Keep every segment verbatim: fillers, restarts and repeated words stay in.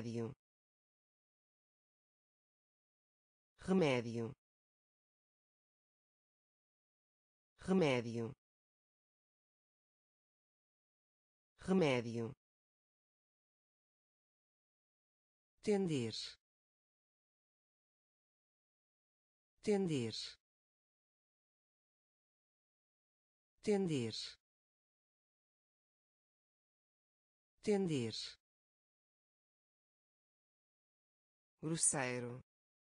remédio, remédio, remédio, remédio, tender, tender, tender, tender, grosseiro,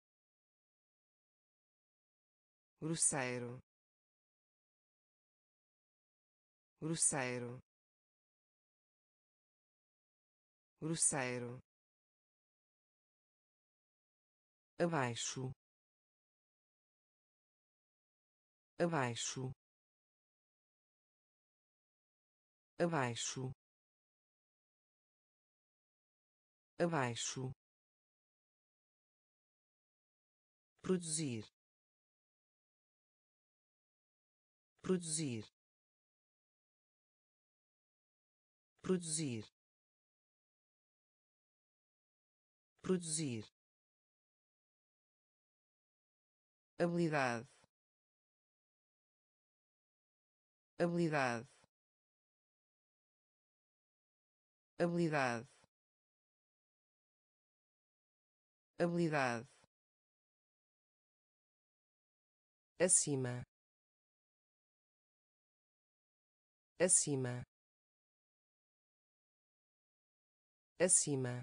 grosseiro, grosseiro, grosseiro, abaixo, abaixo, abaixo, abaixo, produzir, produzir, produzir, produzir, habilidade, habilidade, habilidade, habilidade, acima, acima, acima,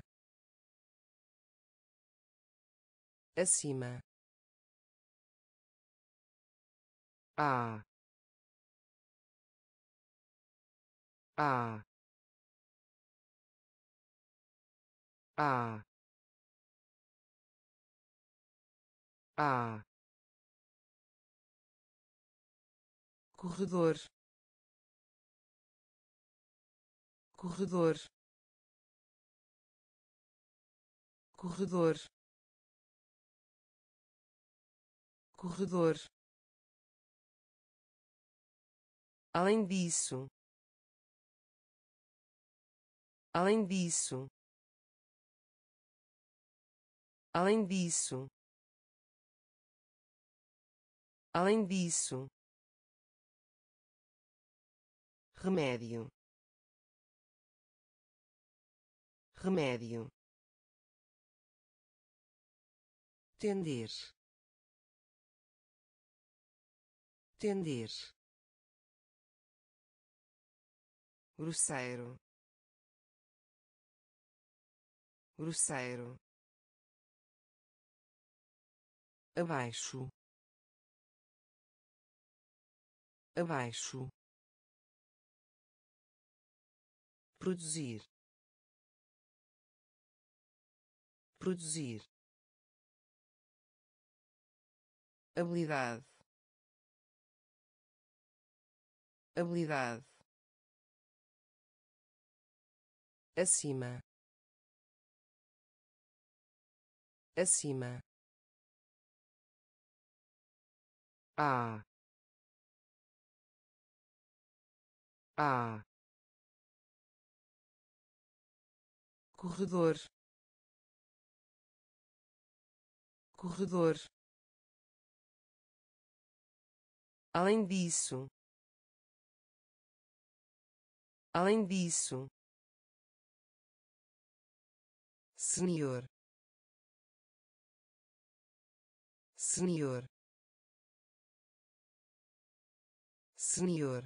acima, a, a, a, a, corredor, corredor, corredor, corredor, além disso, além disso, além disso, além disso, remédio, remédio, tender, tender, grosseiro, grosseiro, abaixo, abaixo, produzir, produzir, habilidade, habilidade, acima, acima, a, a, corredor, corredor, além disso, além disso, senhor, senhor, senhor,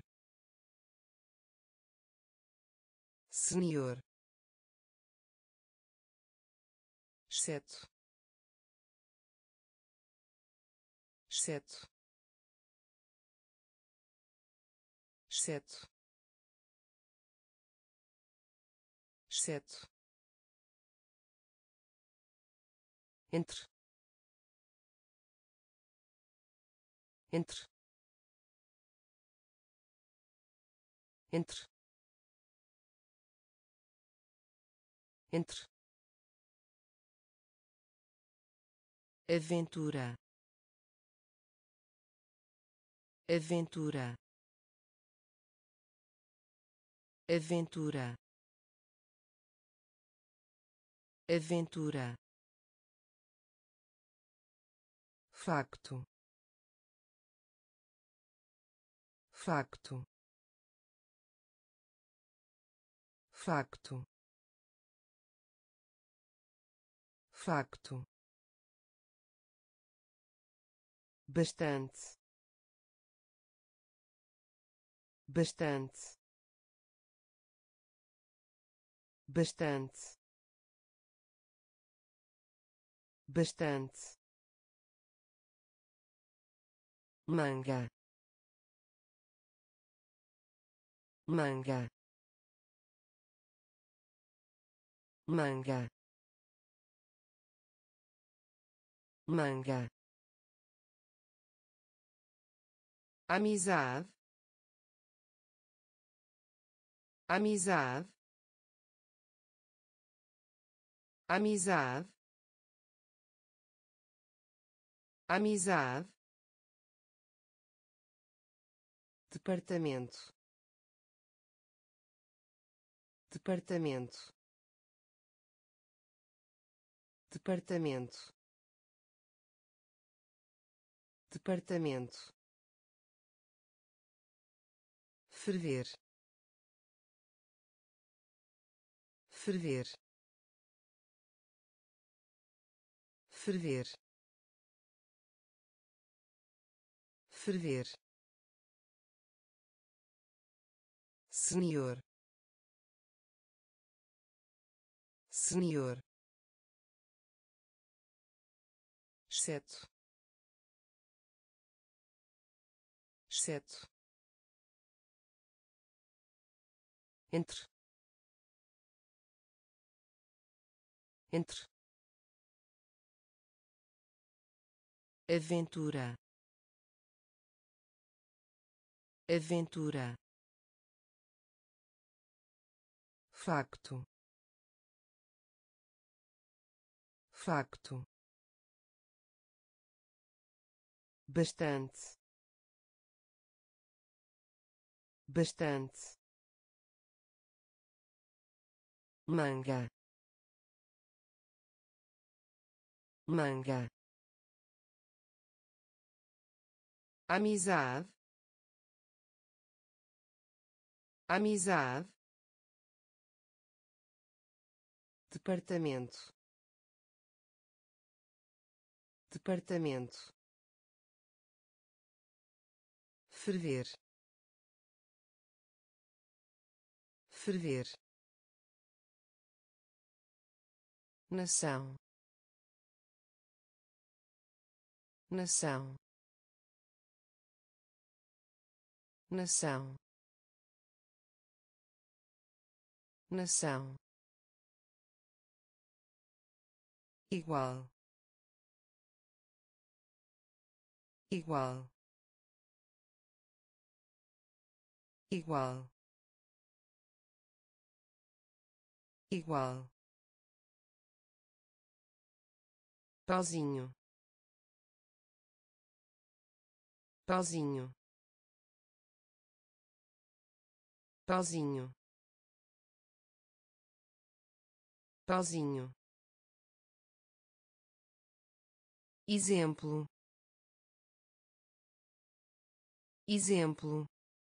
senhor, exceto, exceto, exceto, exceto, entre, entre, entre, entre, aventura, aventura, aventura, aventura, facto, facto, facto, facto, bastante, bastante, bastante, bastante, manga, manga, manga, manga, amizade, amizade, amizade, amizade, departamento, departamento, departamento, departamento, ferver, ferver, ferver, ferver, senhor, senhor, exceto, exceto, entre, entre, aventura, aventura, facto, facto, bastante, bastante, manga, manga, amizade, amizade, departamento, departamento, ferver, ferver, nação, nação, nação, nação, igual, igual, igual, igual, pauzinho, pauzinho, pauzinho, pauzinho, exemplo, exemplo,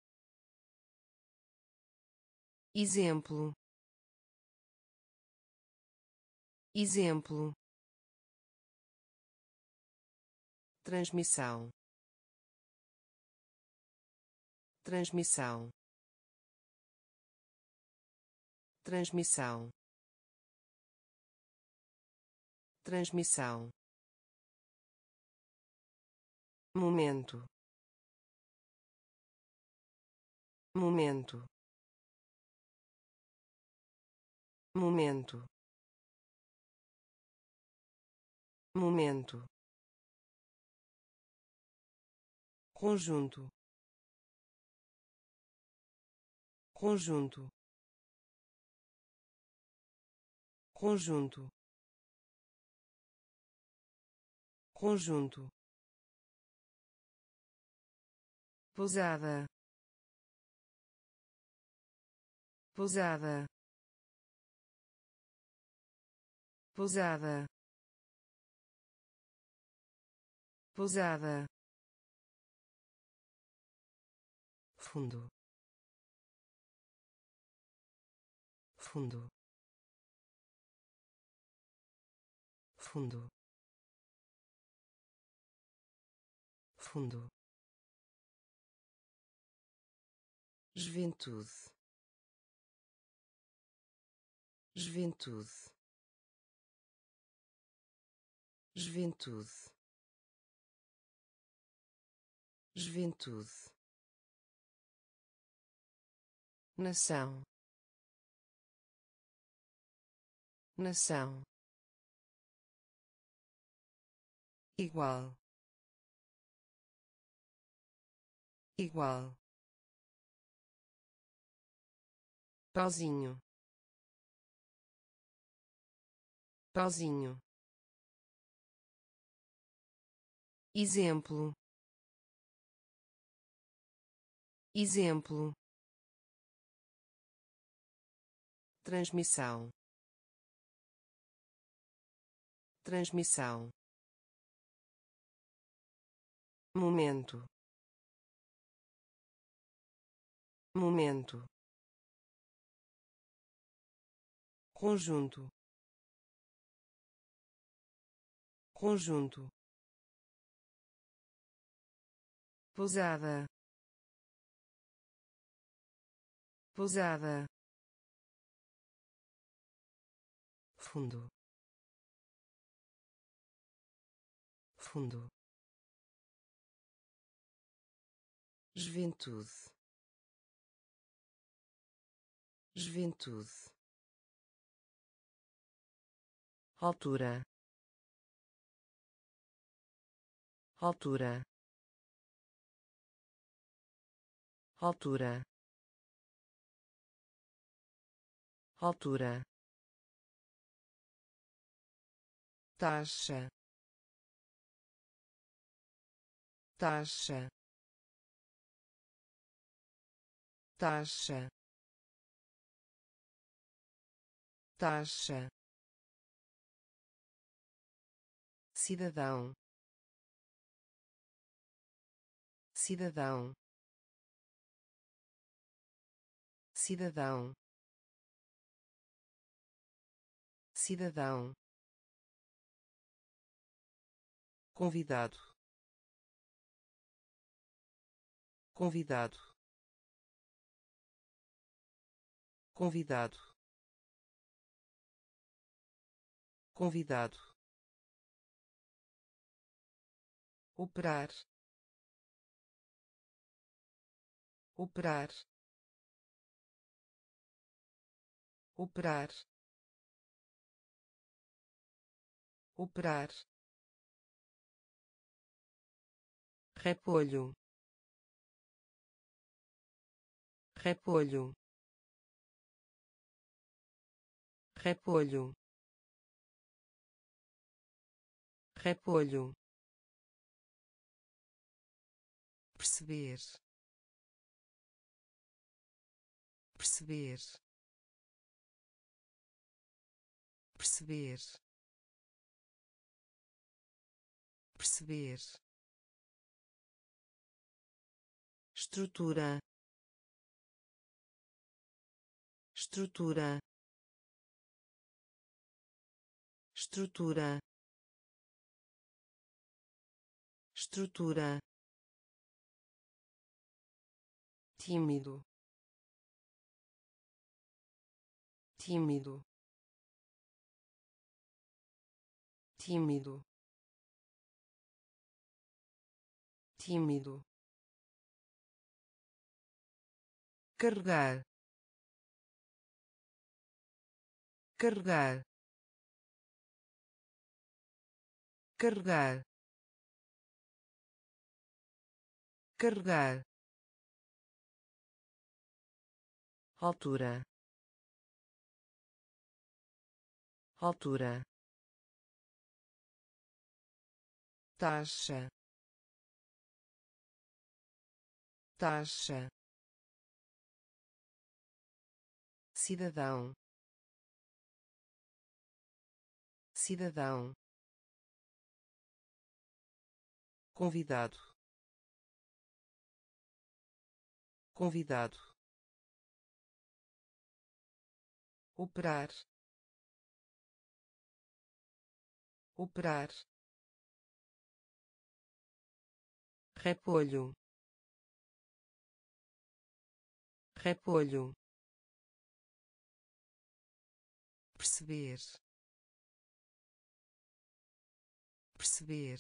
exemplo, exemplo, transmissão, transmissão, transmissão, transmissão, momento, momento, momento, momento, conjunto, conjunto, conjunto, conjunto, pousada, pousada, pousada, pousada, fundo, fundo, fundo, fundo, juventude, juventude, juventude, juventude, nação, nação, igual, igual, pauzinho, pauzinho, exemplo, exemplo, transmissão, transmissão, momento, momento, conjunto, conjunto, pousada, pousada, fundo, fundo, juventude, juventude, altura, altura, altura, altura, taxa, taxa, taxa, taxa, cidadão, cidadão, cidadão, cidadão, convidado, convidado, convidado, convidado, operar, operar, operar, operar, repolho, repolho, repolho, repolho, perceber, perceber, perceber, perceber, estrutura, estrutura, estrutura, estrutura, tímido, tímido, tímido, tímido, carregar, carregar, carregar, carregar, altura, altura, taxa, taxa, cidadão, cidadão, convidado, convidado, operar, operar, repolho, repolho, perceber, perceber,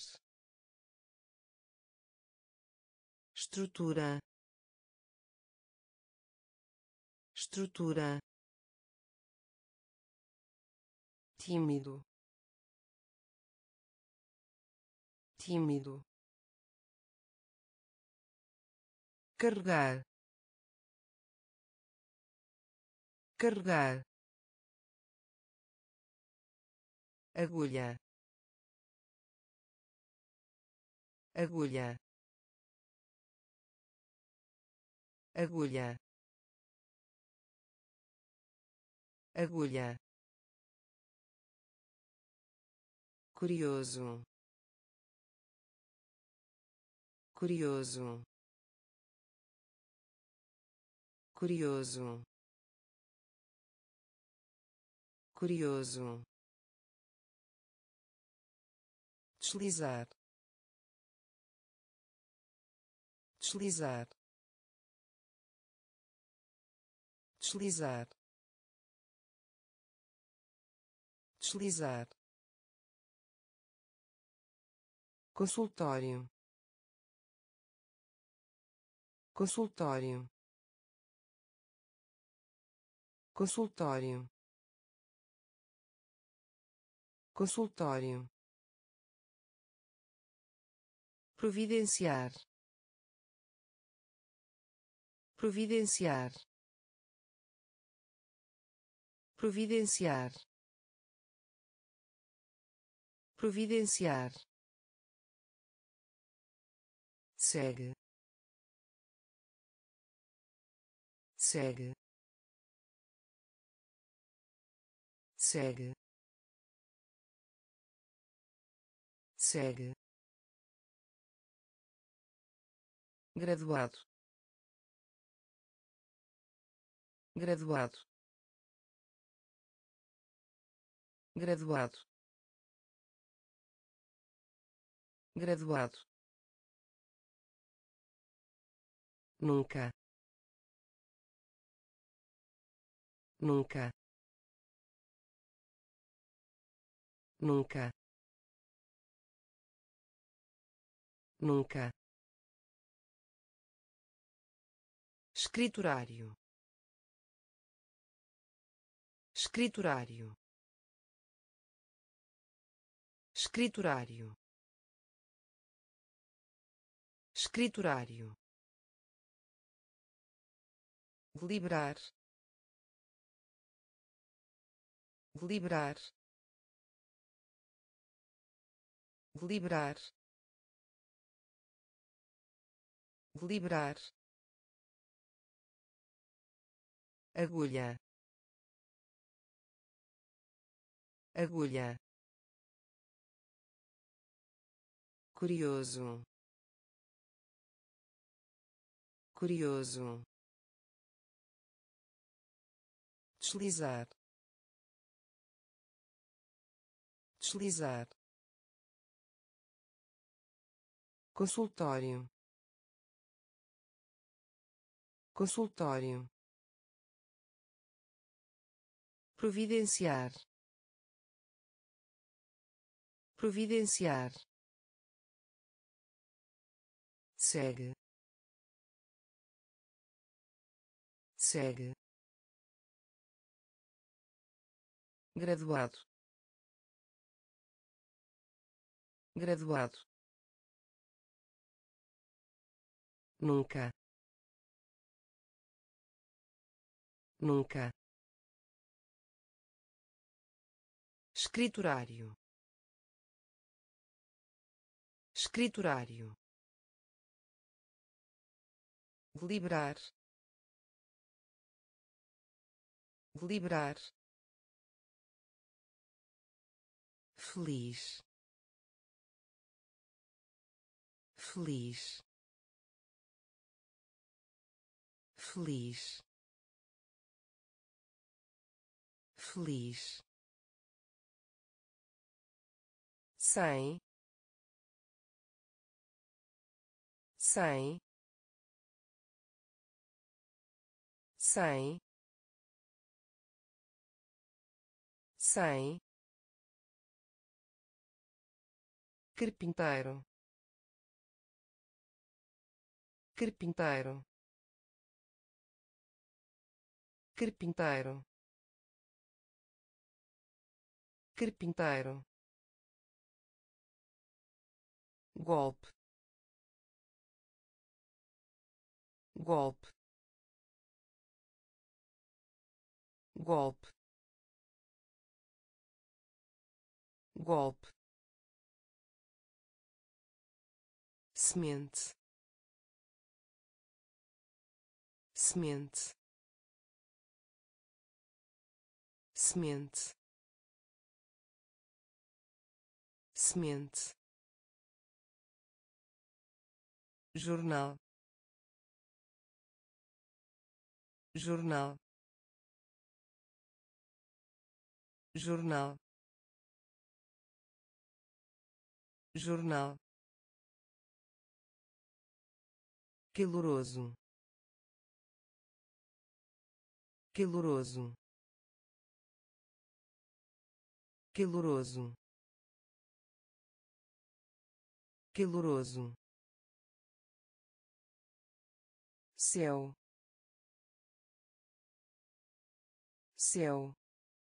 estrutura, estrutura, tímido, tímido, carregar, carregar, agulha, agulha, agulha, agulha, curioso, curioso, curioso, curioso, deslizar, deslizar, deslizar, deslizar, consultório, consultório, consultório, consultório, providenciar, providenciar, providenciar, providenciar, segue, segue, segue, segue, graduado, graduado, graduado, graduado, nunca, nunca, nunca, nunca, escriturário, escriturário, escriturário, escriturário, deliberar, deliberar, deliberar, deliberar, agulha, agulha, curioso, curioso, deslizar, deslizar, consultório, consultório, providenciar, providenciar, segue, segue, graduado, graduado, nunca, nunca, escriturário, escriturário, deliberar, deliberar, feliz, feliz, feliz, feliz, sem, sem, sem, sem, carpinteiro, carpinteiro, carpinteiro, carpinteiro, golpe, golpe, golpe, golpe, semente, semente, semente, semente, jornal, jornal, jornal, jornal, caloroso, caloroso, caloroso, caloroso, céu, céu,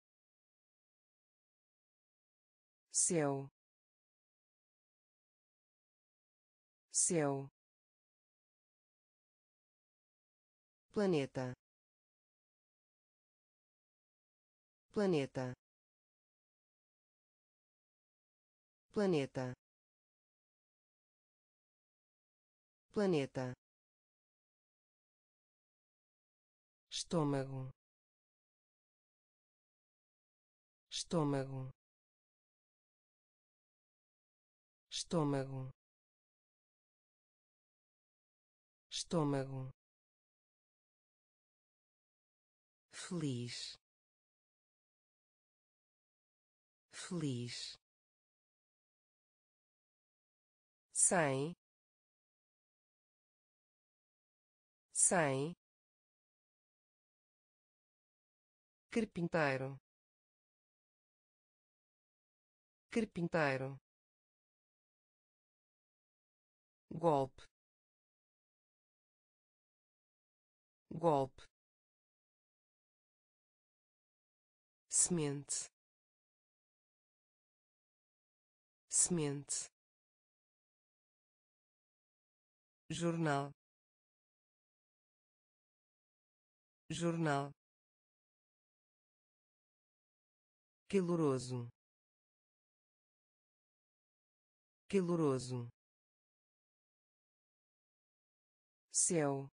céu, céu, planeta, planeta, planeta, planeta, estômago, estômago, estômago, estômago, feliz, feliz, sem, sem, carpinteiro, carpinteiro, golpe, golpe, semente, semente, jornal, jornal, caloroso, caloroso, céu,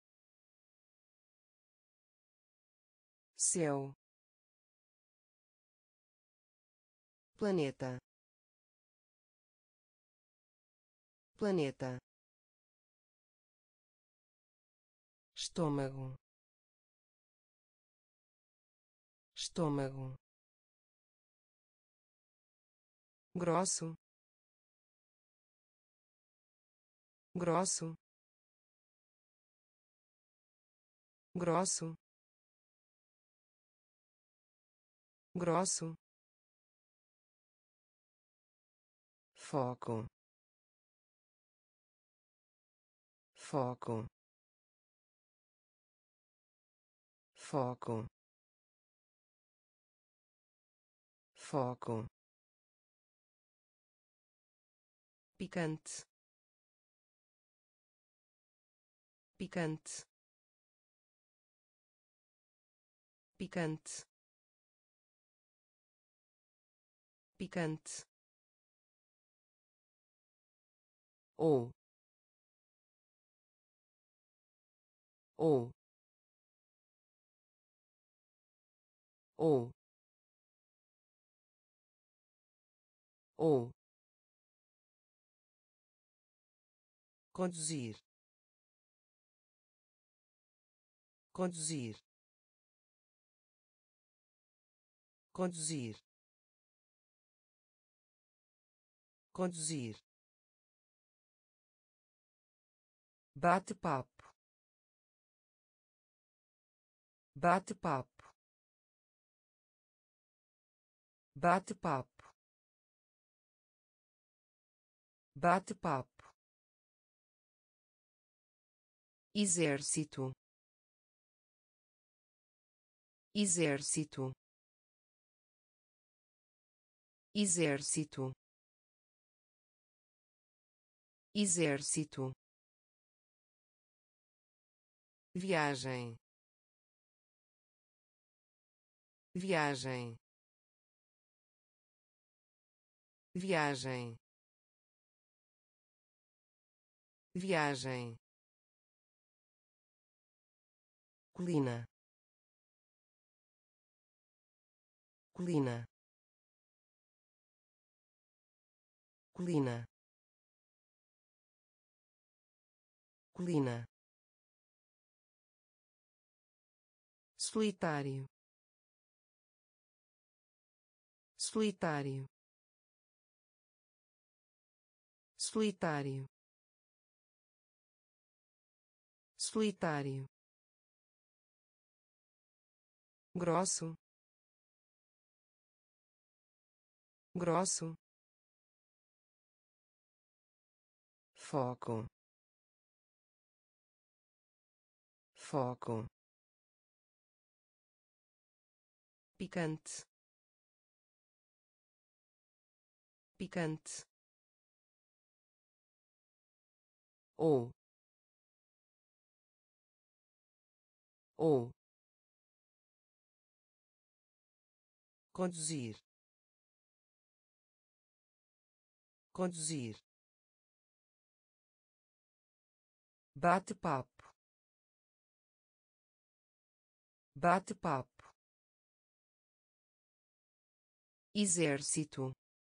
céu, planeta, planeta, estômago, estômago, grosso, grosso, grosso, grosso, foco, foco, foco, foco, picante, picante, picante, picante, ou, ou, ou, ou conduzir, conduzir, conduzir, conduzir, bate-papo, bate-papo, bate-papo, bate-papo, exército, exército, exército, exército, viagem, viagem, viagem, viagem, colina, colina, colina, colina, solitário, solitário, solitário, solitário, grosso, grosso, foco, foco, picante, picante, ou ou conduzir, conduzir, bate-papo, bate-papo, exército,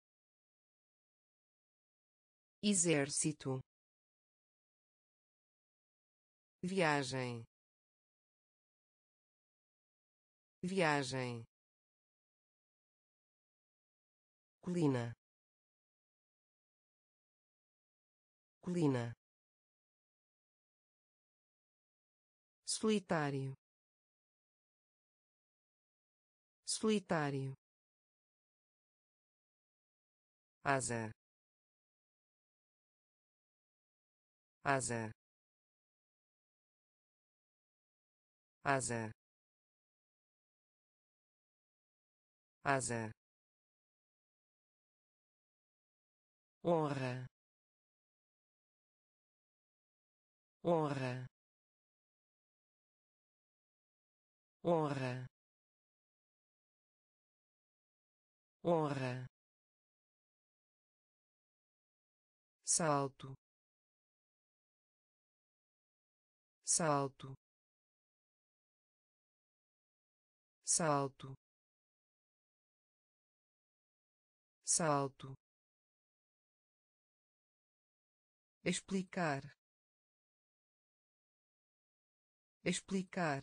exército, viagem, viagem, colina, colina, solitário, solitário, asa, asa, asa, asa, honra, honra, honra, honra, salto, salto, salto, salto, explicar, explicar,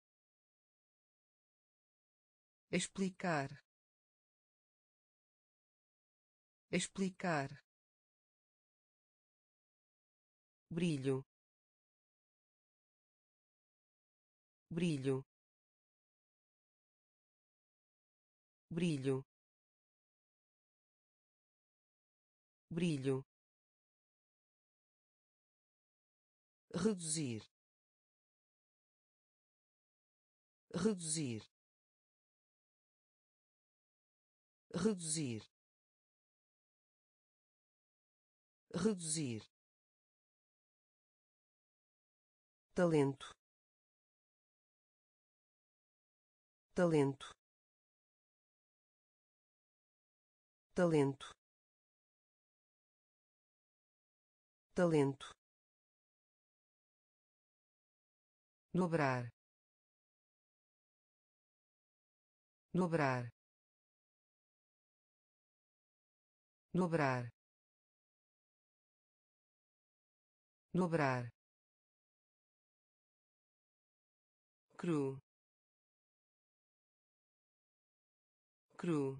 explicar, explicar, brilho, brilho, brilho, brilho, reduzir, reduzir, reduzir, reduzir, talento, talento, talento, talento, dobrar, dobrar, dobrar, dobrar, cru, cru,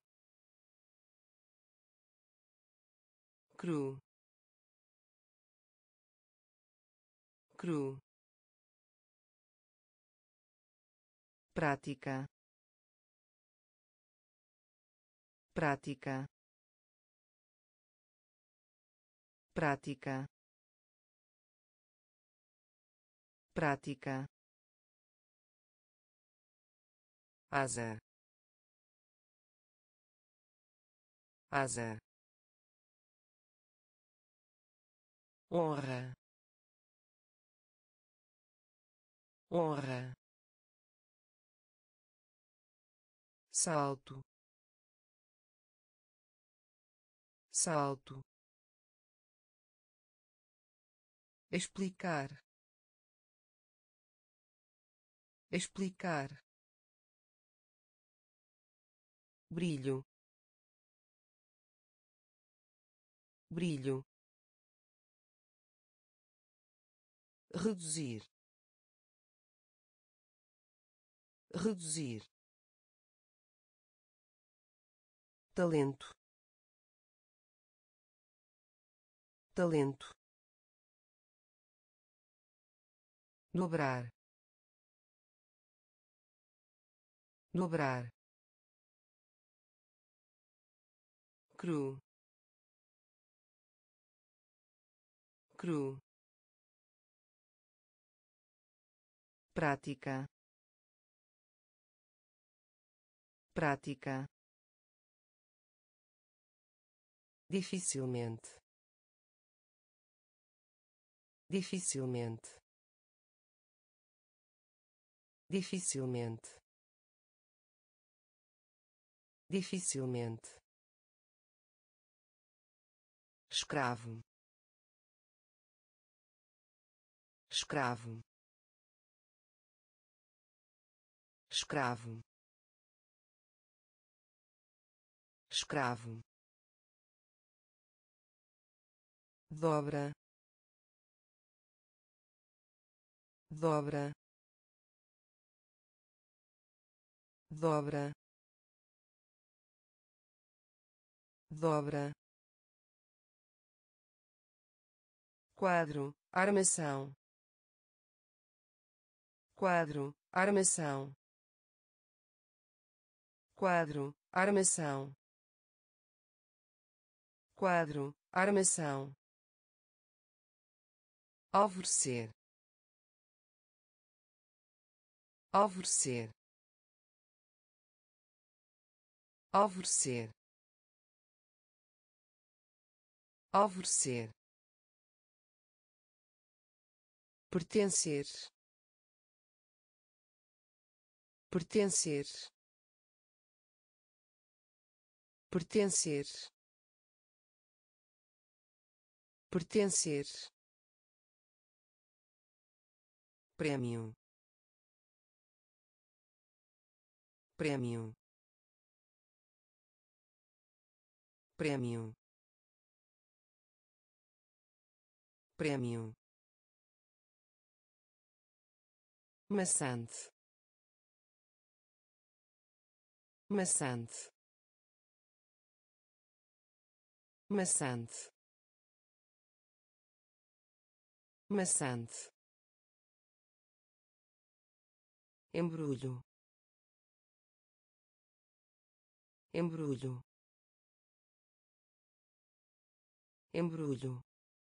cru, cru, prática, prática, prática, prática, asa, asa, honra, honra, salto, salto, explicar, explicar, brilho, brilho, reduzir, reduzir, talento, talento, dobrar, dobrar, cru, cru, prática, prática, dificilmente, dificilmente, dificilmente, dificilmente, escravo, escravo, escravo, escravo, dobra, dobra, dobra, dobra, quadro, armação, quadro, armação, quadro, armação, quadro, armação, alvorecer, alvorecer, alvorecer, alvorecer, pertencer, pertencer, pertencer, pertencer, prêmio, prêmio, prêmio, prêmio, maçante, maçante, maçante, maçante, embrulho, embrulho, embrulho,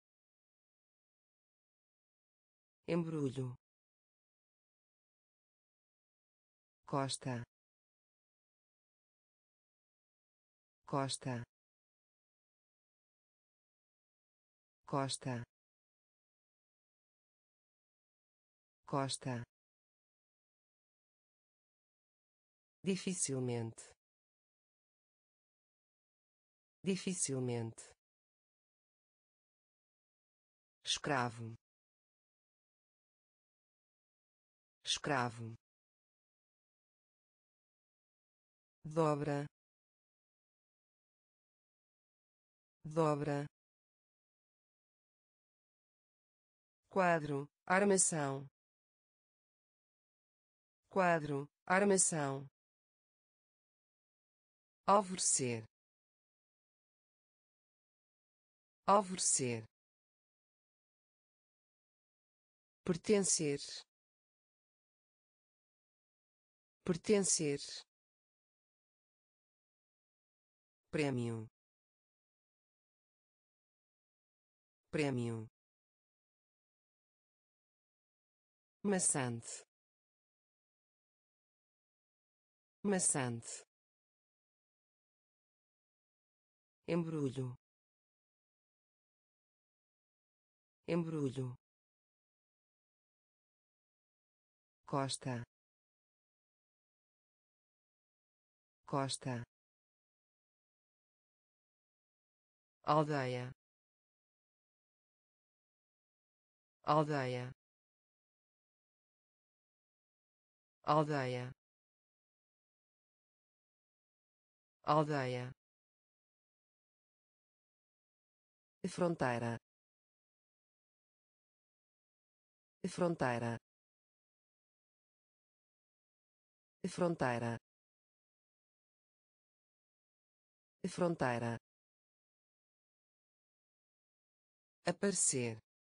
embrulho, costa, costa, costa, costa, dificilmente, dificilmente, escravo, escravo, dobra, dobra, quadro, armação, quadro, armação, alvorecer, alvorecer, pertencer, pertencer, prêmio, prêmio, maçante, maçante, embrulho, embrulho, costa, costa, aldeia, aldeia, aldeia, aldeia, fronteira, fronteira, fronteira, fronteira, aparecer,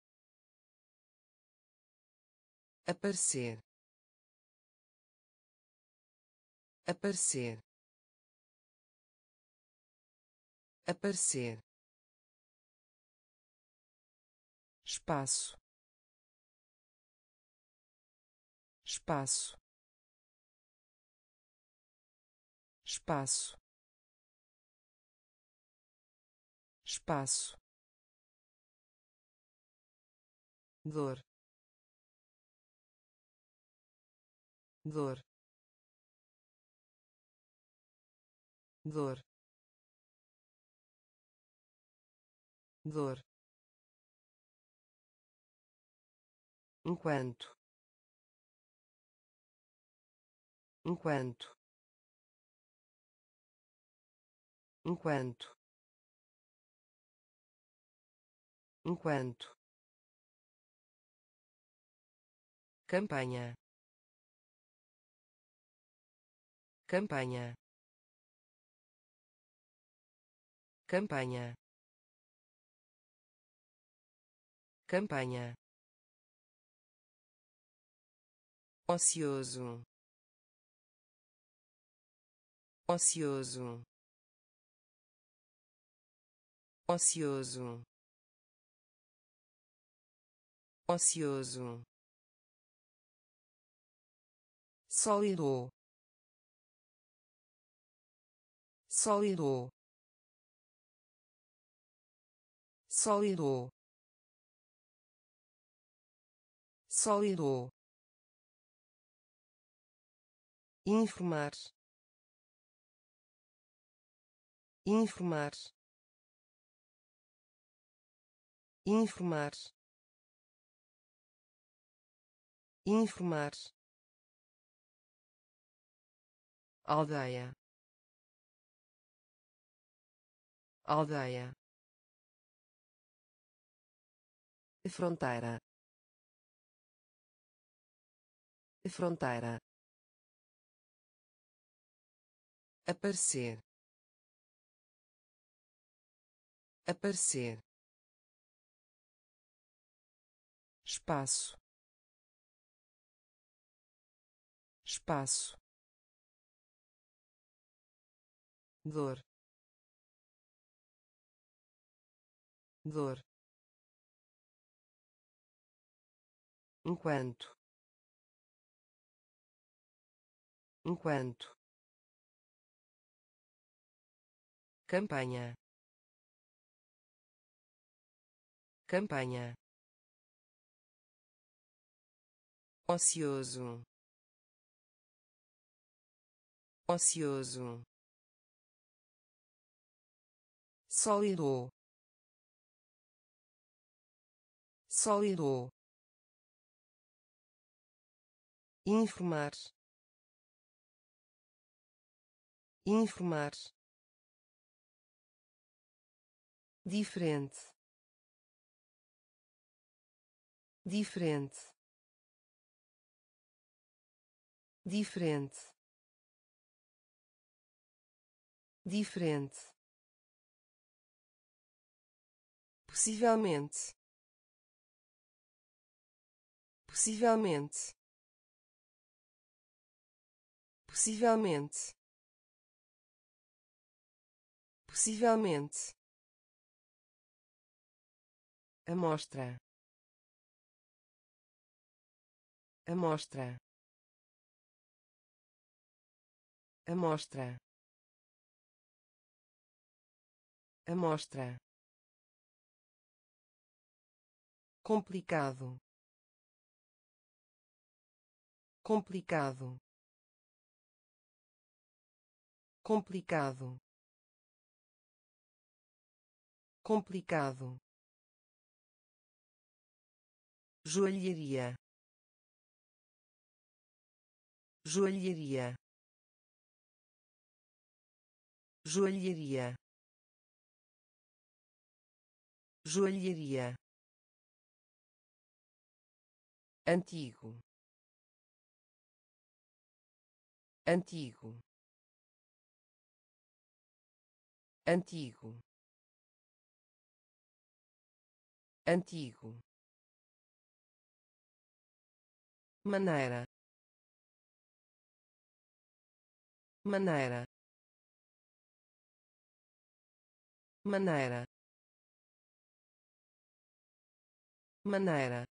aparecer, aparecer, aparecer, espaço, espaço, espaço, espaço, dor, dor, dor, dor, enquanto, enquanto, enquanto, enquanto, campanha, campanha, campanha, campanha, ocioso, ocioso, ocioso, ocioso, sólido, sólido, sólido, sólido, informar, informar, informar, informar, aldeia, aldeia, fronteira, fronteira, aparecer, aparecer, espaço, espaço, dor, dor, enquanto, enquanto, campanha, campanha, ocioso, ocioso, sólido, sólido, informar, informar, diferente, diferente, diferente, diferente, possivelmente, possivelmente, possivelmente, possivelmente, amostra, amostra, amostra, amostra, complicado, complicado, complicado, complicado, joalharia, joalharia, joalharia, joalharia, antigo, antigo, antigo, antigo, maneira, maneira, maneira, maneira,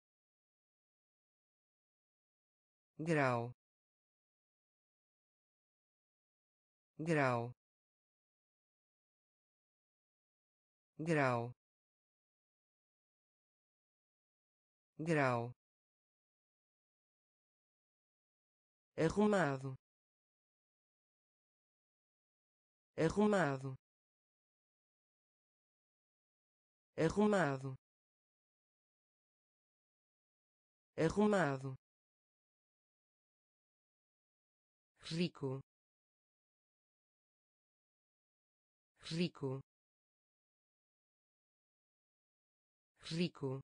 grau, grau, grau, grau, arrumado, arrumado, arrumado, arrumado, rico, rico, rico,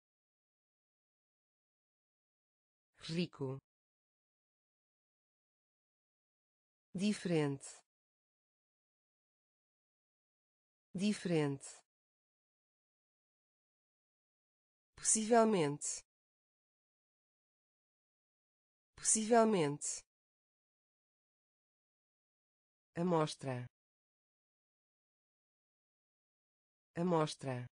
rico, diferente, diferente, possivelmente, possivelmente, amostra, amostra,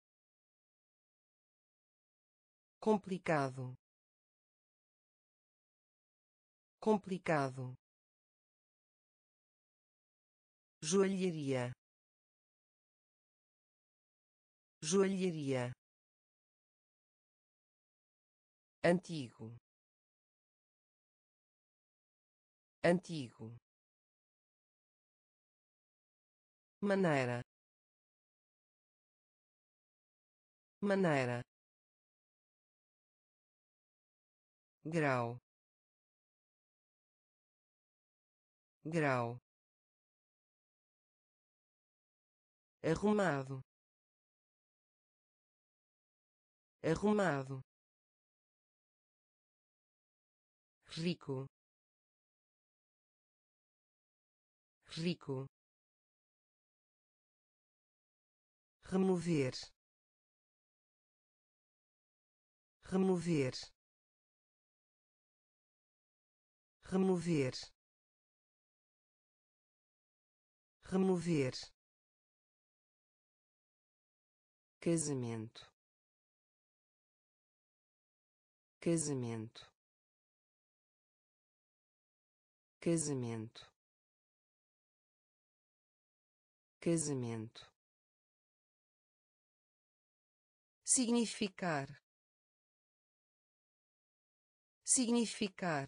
complicado, complicado, joalharia, joalharia, antigo, antigo, maneira, maneira, grau, grau, arrumado, arrumado, rico, rico, remover, remover, remover, remover, casamento, casamento, casamento, casamento, significar, significar,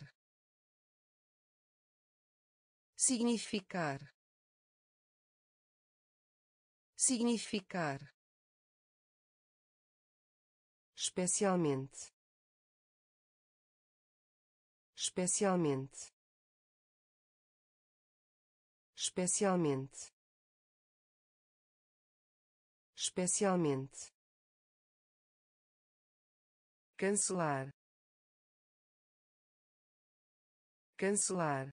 significar, significar, especialmente, especialmente, especialmente, especialmente, cancelar, cancelar,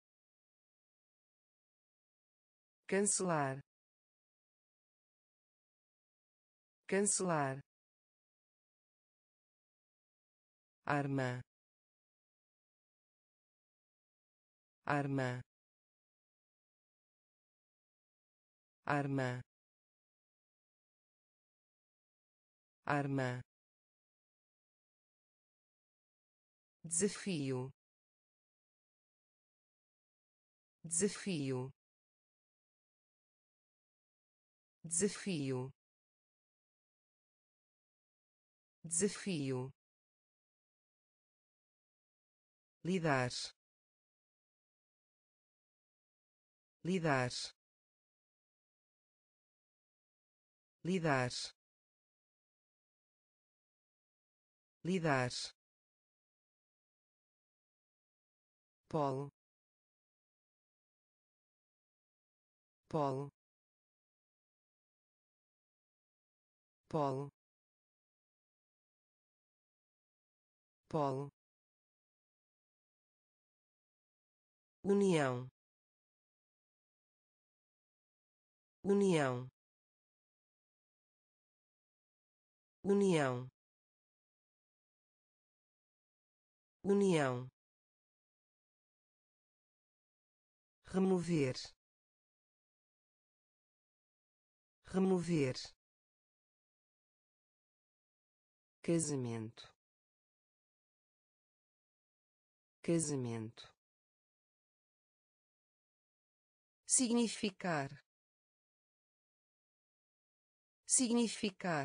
cancelar, cancelar, arma, arma, arma, arma, desafio, desafio, desafio, desafio, lidar, lidar, lidar, lidar, polo, polo, polo, polo, união, união, união, união, remover, remover, casamento, casamento, significar, significar,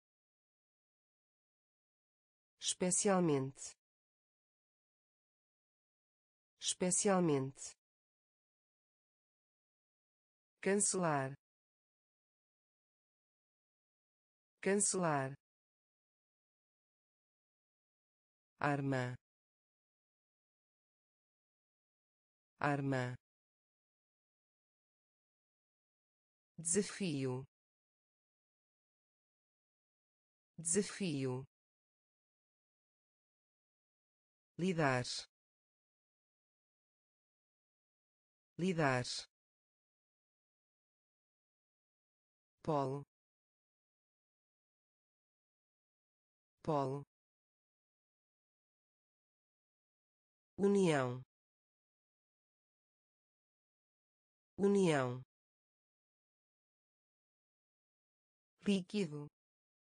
especialmente, especialmente, cancelar, cancelar, arma, arma, desafio, desafio, lidar, lidar, polo, polo, união, união, líquido,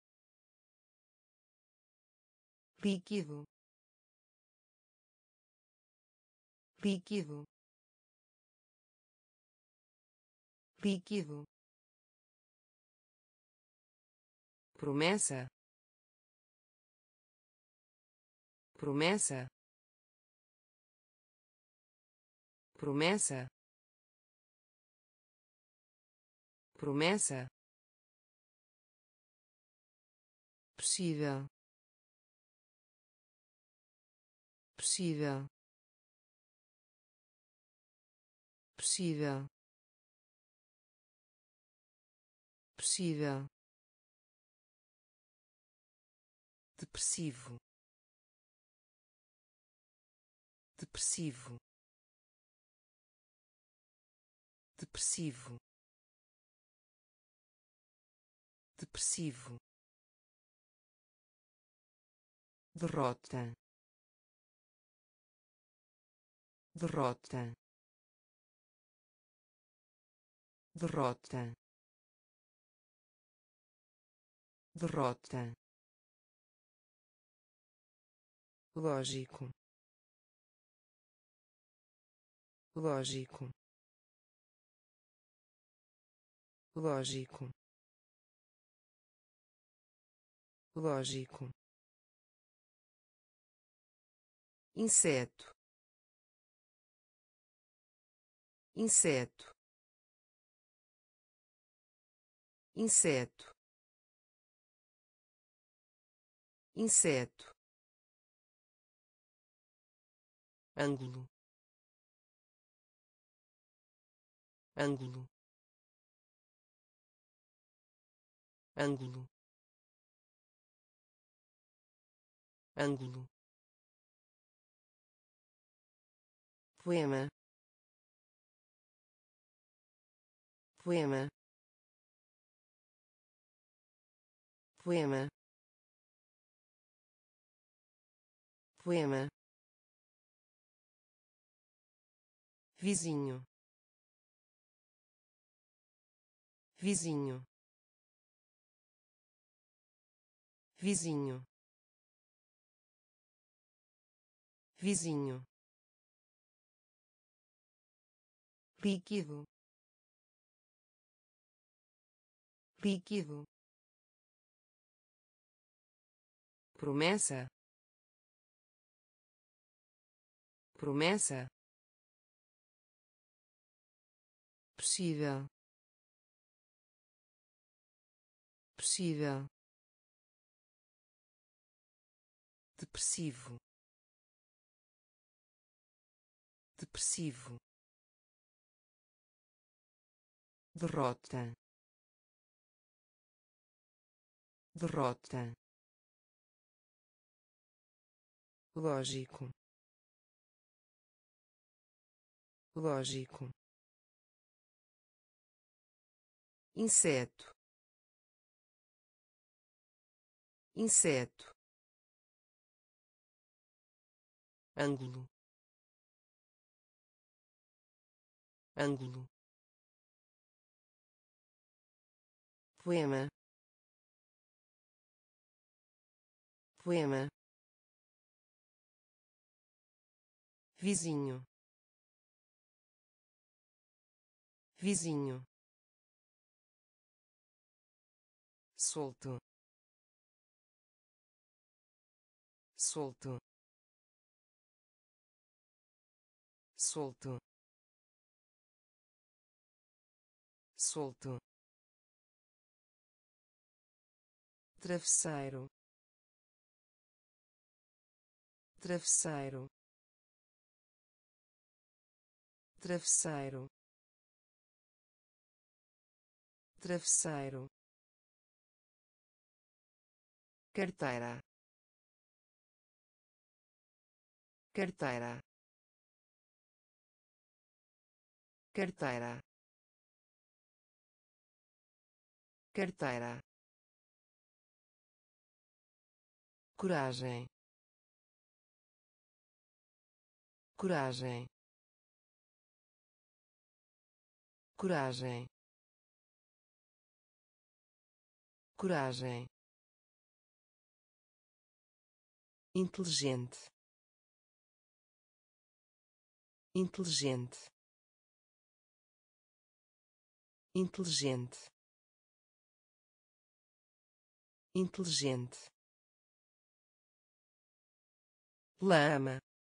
líquido, líquido, líquido, promessa, promessa, promessa, promessa, possível, possível, possível, possível, depressivo, depressivo, depressivo, depressivo, derrota, derrota, derrota, derrota, lógico, lógico, lógico, lógico, inseto, inseto, inseto, inseto, ângulo, ângulo, ângulo, ângulo, poema, poema, poema, poema, vizinho, vizinho, vizinho, vizinho, líquido, líquido, promessa, promessa, possível, possível, depressivo, depressivo, derrota, derrota, lógico, lógico, inseto, inseto, ângulo, ângulo, poema, poema, vizinho, vizinho, solto, solto, solto, solto, travesseiro, travesseiro, travesseiro, travesseiro, carteira, carteira, carteira, carteira, coragem, coragem, coragem, coragem, inteligente, inteligente, inteligente, inteligente, lama,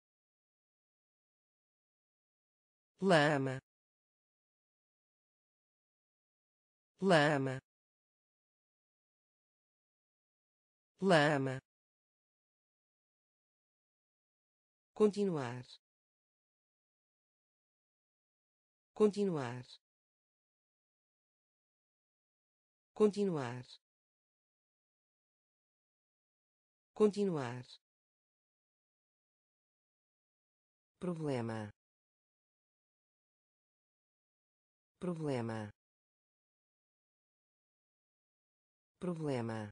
lama, lama, lama, continuar, continuar, continuar, continuar, problema, problema, problema,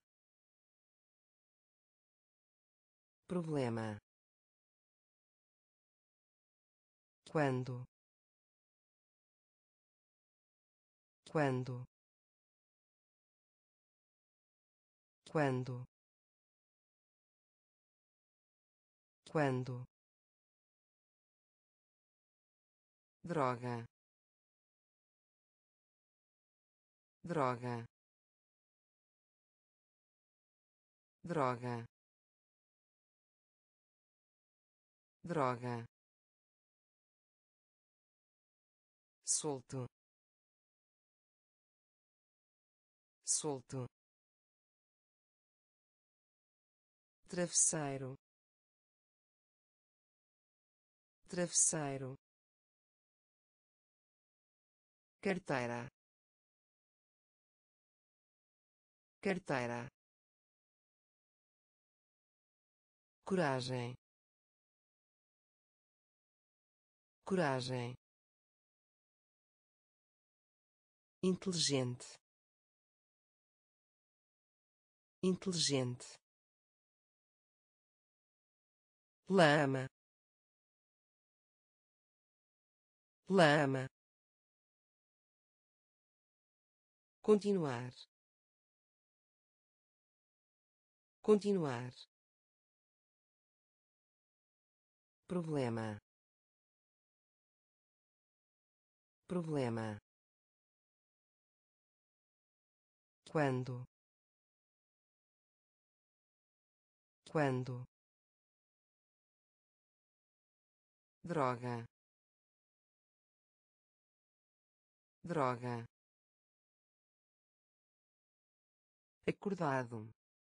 problema, quando, quando, quando, quando, droga, droga, droga, droga, solto, solto, travesseiro, travesseiro, carteira, carteira, coragem, coragem, inteligente, inteligente, lama, lama, continuar, continuar, problema, problema, quando, quando, droga, droga, acordado,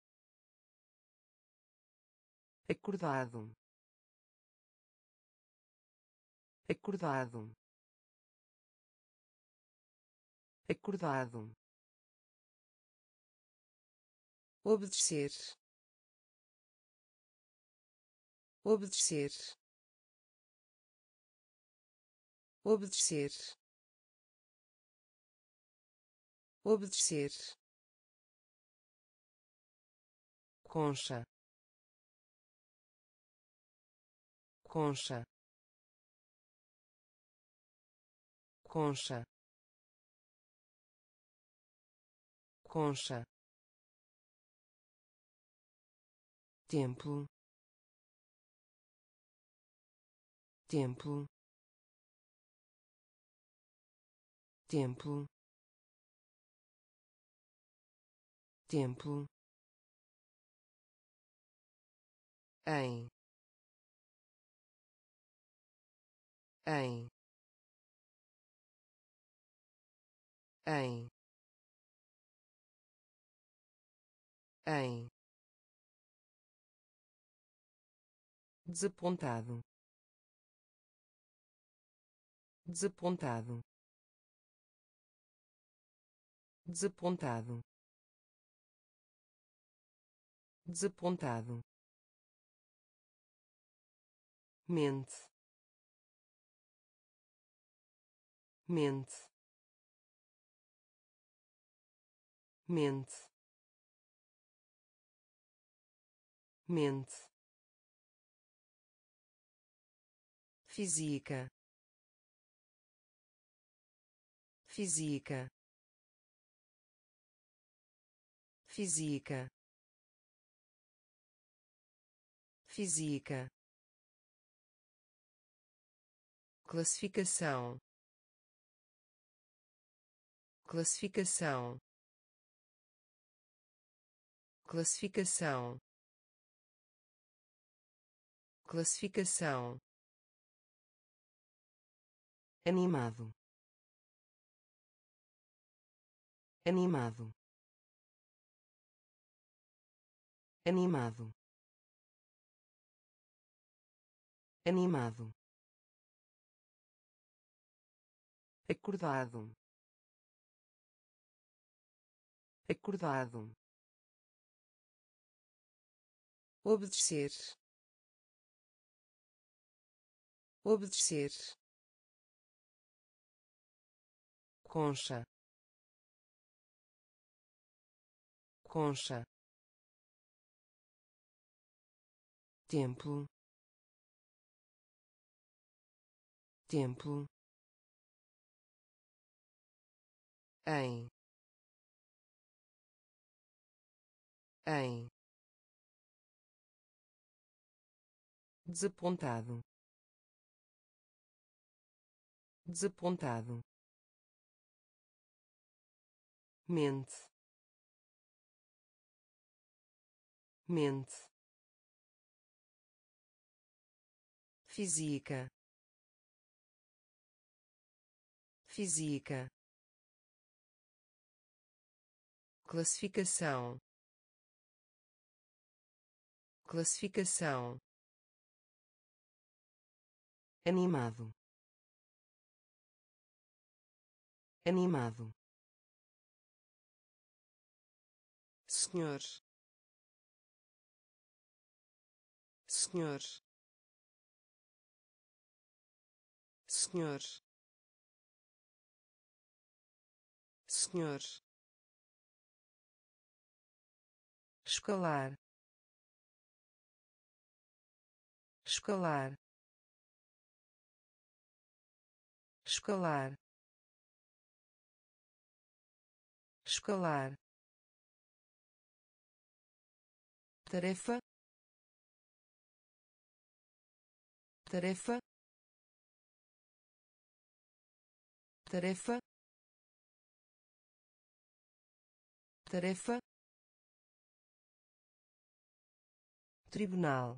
acordado, acordado, acordado, obedecer, obedecer, obedecer, obedecer, concha, concha, concha, concha, templo, templo, templo, templo, em, em, em, em, desapontado, desapontado, desapontado, desapontado, mente, mente, mente, mente, física, física, física, física, classificação, classificação, classificação, classificação, animado, animado, animado, animado, acordado, acordado, obedecer, obedecer, concha, concha, templo, templo, em, em, desapontado, desapontado, mente, mente, física, física, classificação, classificação, animado, animado, senhor, senhor, senhor, senhor, escalar, escalar, escalar, escalar, tarefa, tarefa, tarefa, tarefa, tribunal,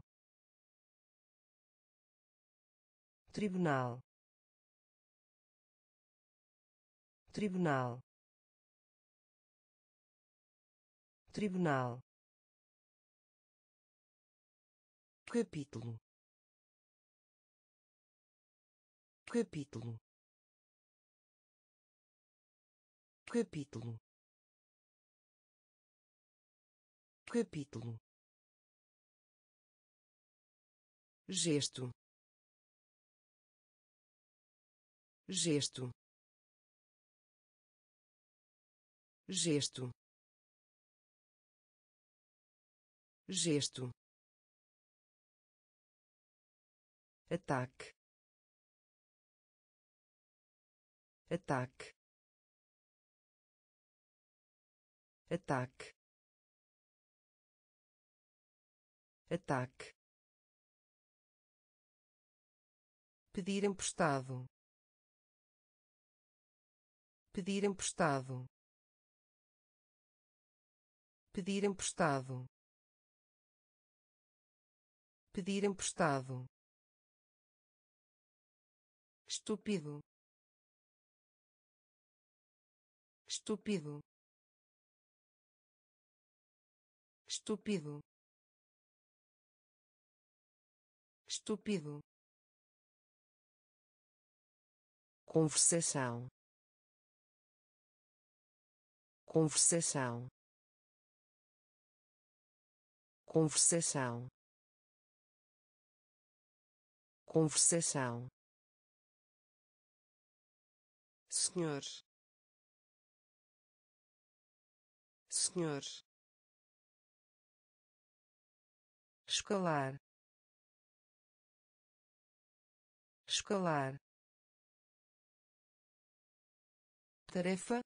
tribunal, tribunal, tribunal, capítulo, capítulo, capítulo, capítulo, gesto, gesto, gesto, gesto, ataque, ataque, ataque, ataque, pedir emprestado, pedir emprestado, pedir emprestado, pedir emprestado, estúpido, estúpido, estúpido, estúpido, conversação, conversação, conversação, conversação, senhor, senhor, escalar, escalar, tarefa,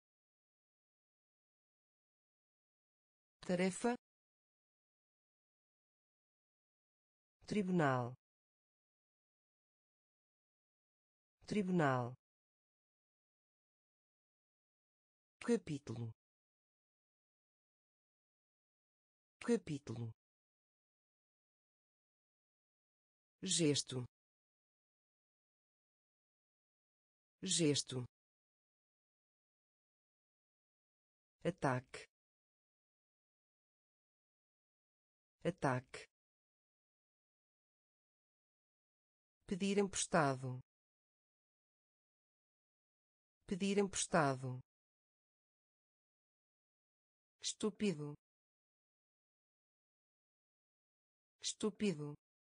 tarefa, tribunal, tribunal, capítulo, capítulo, gesto, gesto, ataque, ataque, pedir emprestado, pedir emprestado, estúpido, estúpido,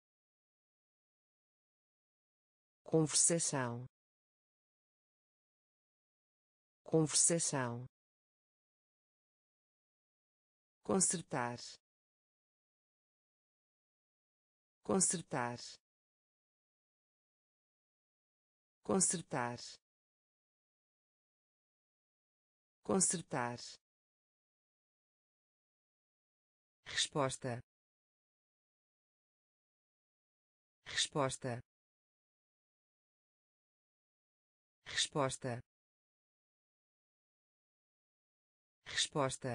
conversação, conversação, consertar, consertar, consertar, consertar, resposta, resposta, resposta, resposta,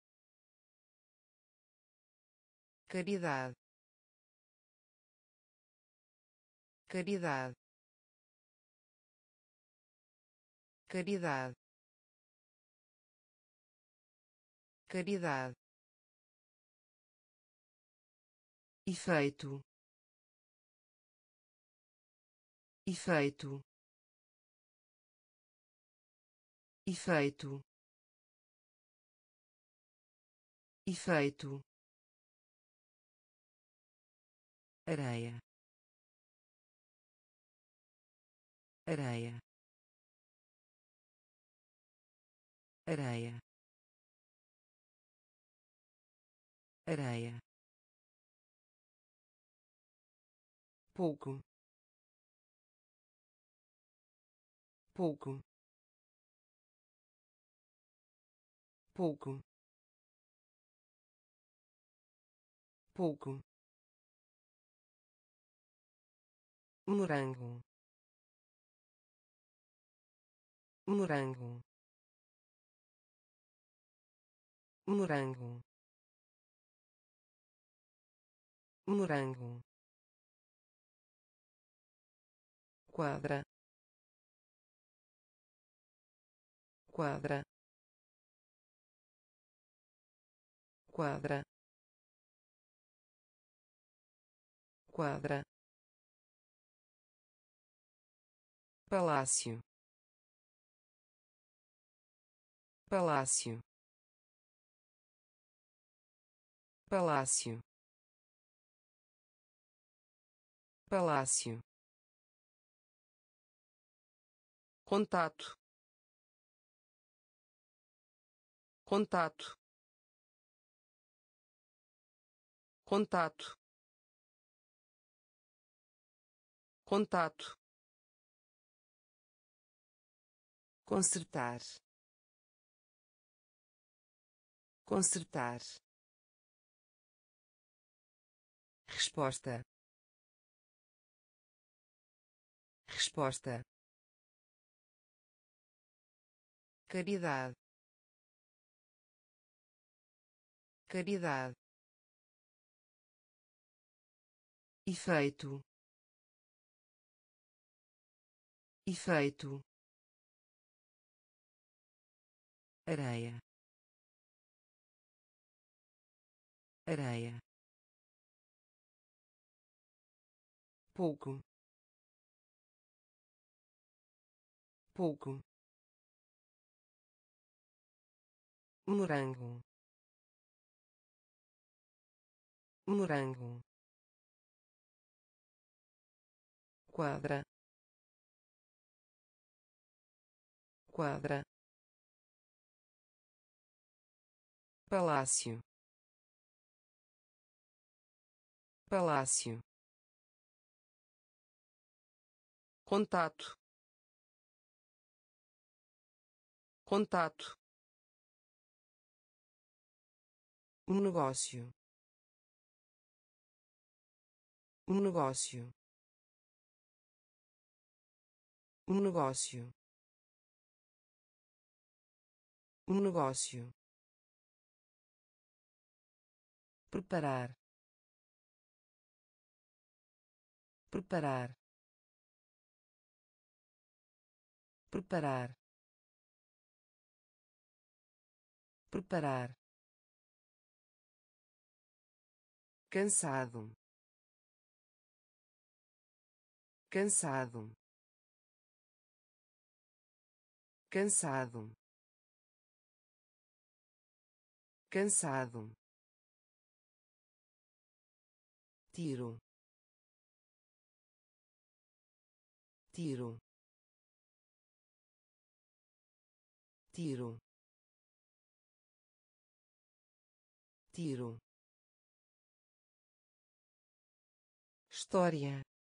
caridade, caridade, caridade, caridade, efeito, efeito, efeito, efeito, areia, areia, areia, areia, pouco, pouco, pouco, pouco, morango, morango, morango, morango, quadra, quadra, quadra, quadra, palácio, palácio, palácio, palácio, contato, contato, contato, contato, consertar, consertar, resposta, resposta, caridade, caridade, efeito, efeito, areia, areia, pouco, pouco, morango, morango, quadra, quadra, palácio, palácio, contato, contato, um negócio, um negócio, um negócio, um negócio, preparar, preparar, preparar, preparar, cansado, cansado, cansado, cansado, tiro, tiro, tiro, tiro, história,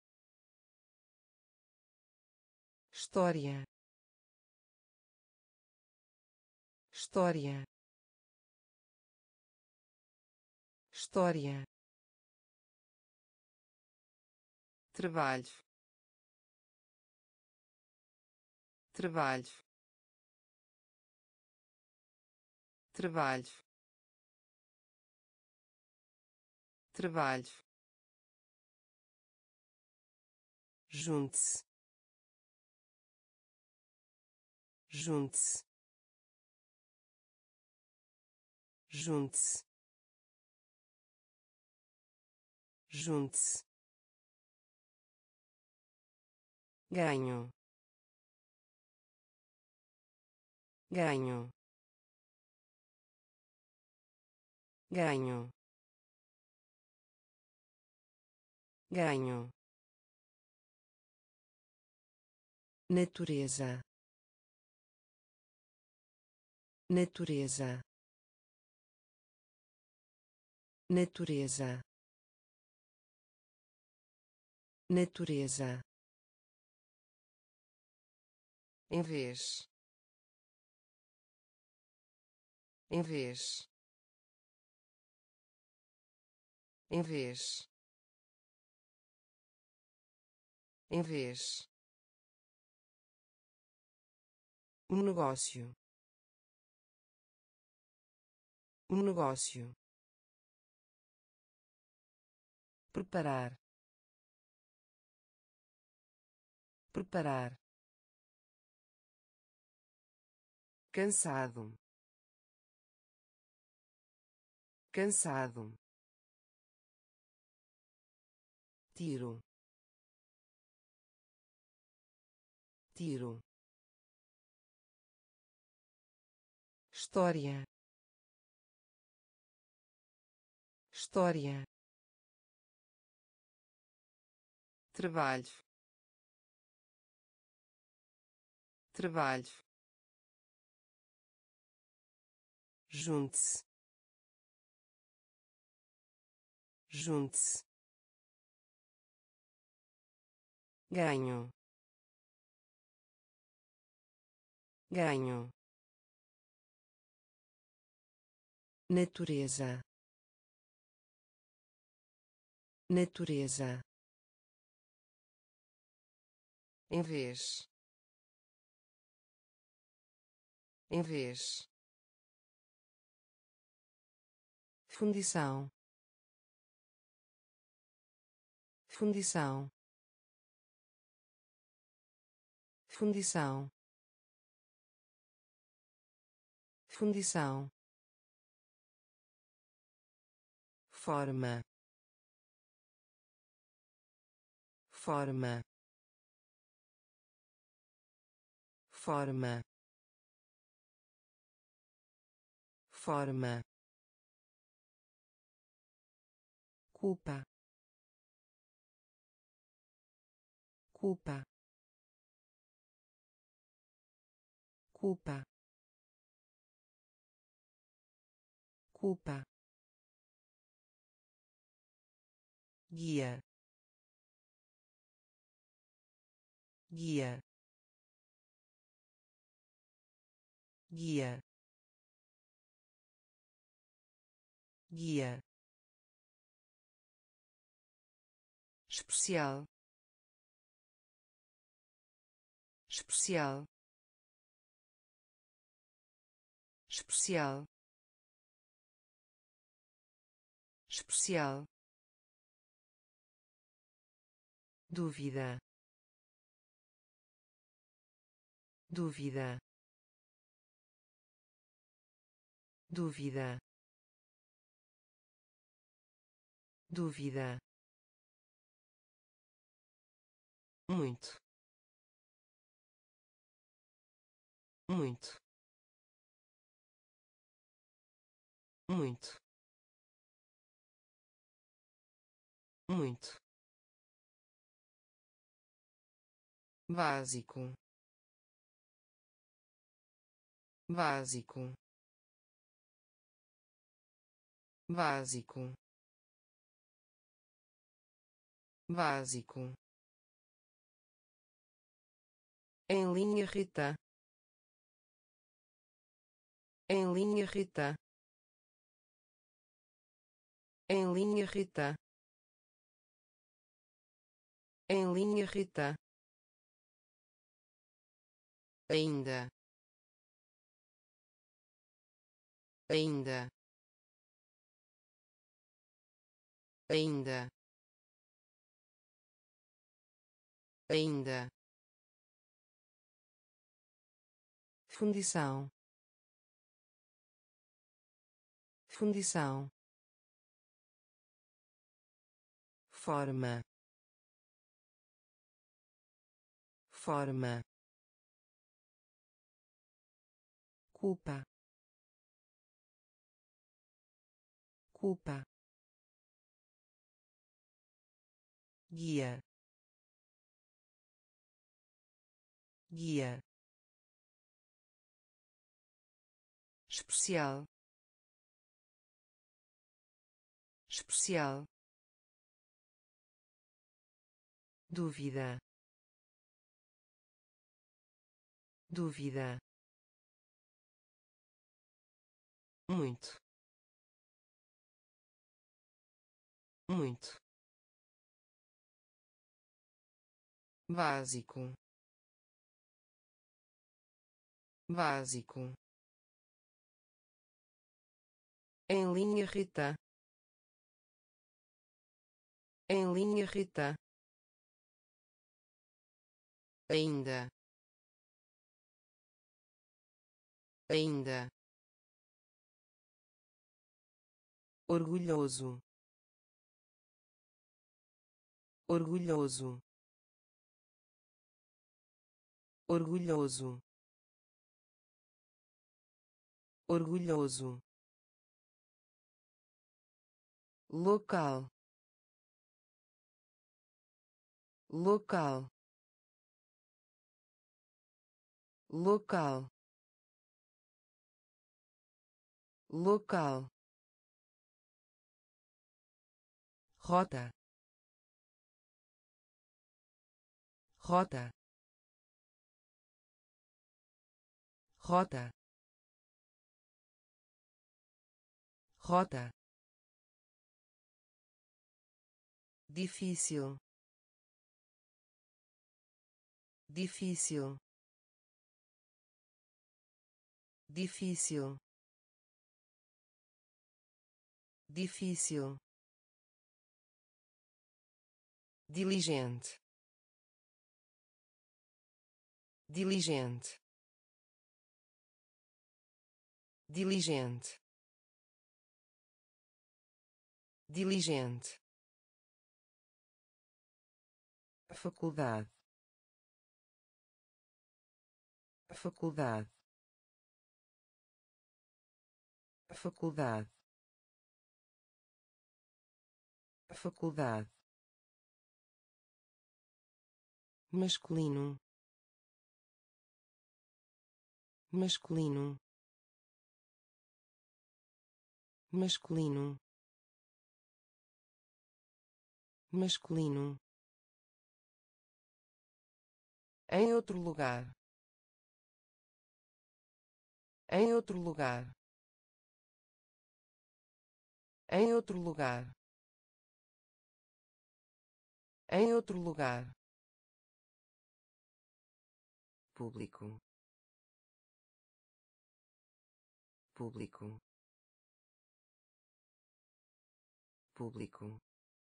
história, história, história, trabalho, trabalho, trabalho, trabalho, junte-se, junte-se, junte-se, junte-se, ganho, ganho, ganho, ganho, natureza, natureza, natureza, natureza, em vez, em vez, em vez, em vez, um negócio, um negócio, preparar, preparar, cansado, cansado, tiro, tiro, história, história, trabalho, trabalho, junte-se, junte-se, ganho, ganho, natureza, natureza, em vez, em vez, fundição, fundição, fundição, fundição, forma, forma, forma, forma, culpa, culpa, culpa, culpa, guia, guia, guia, guia, especial, especial, especial, especial, dúvida, dúvida, dúvida, dúvida, muito, muito, muito, muito, básico, básico, básico, básico, em linha reta, em linha reta, em linha reta, em linha reta, ainda, ainda, ainda, ainda, fundição, fundição, forma, forma, culpa, culpa, guia, guia, especial, especial, dúvida, dúvida, muito, muito, básico, básico, em linha reta, em linha reta, ainda, ainda, orgulhoso, orgulhoso, orgulhoso, orgulhoso, local, local, local, local, rota, rota, rota, rota, difícil, difícil, difícil, difícil, diligente, diligente, diligente, diligente, faculdade, faculdade, faculdade, faculdade, masculino, masculino, masculino, masculino, em outro lugar, em outro lugar, em outro lugar, em outro lugar, público, público, público,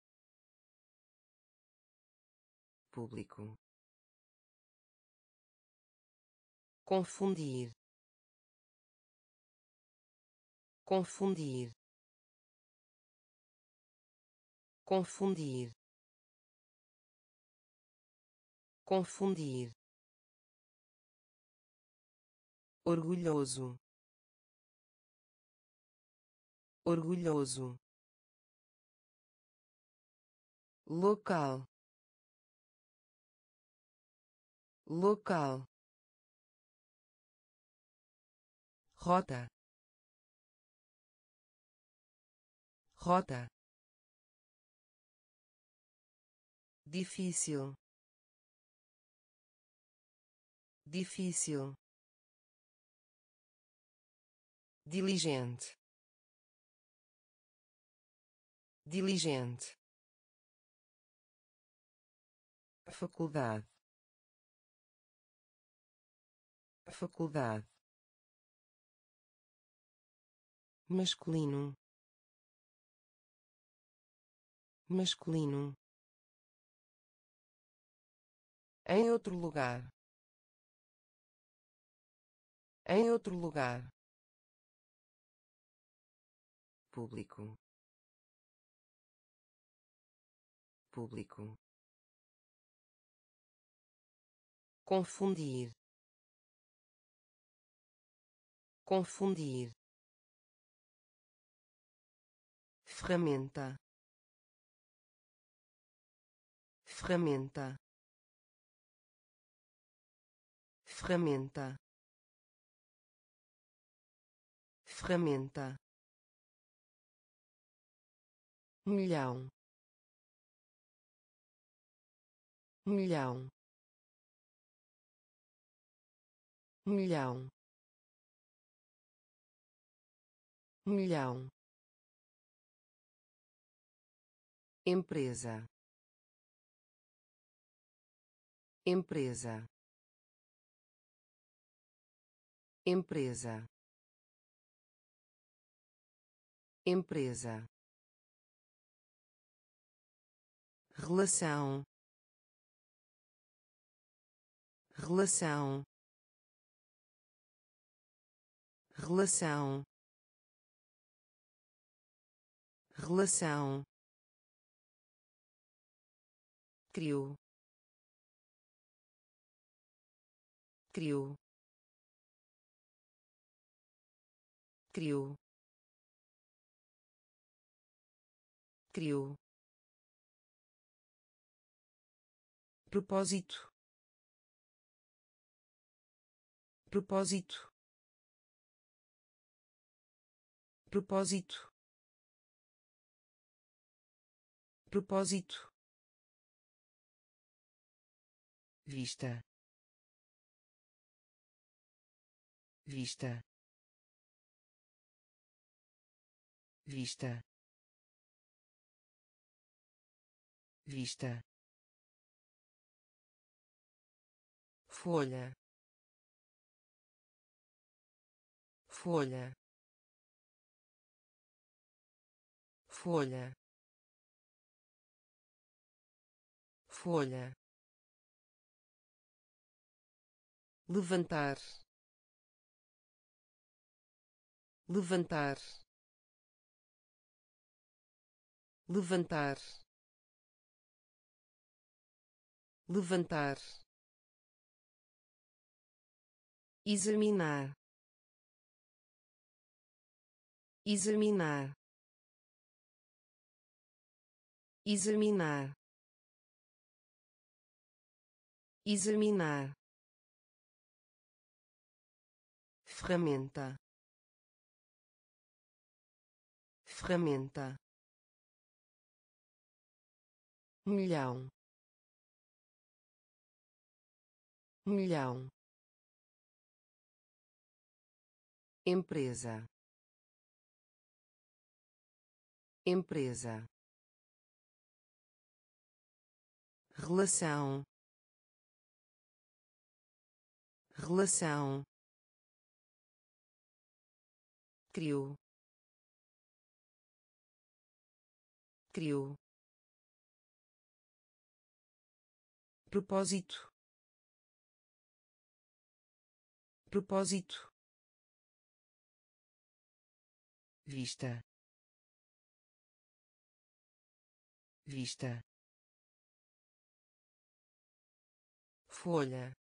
público, confundir, confundir, confundir, confundir, orgulhoso, orgulhoso, local, local, rota, rota, difícil, difícil, diligente, diligente, faculdade, faculdade, masculino, masculino, em outro lugar, em outro lugar, público, público, confundir, confundir, ferramenta, ferramenta, ferramenta, ferramenta, milhão, milhão, milhão, milhão, empresa, empresa, empresa, empresa, relação, relação, relação, relação, criou, criou, criou, criou, propósito, propósito, propósito, propósito, vista, vista, vista, vista, folha, folha, folha, folha, levantar, levantar, levantar, levantar, examinar, examinar, examinar, examinar, ferramenta, ferramenta, milhão, milhão, empresa, empresa, relação, relação, criou, criou, propósito, propósito, vista, vista, folha,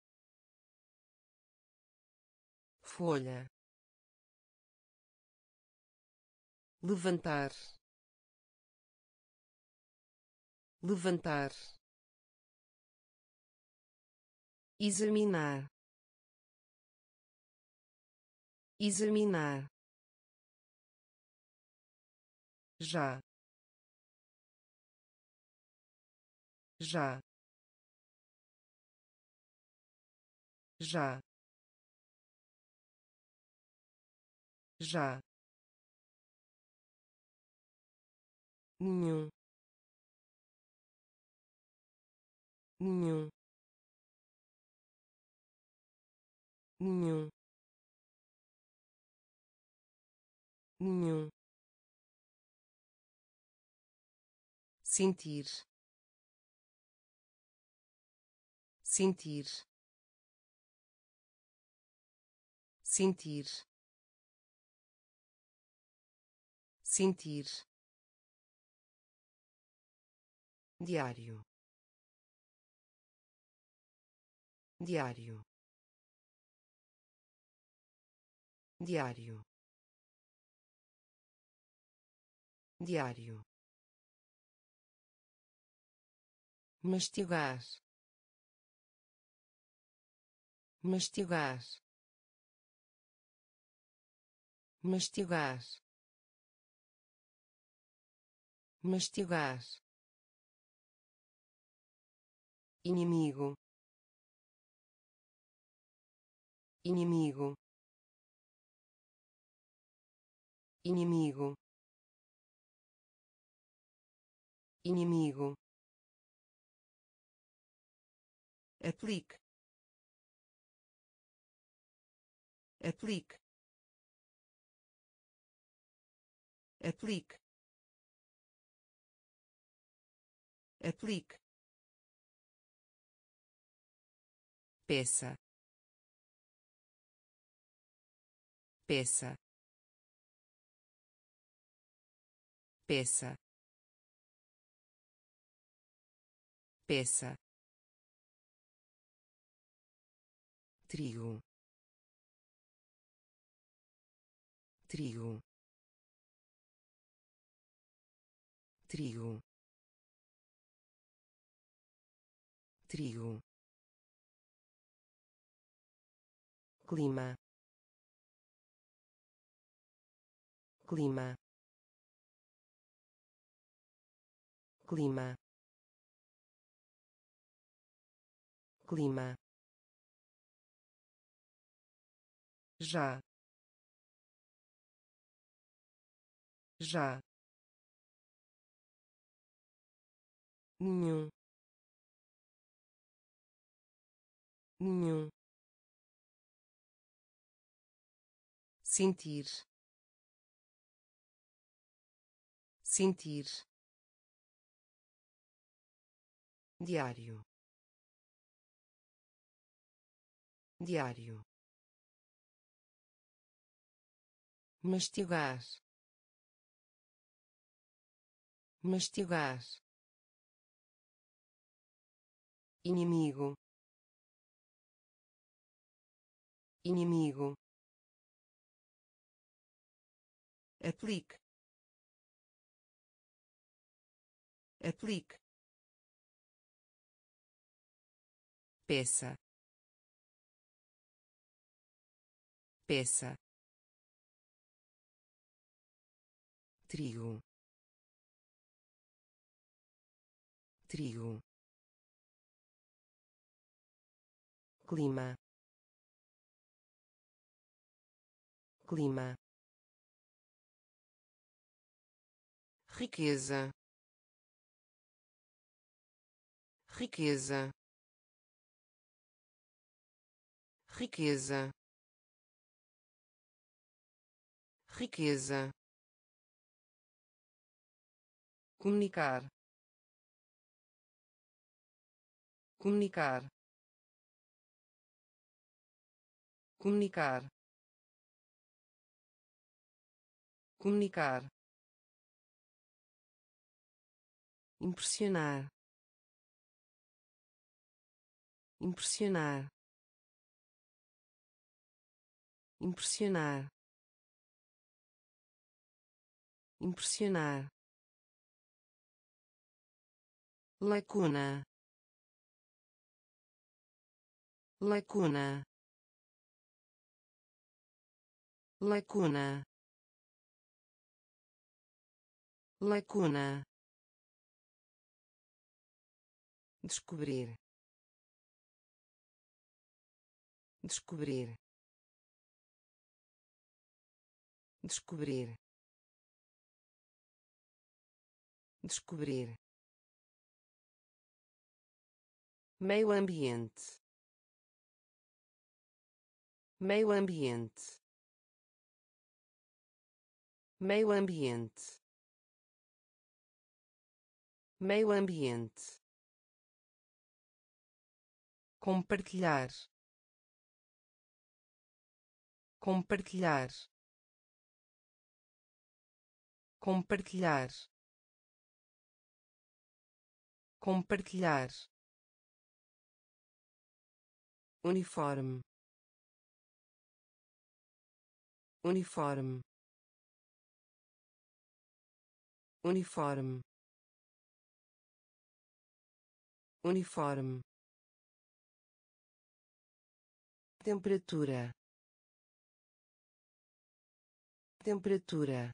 folha, levantar, levantar, examinar, examinar, já, já, já, já, nenhum, nenhum, nenhum, nenhum, sentir, sentir, sentir, sentir, diário, diário, diário, diário, mastigar, mastigar, mastigar, mastigar, inimigo, inimigo, inimigo, inimigo, aplique, aplique, aplique, aplique, peça, peça, peça, peça, trigo, trigo, trigo, trigo, clima, clima, clima, clima, já, já, nenhum, nenhum, sentir, sentir, diário, diário, mastigar, mastigar, inimigo, inimigo, aplique, aplique, peça, peça, trigo, trigo, clima, clima, riqueza, riqueza, riqueza, riqueza, comunicar, comunicar, comunicar, comunicar, impressionar, impressionar, impressionar, impressionar, lacuna, lacuna, lacuna, lacuna, descobrir, descobrir, descobrir, descobrir, meio ambiente, meio ambiente, meio ambiente, meio ambiente, compartilhar, compartilhar, compartilhar, compartilhar, uniforme, uniforme, uniforme, uniforme, temperatura, temperatura,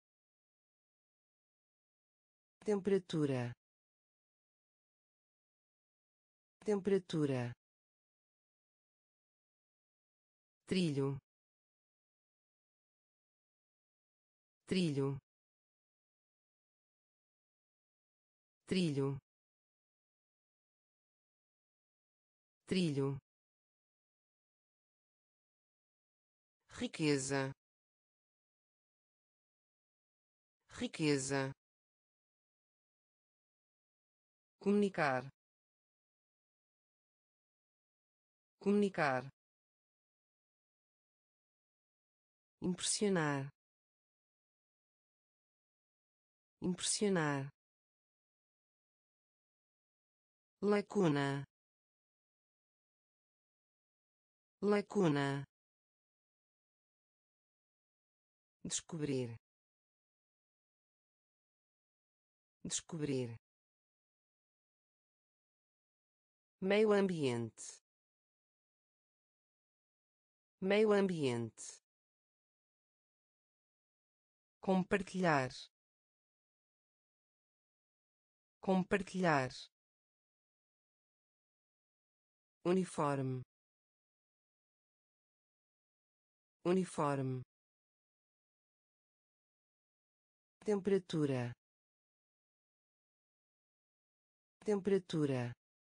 temperatura, temperatura, trilho, trilho, trilho, trilho, riqueza, riqueza, comunicar, comunicar, impressionar, impressionar, lacuna, lacuna, descobrir, descobrir, meio ambiente, meio ambiente, compartilhar, compartilhar, uniforme, uniforme, temperatura, temperatura,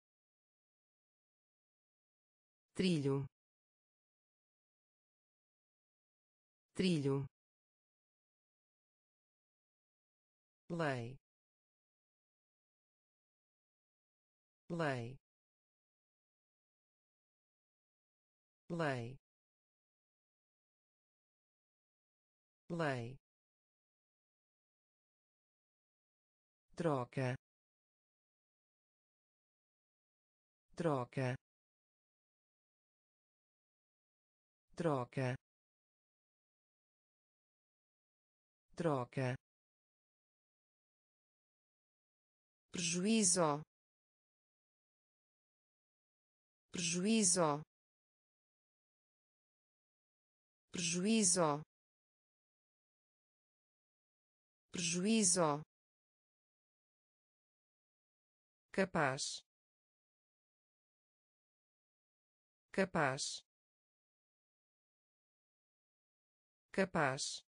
trilho, trilho, lei, lei, lei, lei, troca, troca, troca, troca, prejuízo, prejuízo, prejuízo, prejuízo, capaz, capaz, capaz,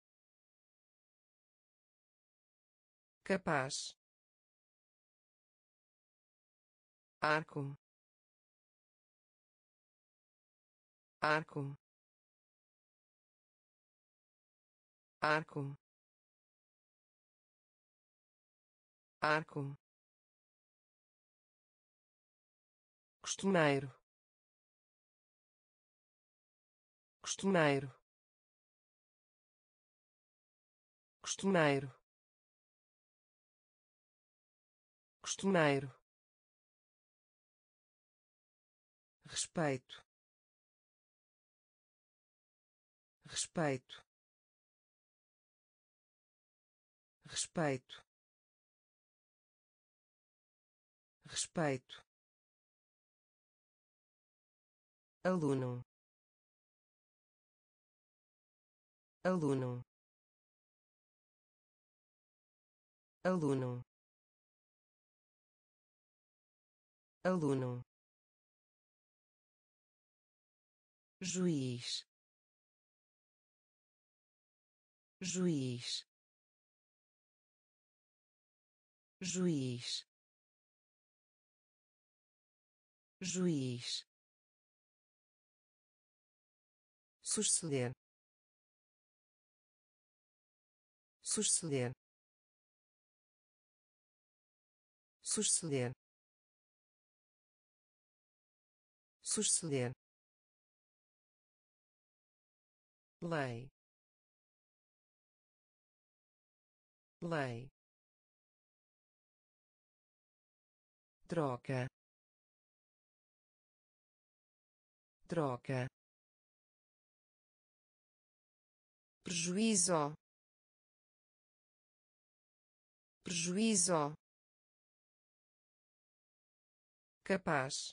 capaz, arco, arco, arco, arco, costumeiro, costumeiro, costumeiro, costumeiro, respeito, respeito, respeito, respeito, aluno, aluno, aluno, aluno, juiz, juiz, juiz, juiz, suceder, suceder, suceder, suceder, lei, lei, troca, troca, prejuízo, prejuízo, capaz,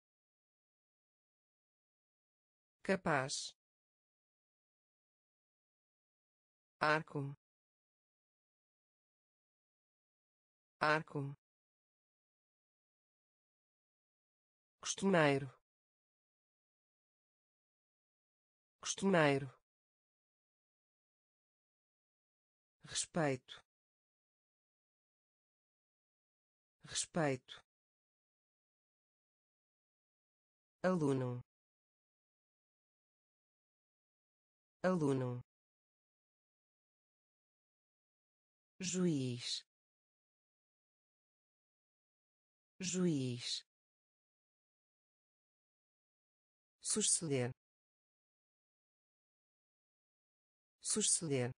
capaz, arco, arco, costumeiro, costumeiro, respeito, respeito, aluno, aluno, juiz, juiz, suceder, suceder,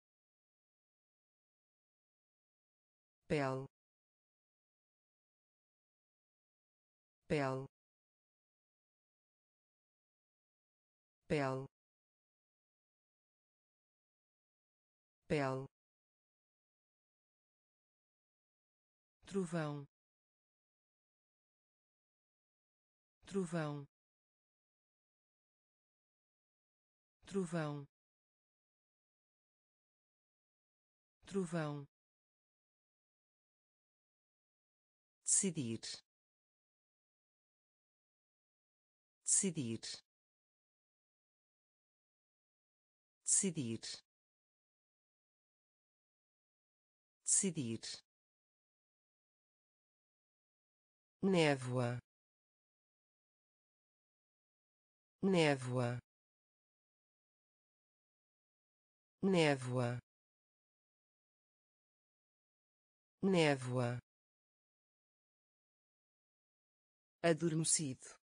pele, pele, pele, pele, trovão, trovão, trovão, trovão, decidir, decidir, decidir, decidir, névoa, névoa, névoa, névoa, adormecido,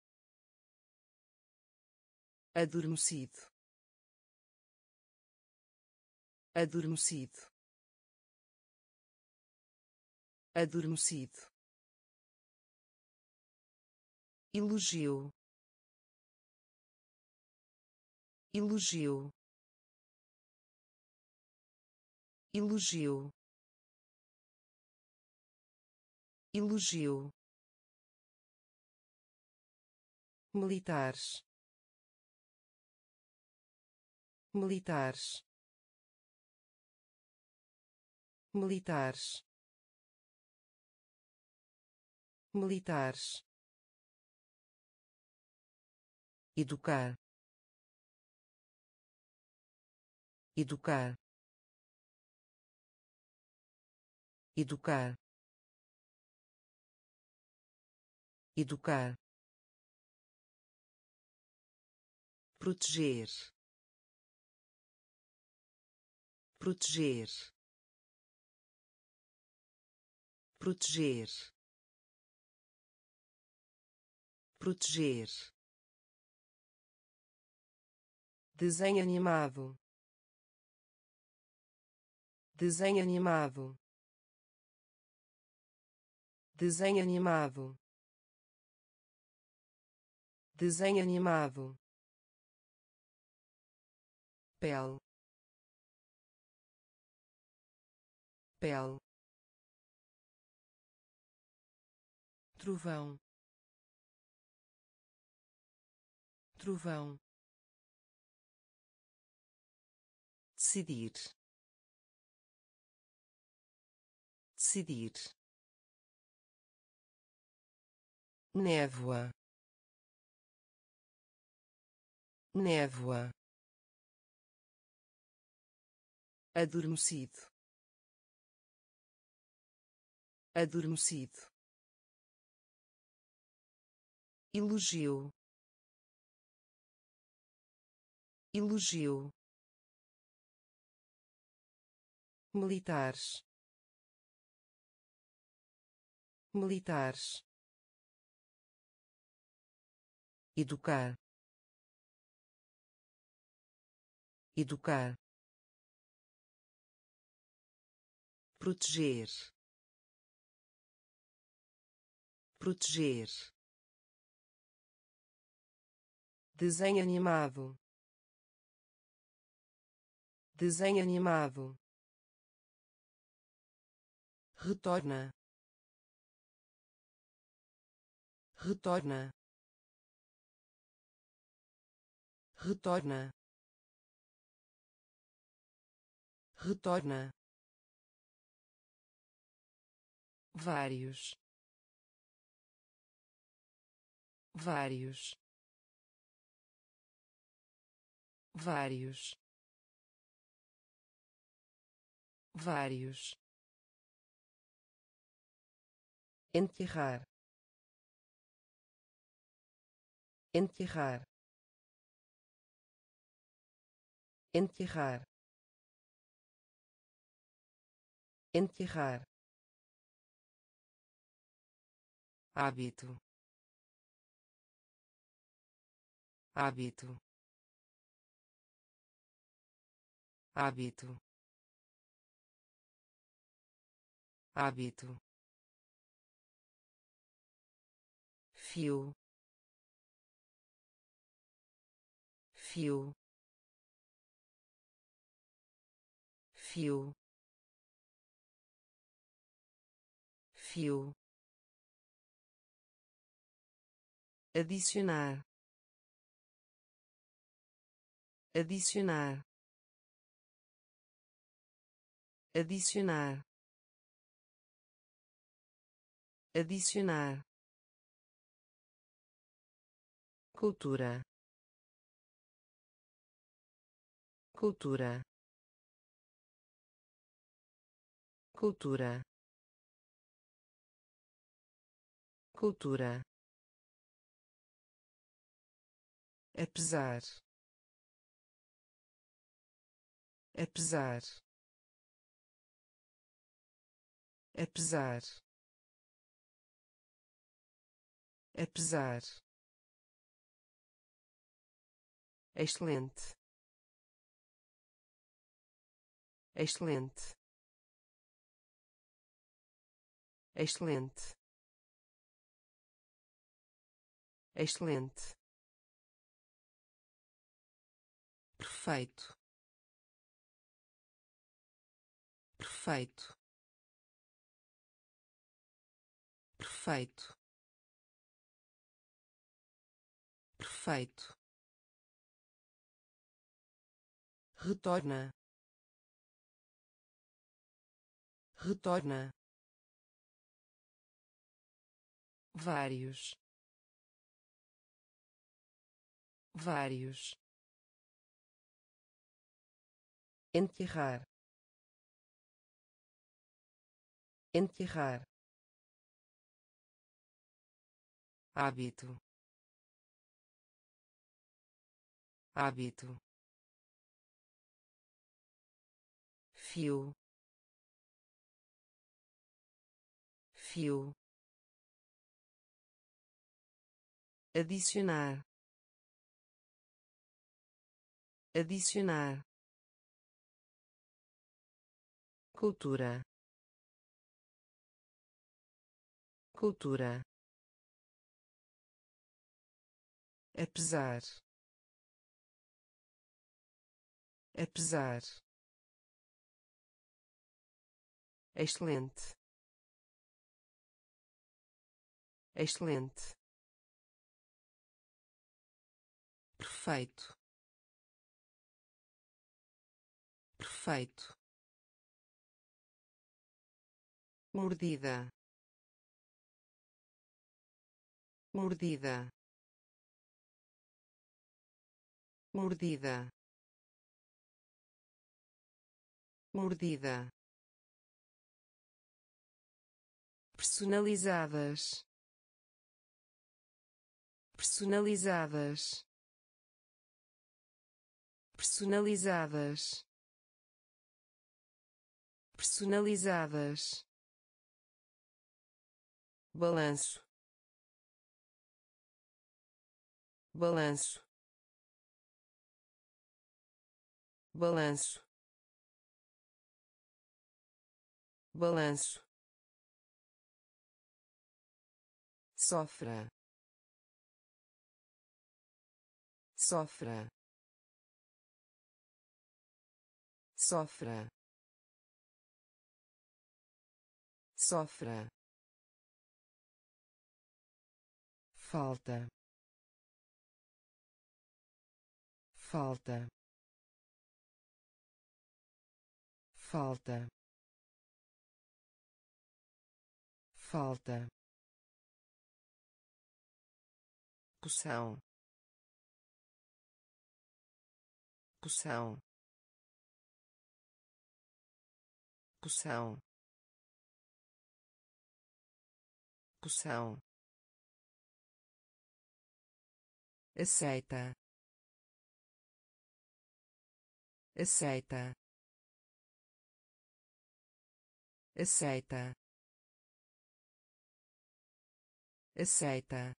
adormecido, adormecido, adormecido, elogio, elogio, elogio, elogio, militares, militares, militares, militares, educar, educar, educar, educar, proteger, proteger, proteger, proteger, desenho animado, desenho animado, desenho animado, desenho animado, pele, pele, trovão, trovão, decidir, decidir, névoa, névoa, adormecido, adormecido, elogio, elogio, militares, militares, educar, educar, proteger, proteger, desenho animado, desenho animado, retorna, retorna, retorna, retorna, vários, vários, vários, vários, enterrar, enterrar, enterrar, enterrar, hábito, hábito, hábito, hábito, fio, fio, fio, fio, adicionar, adicionar, adicionar, adicionar, cultura, cultura, cultura, cultura, apesar, apesar, apesar, apesar, excelente, excelente, excelente, excelente, perfeito, perfeito, perfeito, perfeito, retorna, retorna, vários, vários, enterrar, enterrar, hábito, hábito, fio, fio, adicionar, adicionar, cultura, cultura, apesar, apesar, excelente, excelente, perfeito, perfeito, mordida, mordida, mordida, mordida, personalizadas, personalizadas, personalizadas, personalizadas, balanço, balanço, balanço, balanço, sofra, sofra, sofra, sofra, falta, falta, falta, falta, poção, poção, poção, poção, aceita, aceita, aceita, aceita,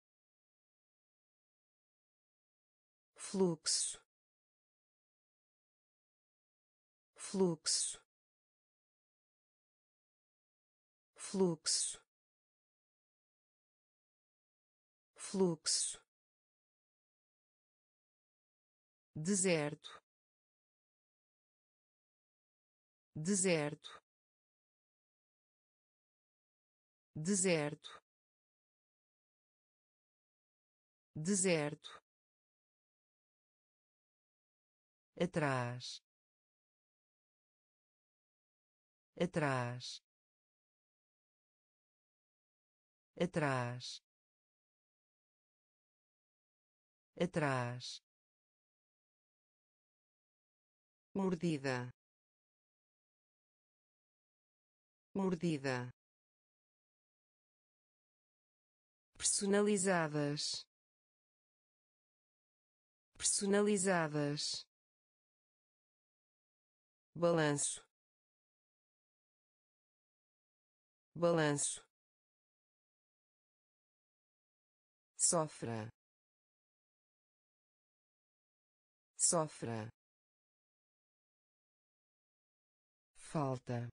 fluxo, fluxo, fluxo, fluxo, deserto, deserto, deserto, deserto, atrás, atrás, atrás, atrás, mordida, mordida, personalizadas, personalizadas, balanço, balanço, sofra, sofra, falta,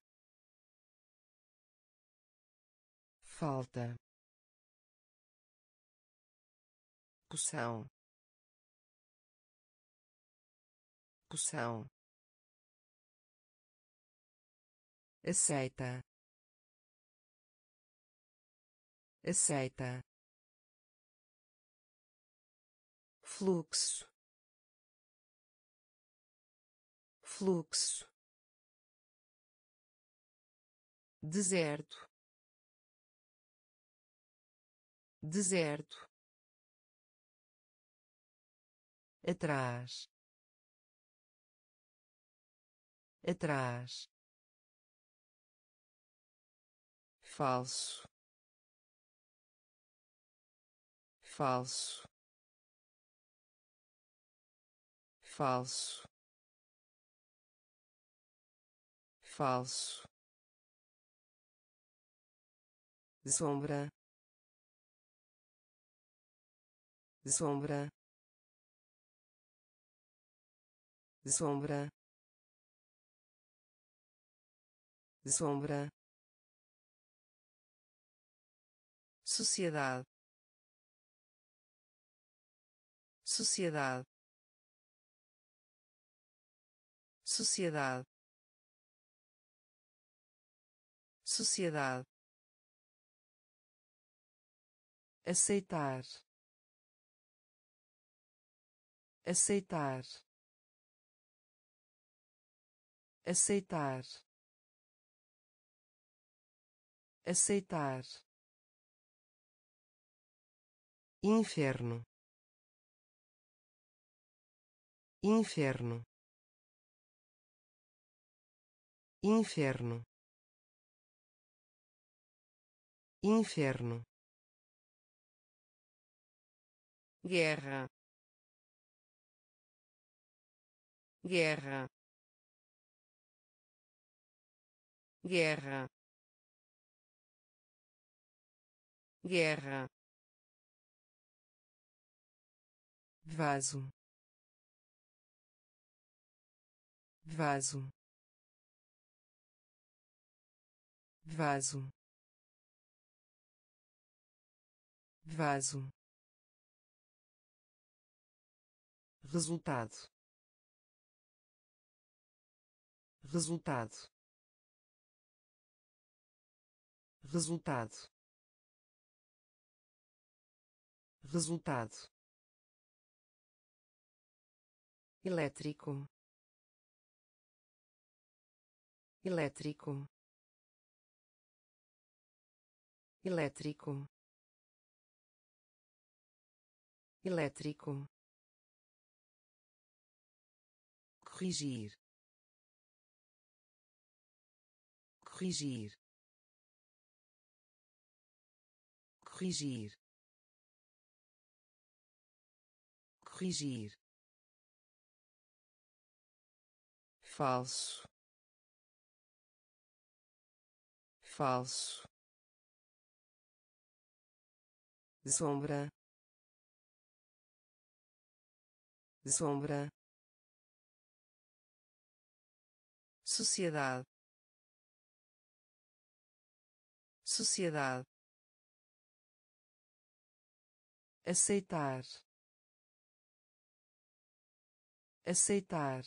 falta, poção, poção, aceita, aceita, fluxo, fluxo, deserto, deserto, atrás, atrás, falso, falso, falso, falso, sombra, sombra, sombra, sombra, sociedade, sociedade, sociedade, sociedade, aceitar, aceitar, aceitar, aceitar, inferno, inferno, inferno, inferno, guerra, guerra, guerra, guerra, vaso, vaso, vaso, vaso, resultado, resultado, resultado, resultado, elétrico, elétrico, elétrico, elétrico, corrigir, corrigir, corrigir, corrigir, falso, falso, sombra, sombra, sociedade, sociedade, aceitar, aceitar,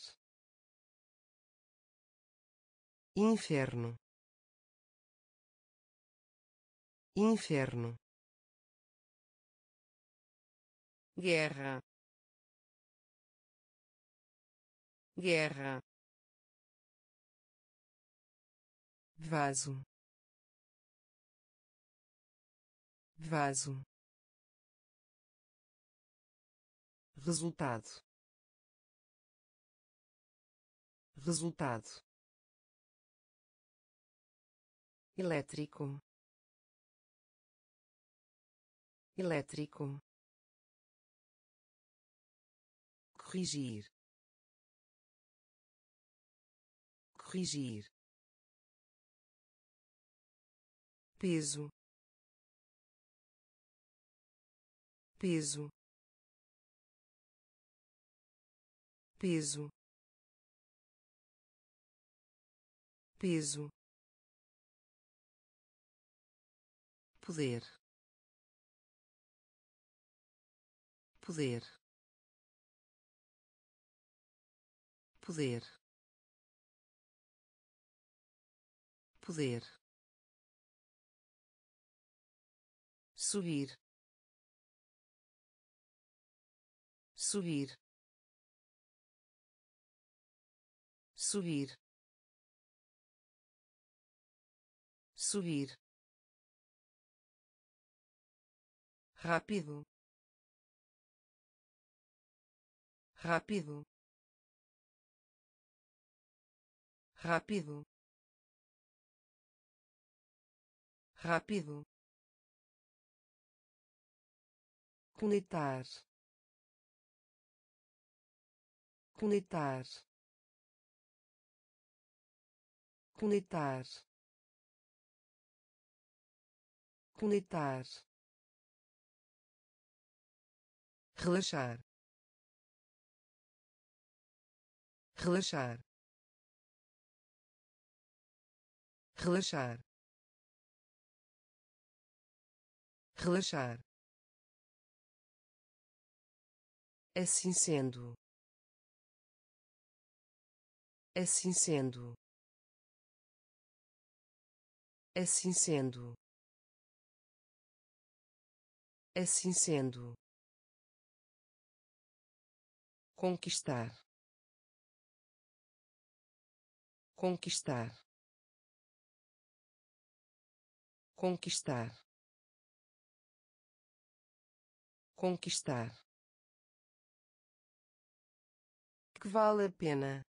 inferno, inferno, guerra, guerra, vaso, vaso, resultado, resultado, elétrico, elétrico, corrigir, corrigir, peso, peso, peso, peso, poder, poder, poder, poder, subir, subir, subir, subir, rápido, rápido, rápido, rápido, conectar, conectar, conectar, conectar, relaxar, relaxar, relaxar, relaxar, assim sendo, assim sendo, assim sendo, assim sendo, conquistar, conquistar, conquistar, conquistar, que vale a pena,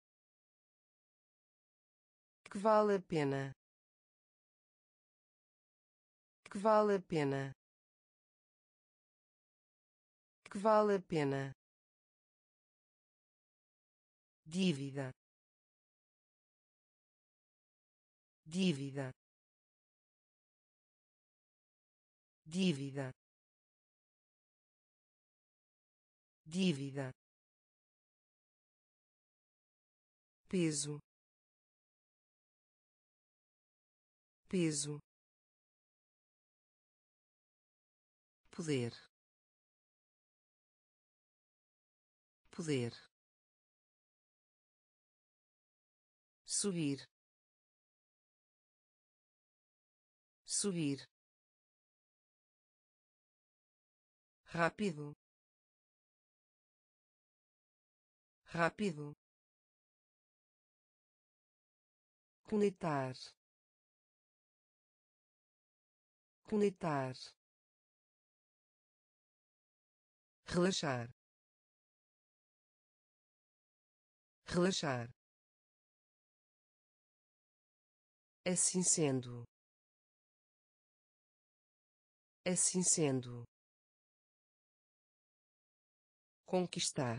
que vale a pena, que vale a pena, que vale a pena, dívida, dívida, dívida, dívida, peso, peso, poder, poder, subir, subir, rápido, rápido, conectar, conectar, relaxar, relaxar, assim sendo, assim sendo, conquistar,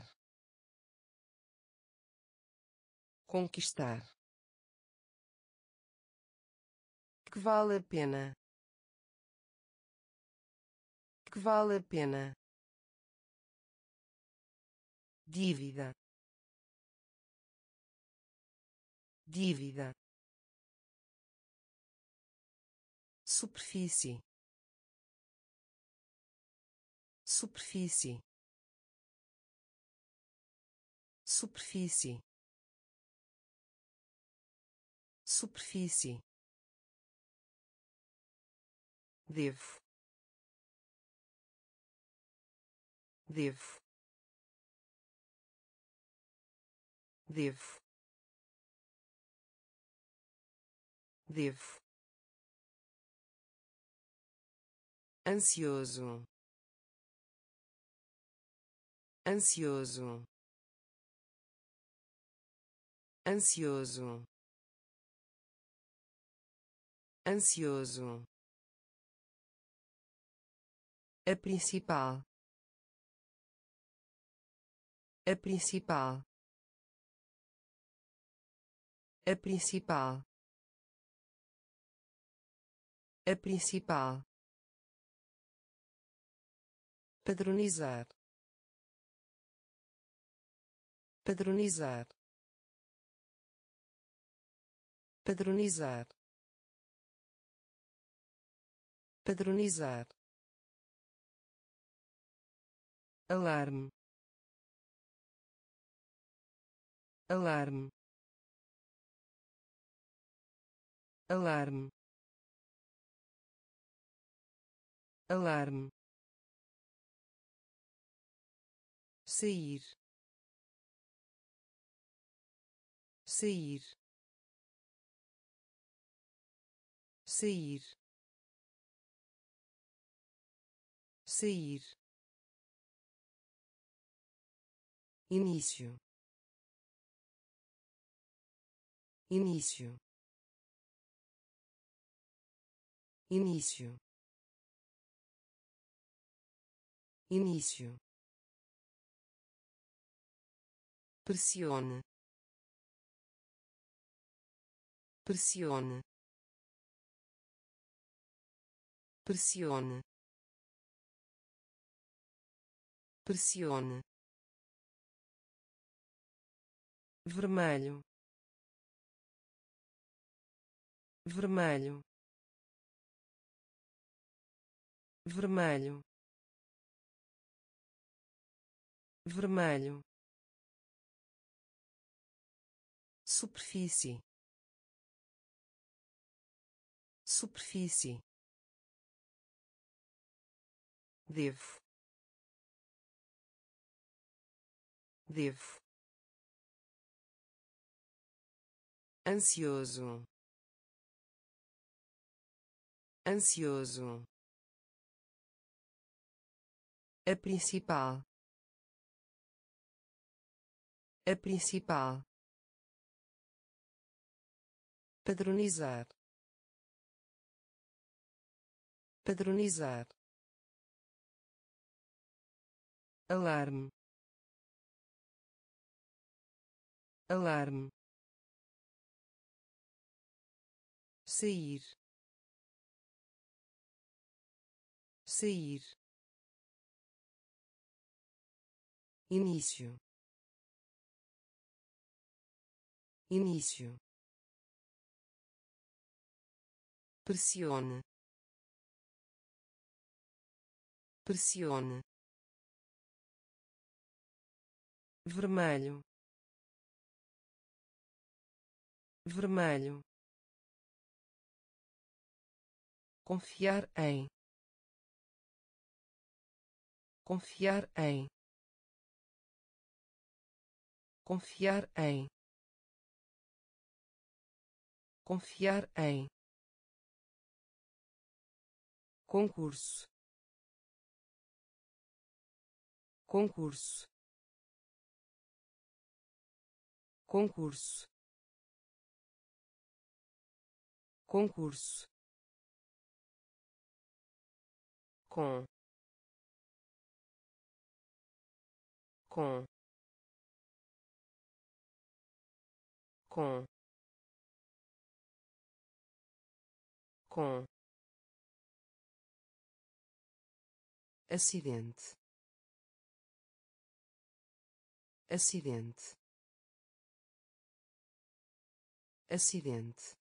conquistar, que vale a pena, que vale a pena, dívida, dívida, superfície, superfície, superfície, superfície, devo, devo, devo, devo, ansioso, ansioso, ansioso, ansioso, a principal, a principal, a principal, a principal, padronizar, padronizar, padronizar, padronizar, alarme, alarme, alarme, alarme, sair, sair, sair, sair, início, início, início, início, pressione, pressione, pressione, pressione, vermelho, vermelho, vermelho, vermelho, superfície, superfície, devo, devo, ansioso, ansioso, a principal, a principal, padronizar, padronizar, alarme, alarme, sair, sair, início, início, pressione, pressione, vermelho, vermelho, confiar em, confiar em, confiar em, confiar em, concurso, concurso, concurso, concurso, com, com, com, com, acidente, acidente, acidente,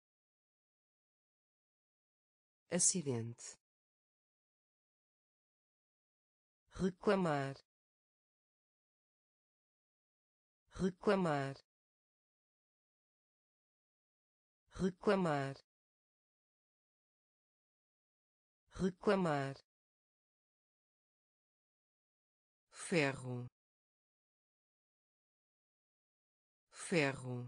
acidente, reclamar, reclamar, reclamar, reclamar, ferro, ferro,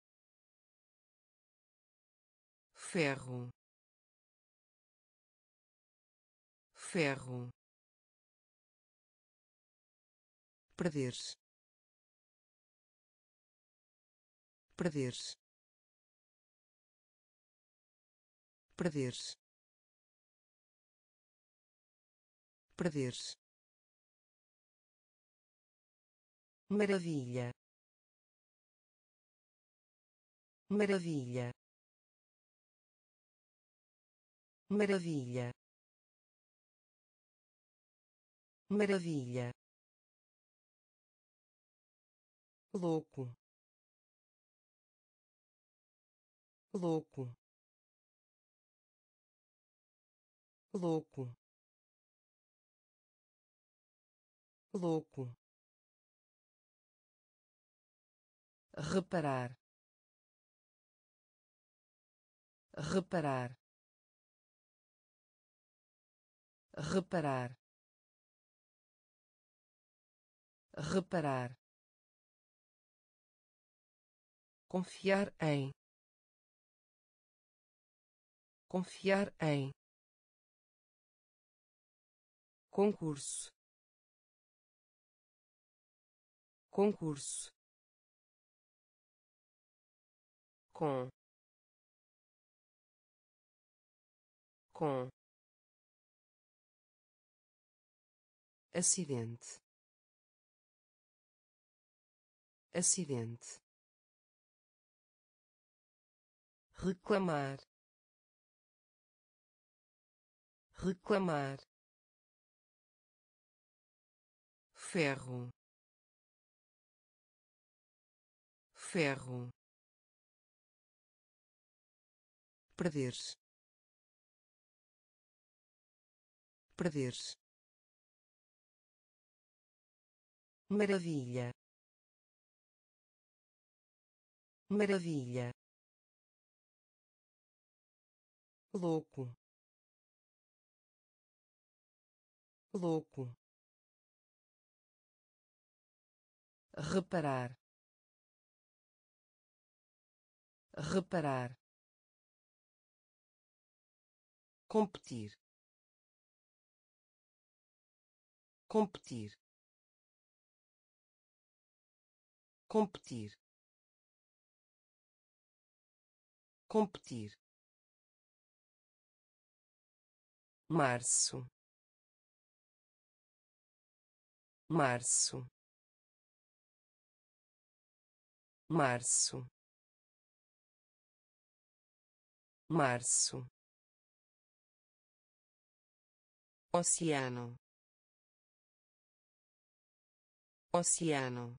ferro, ferro, perder-se, perder-se, perder-se, perder-se, maravilha, maravilha, maravilha, maravilha, louco, louco, louco, louco, reparar, reparar, reparar, reparar, confiar em, confiar em, concurso, concurso, com, com, acidente, acidente, reclamar, reclamar, ferro, ferro, perder-se, perder-se, maravilha, maravilha, louco, louco, reparar, reparar, competir, competir, competir, competir, março, março, março, março, oceano, oceano,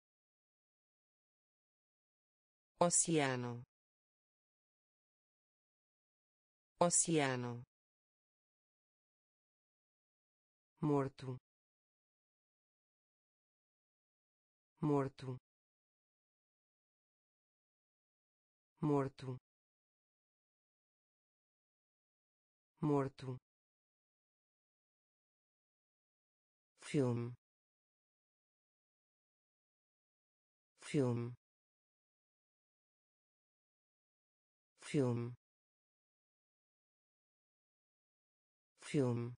oceano, oceano, morto, morto, morto, morto, filme, filme, filme, filme,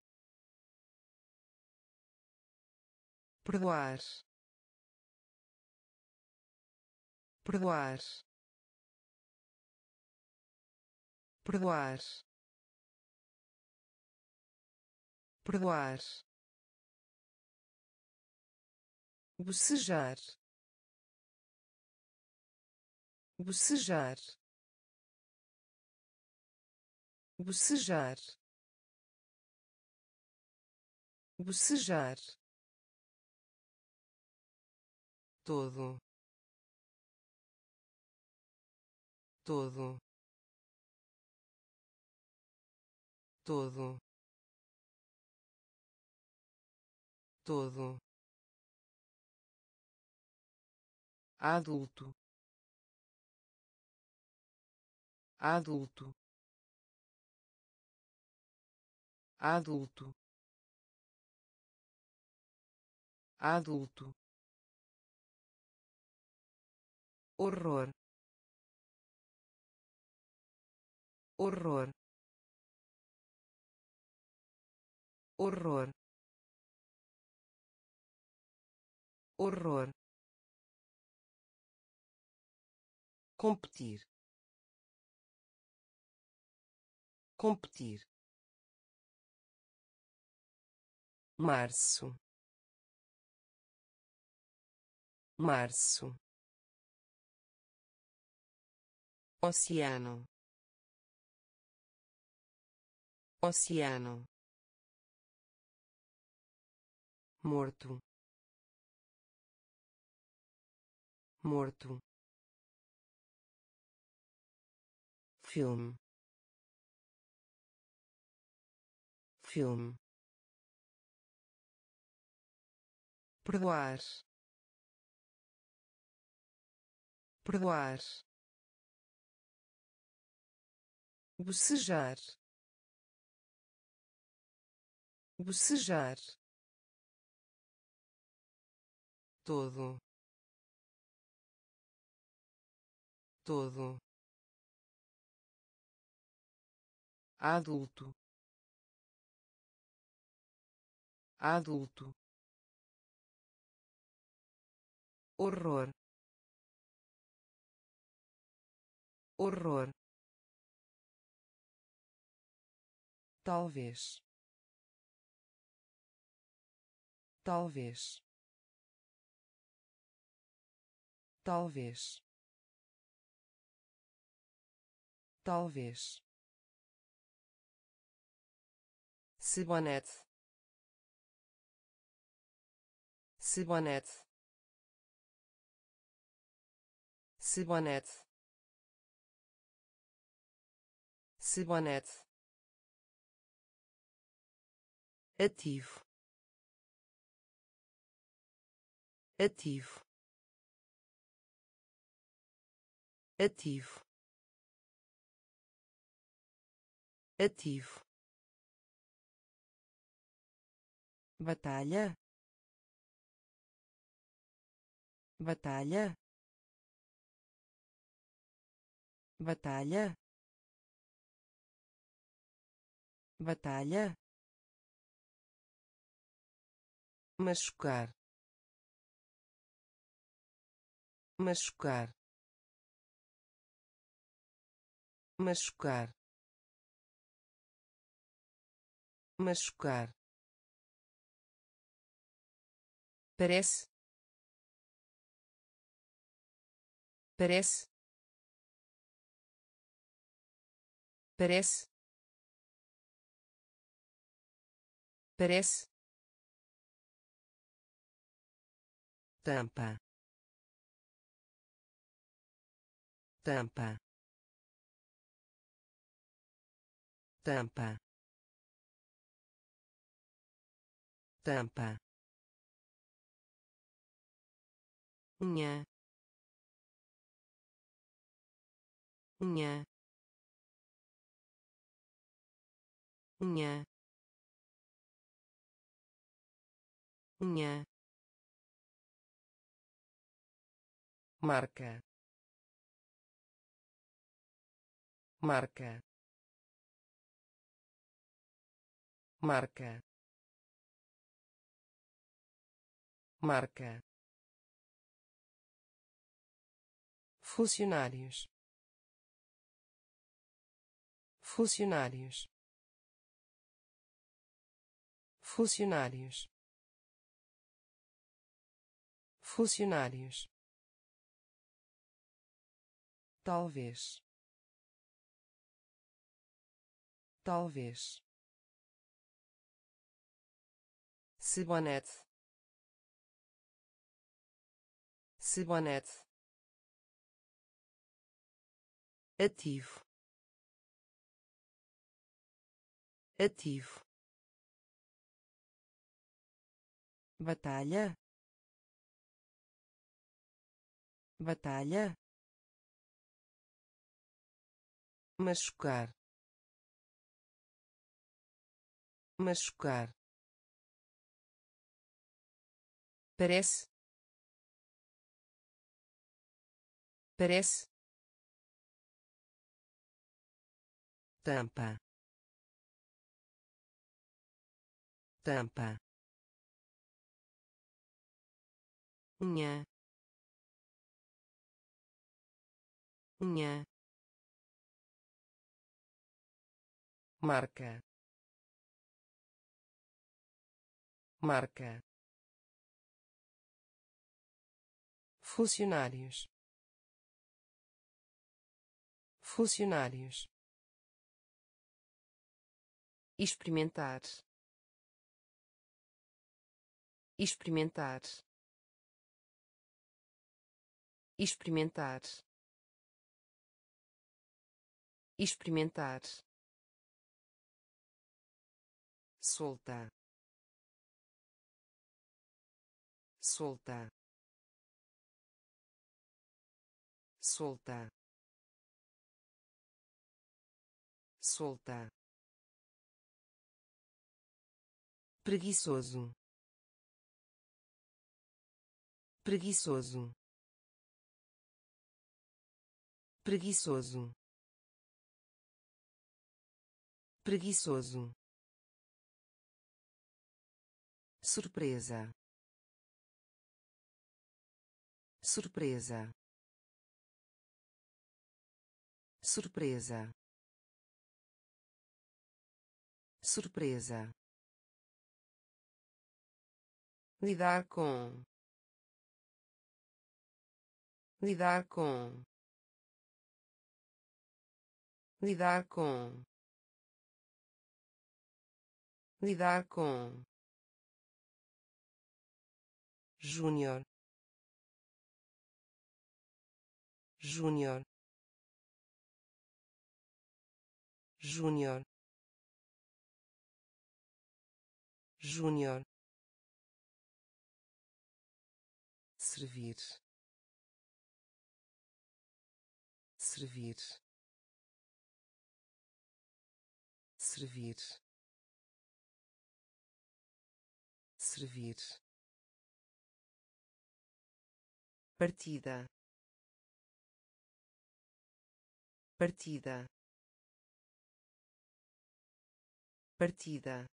perdoar, perdoar, perdoar, perdoar, bocejar, bocejar, bocejar, bocejar, todo, todo, todo, todo, adulto, adulto, adulto, adulto, horror, horror, horror, horror, competir, competir, março, março, oceano, oceano, morto, morto, filme, filme, perdoar, perdoar, bocejar, bocejar, todo, todo, adulto, adulto, horror, horror, talvez, talvez, talvez, talvez, cibonete, cibonete, cibonete, cibonete, ativo, ativo, ativo, ativo, batalha, batalha, batalha, batalha, machucar, machucar, machucar, machucar, parece, parece, parece, parece, tampa, tampa, tampa, tampa, unha, unha, unha, unha, marca, marca, marca, marca, funcionários, funcionários, funcionários, funcionários, talvez, talvez, cibonete, cibonete, ativo, ativo, batalha, batalha, machucar, machucar, parece, parece, tampa, tampa, unha, unha, marca, marca, funcionários, funcionários, experimentar, experimentar, experimentar, experimentar, solta, solta, solta, solta, preguiçoso, preguiçoso, preguiçoso, preguiçoso, surpresa, surpresa, surpresa, surpresa, lidar com, lidar com, lidar com, lidar com, júnior, júnior, júnior, júnior, servir, servir, servir, servir, partida, partida, partida,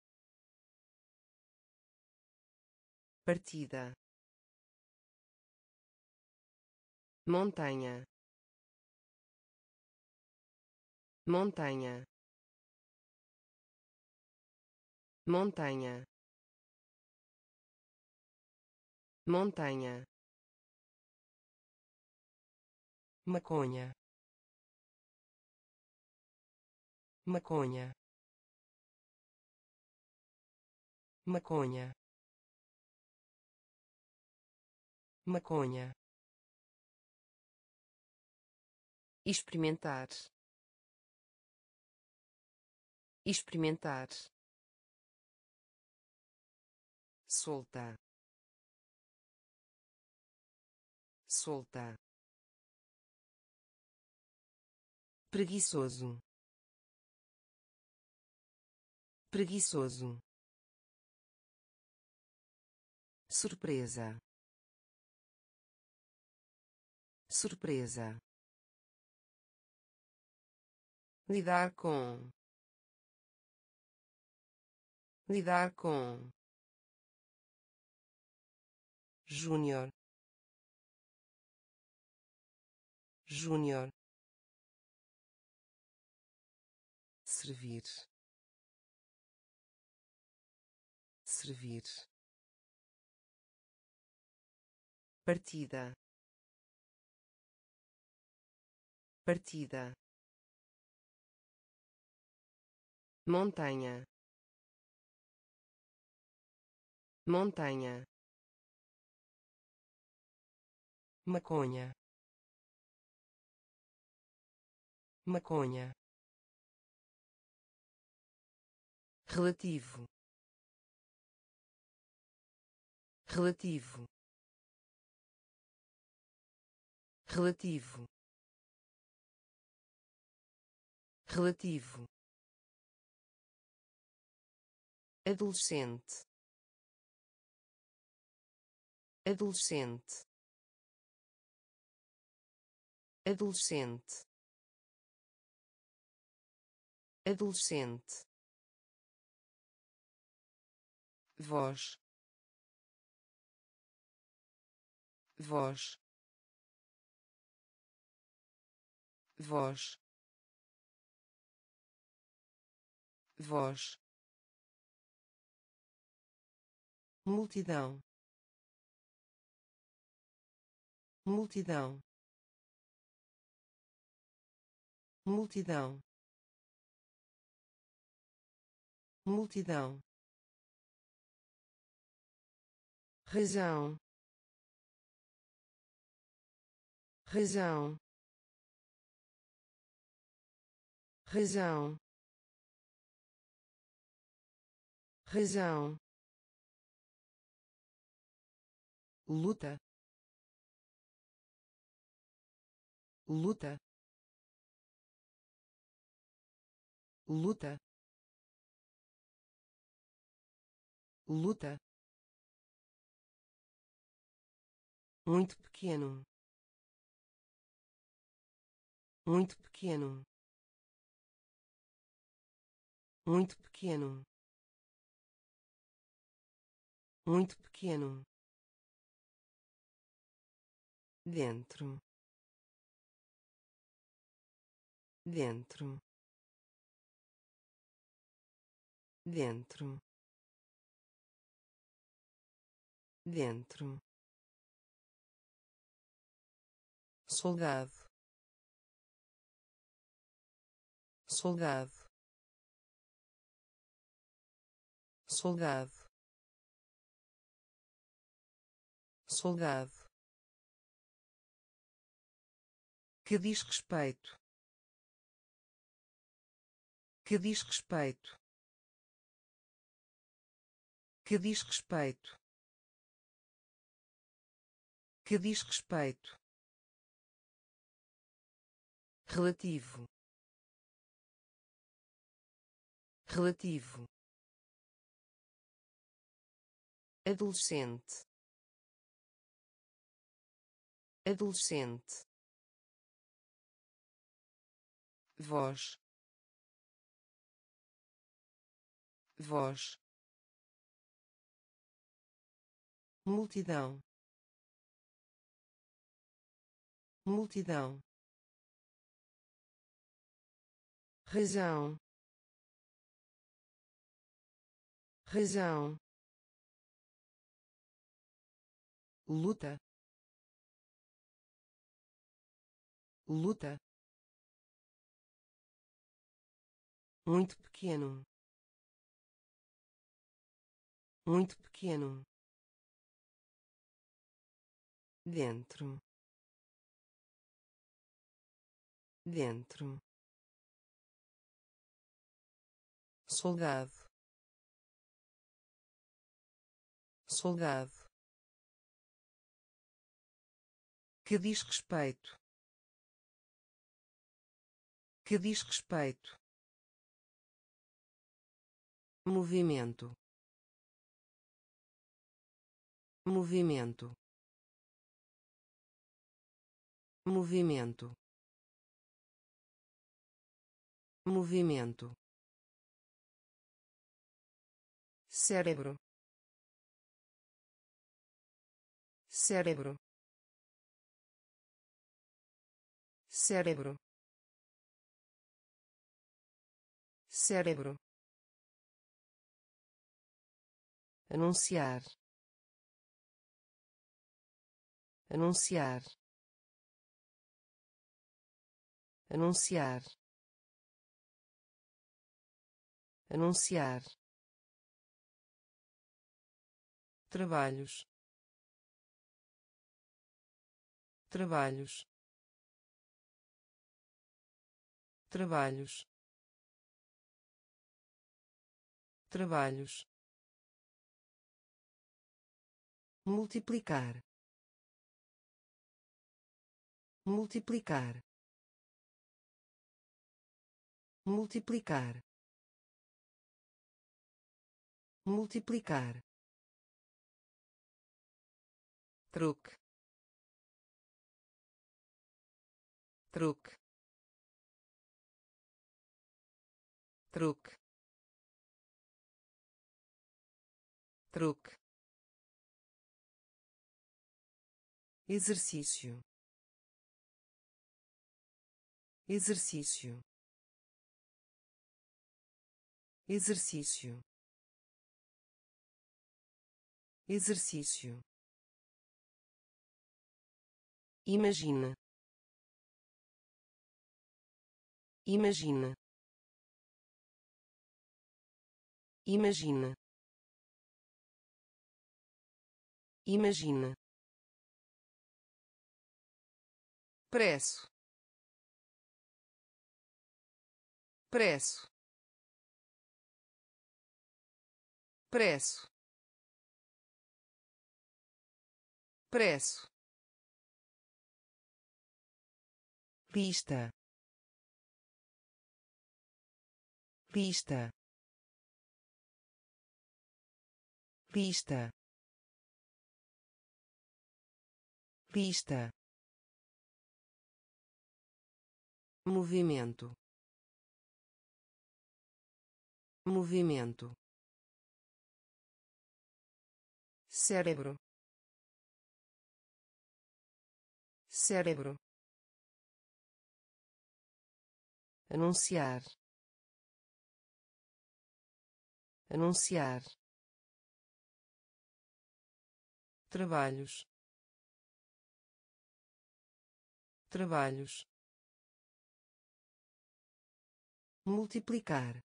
partida, montanha, montanha, montanha, montanha, maconha, maconha, maconha, maconha, experimentar, experimentar, solta, solta, preguiçoso, preguiçoso, surpresa, surpresa, lidar com, lidar com, júnior, júnior, servir, servir, partida, partida, montanha, montanha, maconha, maconha, relativo, relativo, relativo, relativo, adolescente, adolescente, adolescente, adolescente, voz, voz, voz, voz, multidão, multidão, multidão, multidão, razão, razão, razão, razão, luta, luta, luta, luta, muito pequeno, muito pequeno, muito pequeno, muito pequeno, dentro, dentro, dentro, dentro, soldado, soldado, soldado, soldado, que diz respeito, que diz respeito, que diz respeito, que diz respeito, relativo, relativo, adolescente, adolescente, voz, voz, multidão, multidão, razão, razão, luta, luta, muito pequeno, muito pequeno, dentro, dentro, soldado, soldado, que diz respeito, que diz respeito, movimento, movimento, movimento, movimento, cérebro, cérebro, cérebro, cérebro, anunciar, anunciar, anunciar, anunciar, trabalhos, trabalhos, trabalhos, trabalhos, multiplicar, multiplicar, multiplicar, multiplicar, truque, truque, truque, truque, exercício, exercício, exercício, exercício, imagina, imagina, imagina, imagina, preço, preço, preço, preço, pista, pista, pista, pista, movimento, movimento, cérebro, cérebro, anunciar, anunciar, trabalhos, trabalhos, multiplicar,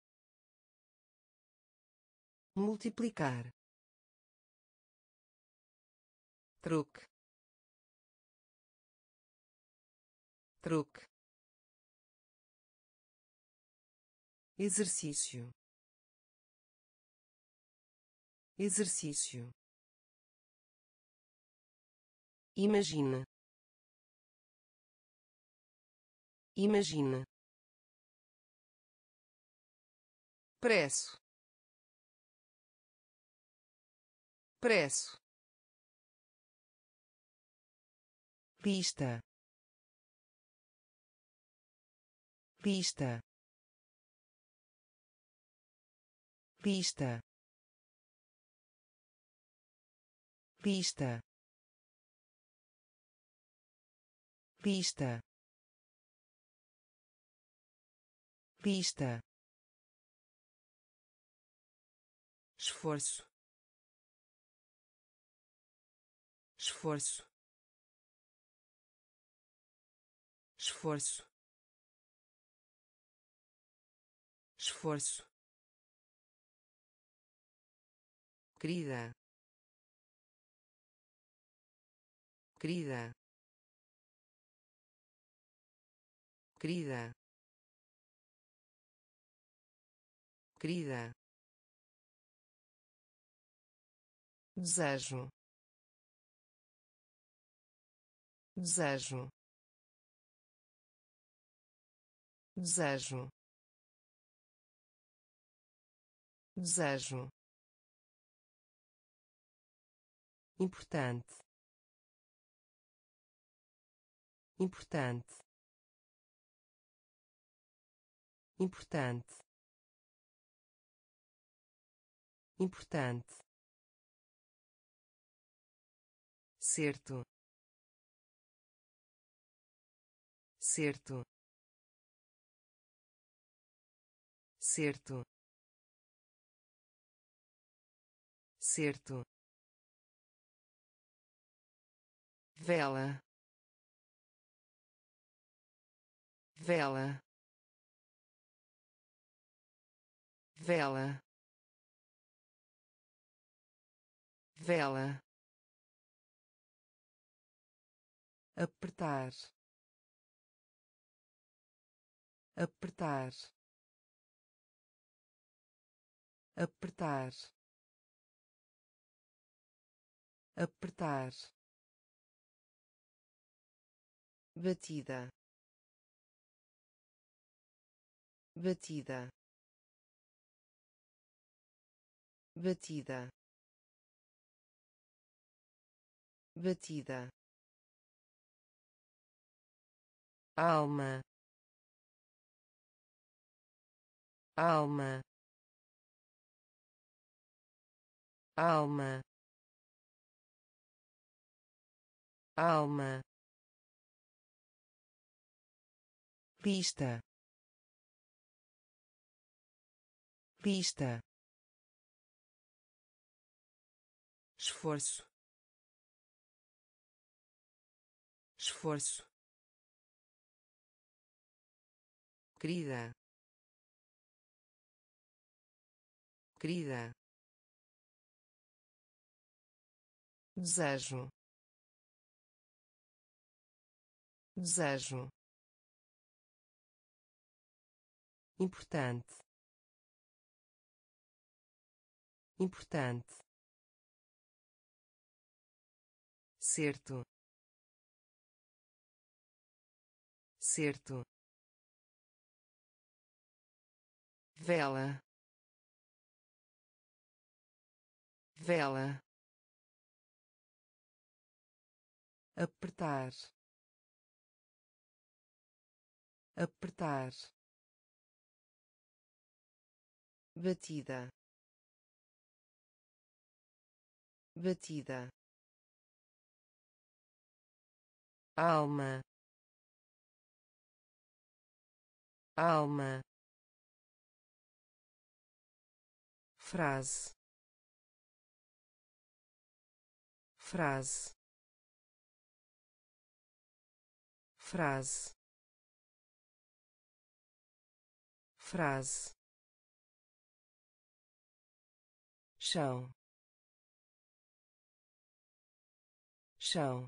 multiplicar, truque, truque, exercício, exercício, imagina, imagina, preço, preço, pista, pista, pista, pista, pista, pista, esforço, esforço, esforço, esforço, querida, querida, querida, querida, desejo, desejo, desejo, desejo, importante, importante, importante, importante, certo, certo, certo, certo, vela, vela, vela, vela, apertar, apertar, apertar, apertar, batida, batida, batida, batida, alma, alma, alma, alma, lista, lista, esforço, esforço, querida, querida, desejo, desejo, importante, importante, certo, certo, vela, vela, apertar, apertar, batida, batida, alma, alma, frase, frase, frase, frase, chão, chão,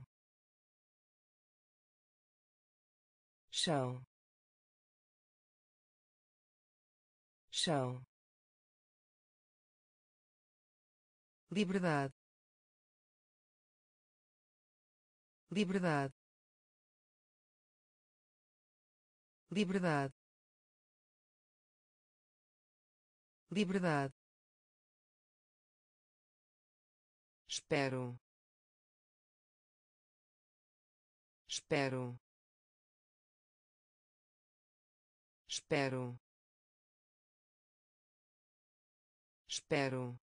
chão, chão, liberdade, liberdade, liberdade, liberdade, espero, espero, espero, espero,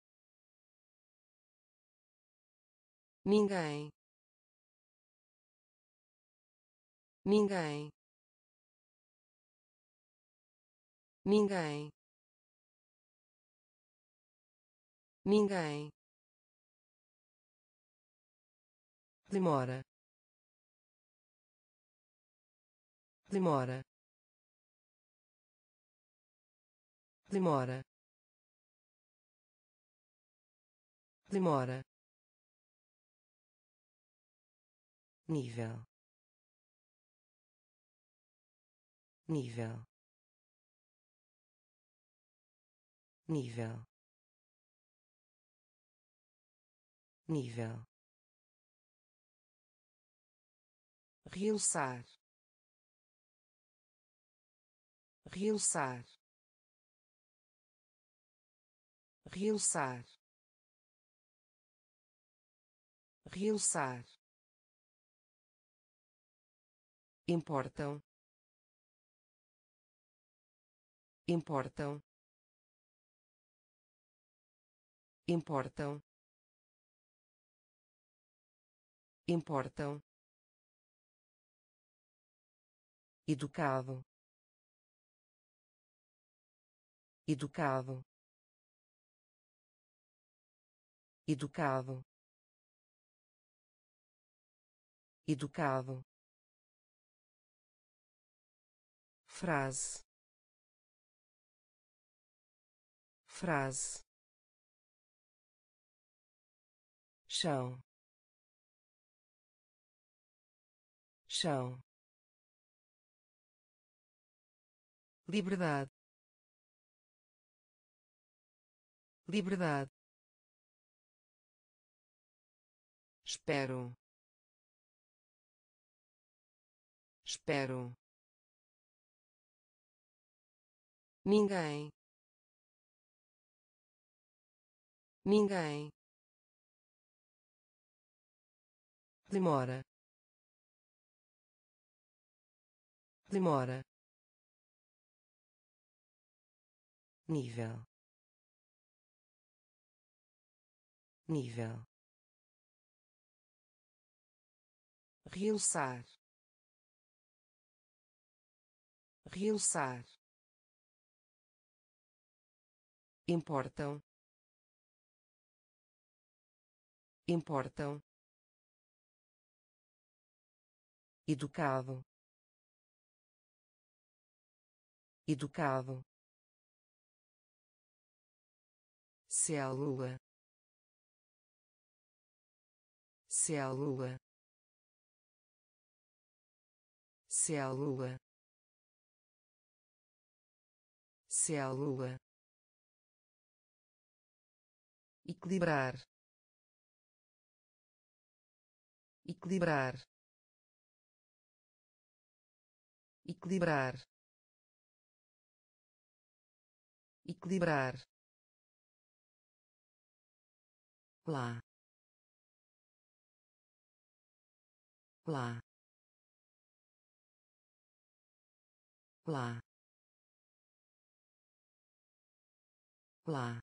ninguém, ninguém, ninguém, ninguém, demora, demora, demora, demora, nível, nível, nível, nível, realçar, realçar, realçar, realçar, importam, importam, importam, importam, educado, educado, educado, educado, frase, frase, chão, chão, liberdade, liberdade, espero, espero, ninguém, ninguém, demora, demora, nível, nível, realçar, realçar, importam, importam, educado, educado, célula, célula, célula, célula, equilibrar, equilibrar, equilibrar, equilibrar, lá, lá, lá, lá,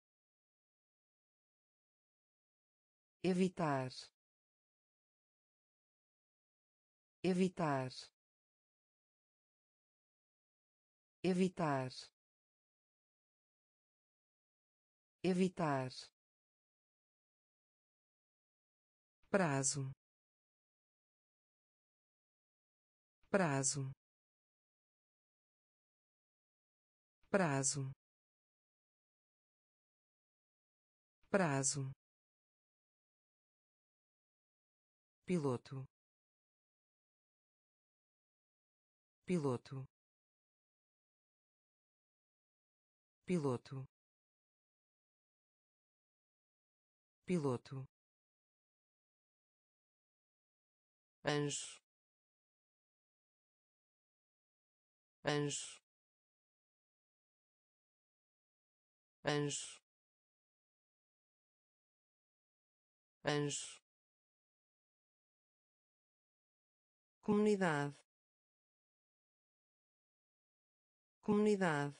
evitar, evitar, evitar, evitar, prazo, prazo, prazo, prazo, piloto, piloto, piloto, piloto, anjo, anjo, anjo, anjo, comunidade, comunidade,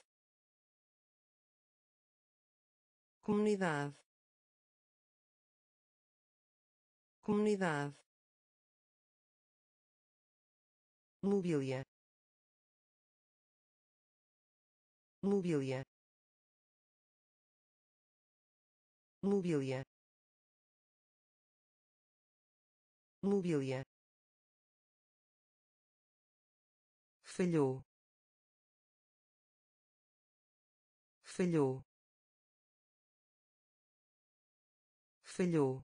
comunidade, comunidade, mobília, mobília, mobília, mobília, falhou, falhou, falhou,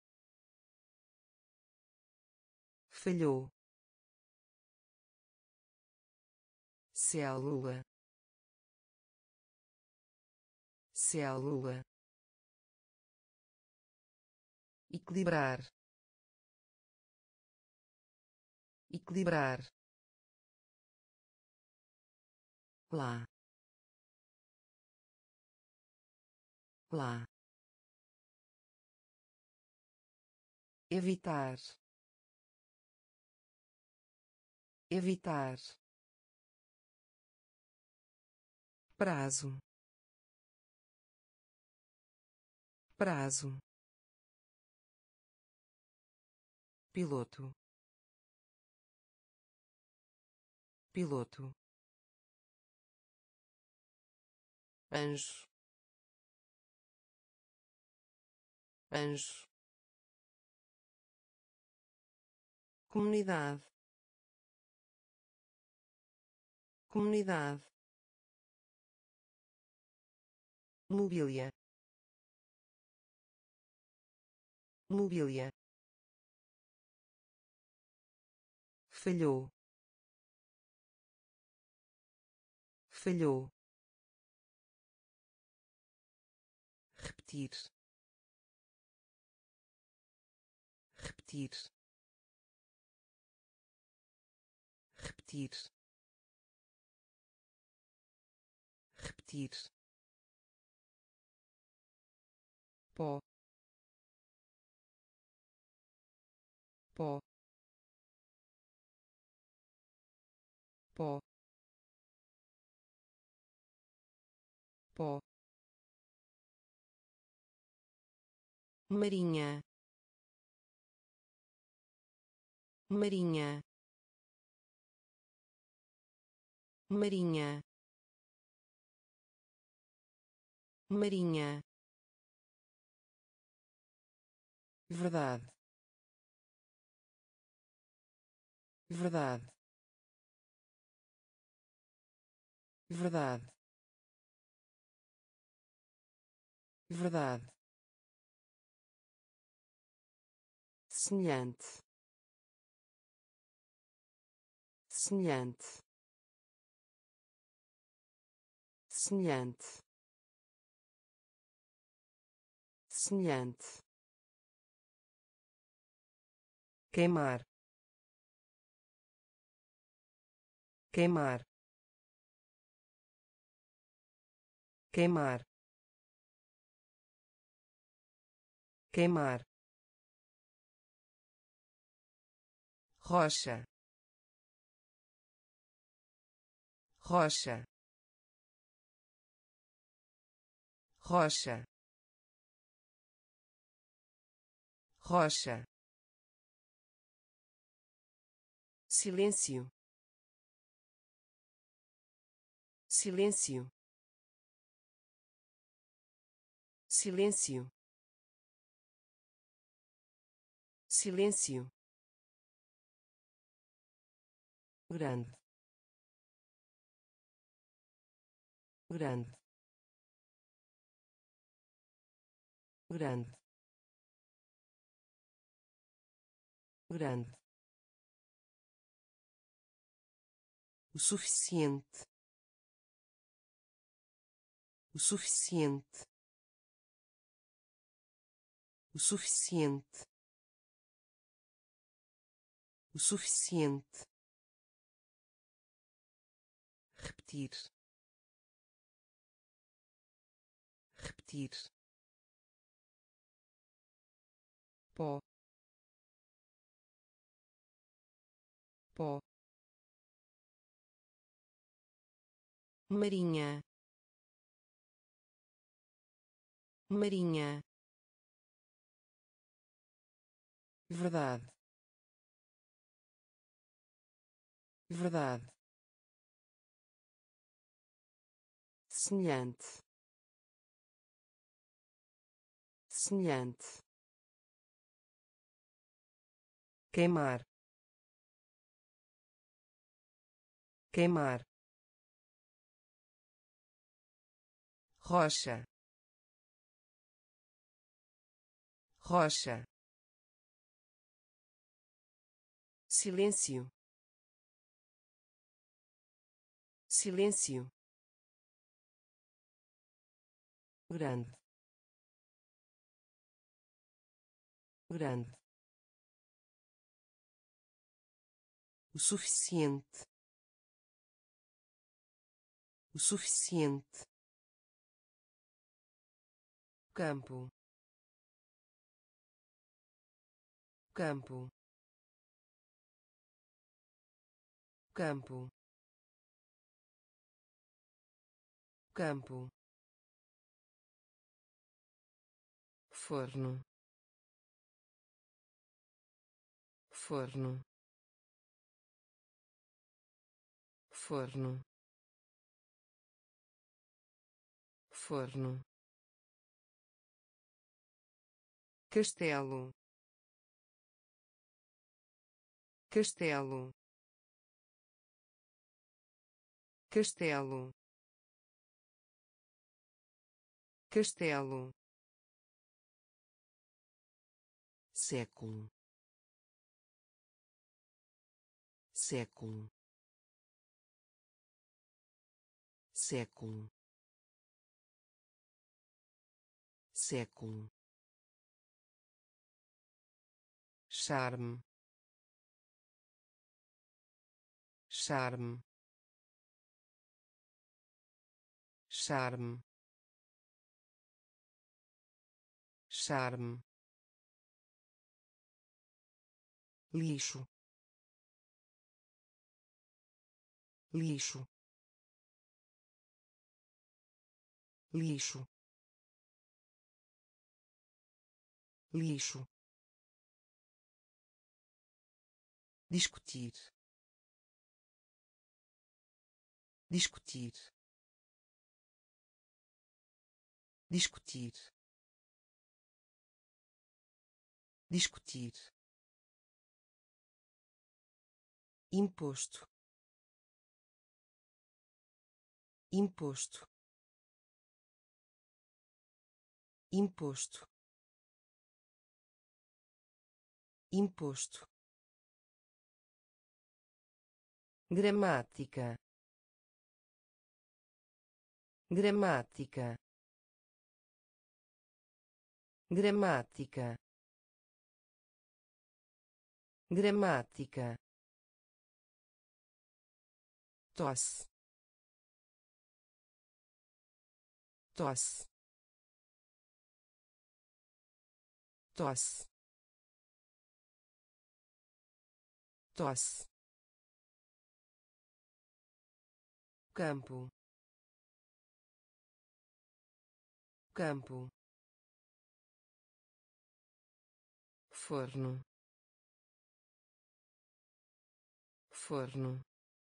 falhou, célula, célula, equilibrar, equilibrar, lá, lá, evitar, evitar, prazo, prazo, piloto, piloto, anjo, anjo, comunidade, comunidade, mobília, mobília, falhou, falhou, repetir, repetir, repetir, repetir, pó, pó, pó, pó, marinha, marinha, marinha, marinha, verdade, verdade, verdade, verdade, semelhante, semelhante, semelhante, semelhante, queimar, queimar, queimar, queimar, rocha, rocha, rocha, rocha, silêncio, silêncio, silêncio, silêncio, grande, grande, grande, grande, o suficiente, o suficiente, o suficiente, o suficiente, repetir, repetir, pó, pó, marinha, marinha, verdade, verdade, semelhante, semelhante, queimar, queimar, rocha, rocha, silêncio, silêncio, grande, grande, o suficiente, o suficiente, campo, campo, campo, campo, forno, forno, forno, forno, castelo, castelo, castelo, castelo, século, século, século, século, charme, charme, charme, charme, lixo, lixo, lixo, lixo, discutir, discutir, discutir, discutir, imposto, imposto, imposto, imposto, gramática, gramática, gramática, gramática, tosse, tosse, tosse, tosse, campo, campo, forno, forno,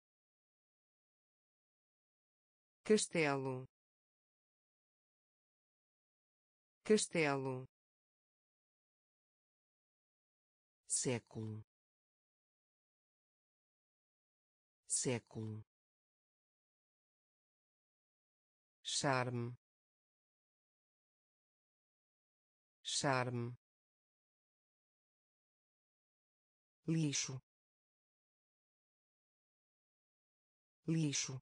castelo, castelo, século, século, charme, charme, lixo, lixo,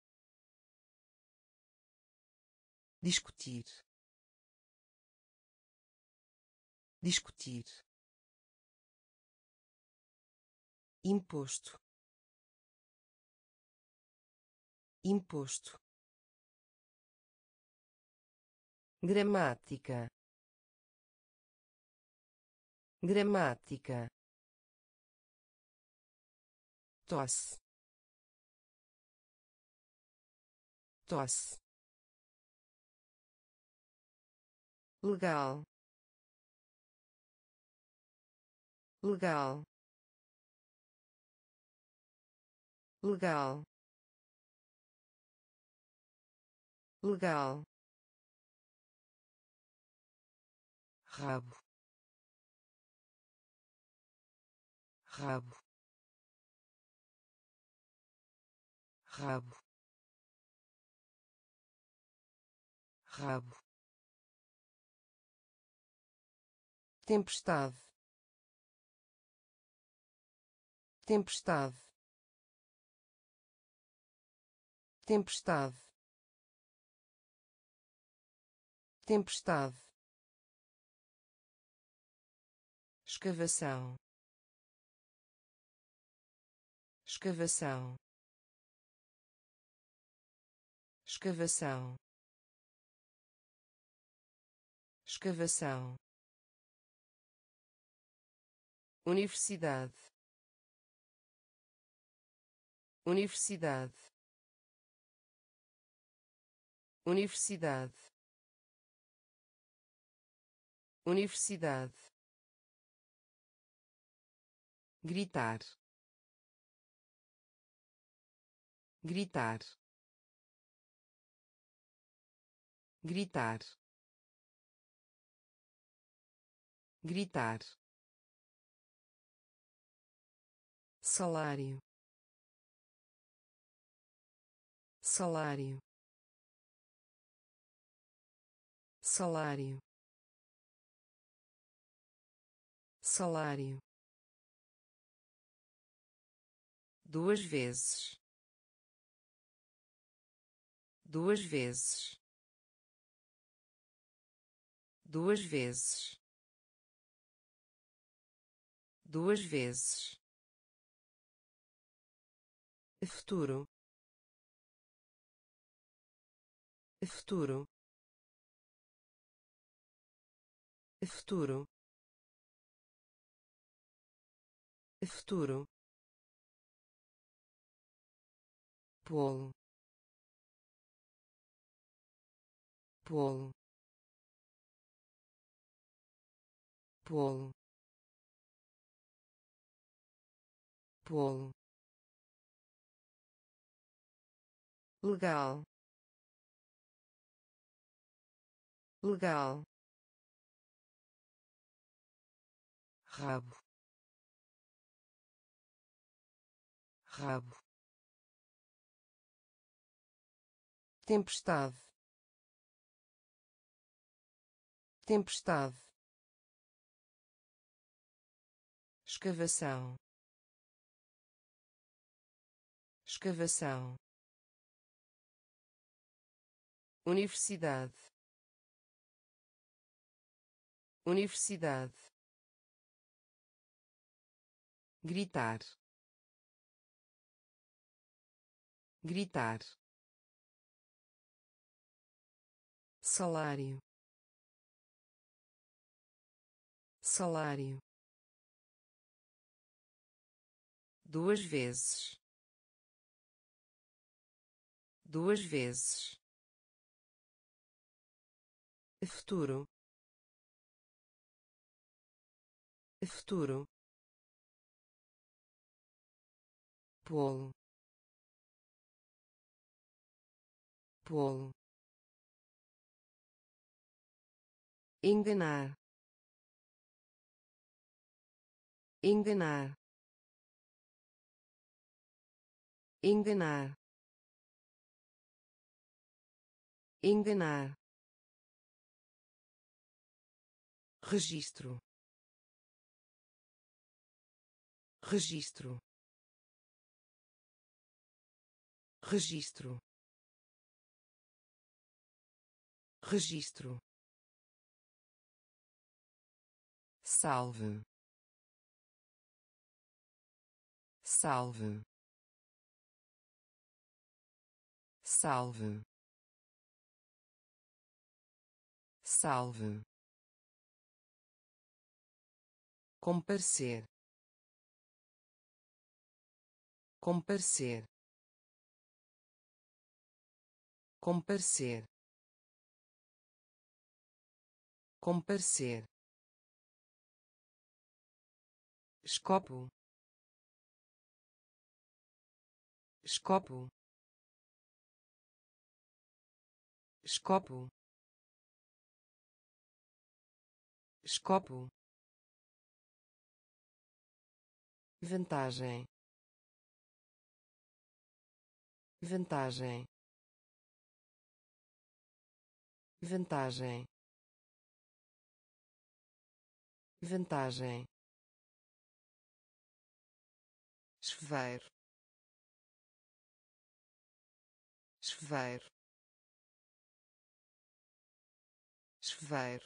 discutir, discutir, imposto, imposto, gramática, gramática, tosse, tosse, legal, legal, legal, legal, rabo, rabo, rabo, rabo, tempestade, tempestade, tempestade, tempestade, escavação, escavação, escavação, escavação, universidade, universidade, universidade, universidade, gritar, gritar, gritar, gritar, salário, salário, salário, salário, duas vezes, duas vezes, duas vezes, duas vezes, futuro, futuro, futuro, futuro, polo, polo, polo, polo, legal, legal, rabo, rabo, tempestade, tempestade, escavação, escavação, universidade, universidade, gritar, gritar, salário, salário, duas vezes, duas vezes, futuro, futuro, polo, polo, enganar, enganar, enganar, enganar, registro, registro, registro, registro, salve, salve, salve, salve, comparecer, comparecer, comparecer, comparecer, escopo, escopo, escopo, escopo, vantagem, vantagem, vantagem, vantagem, chuveiro, chuveiro, chuveiro,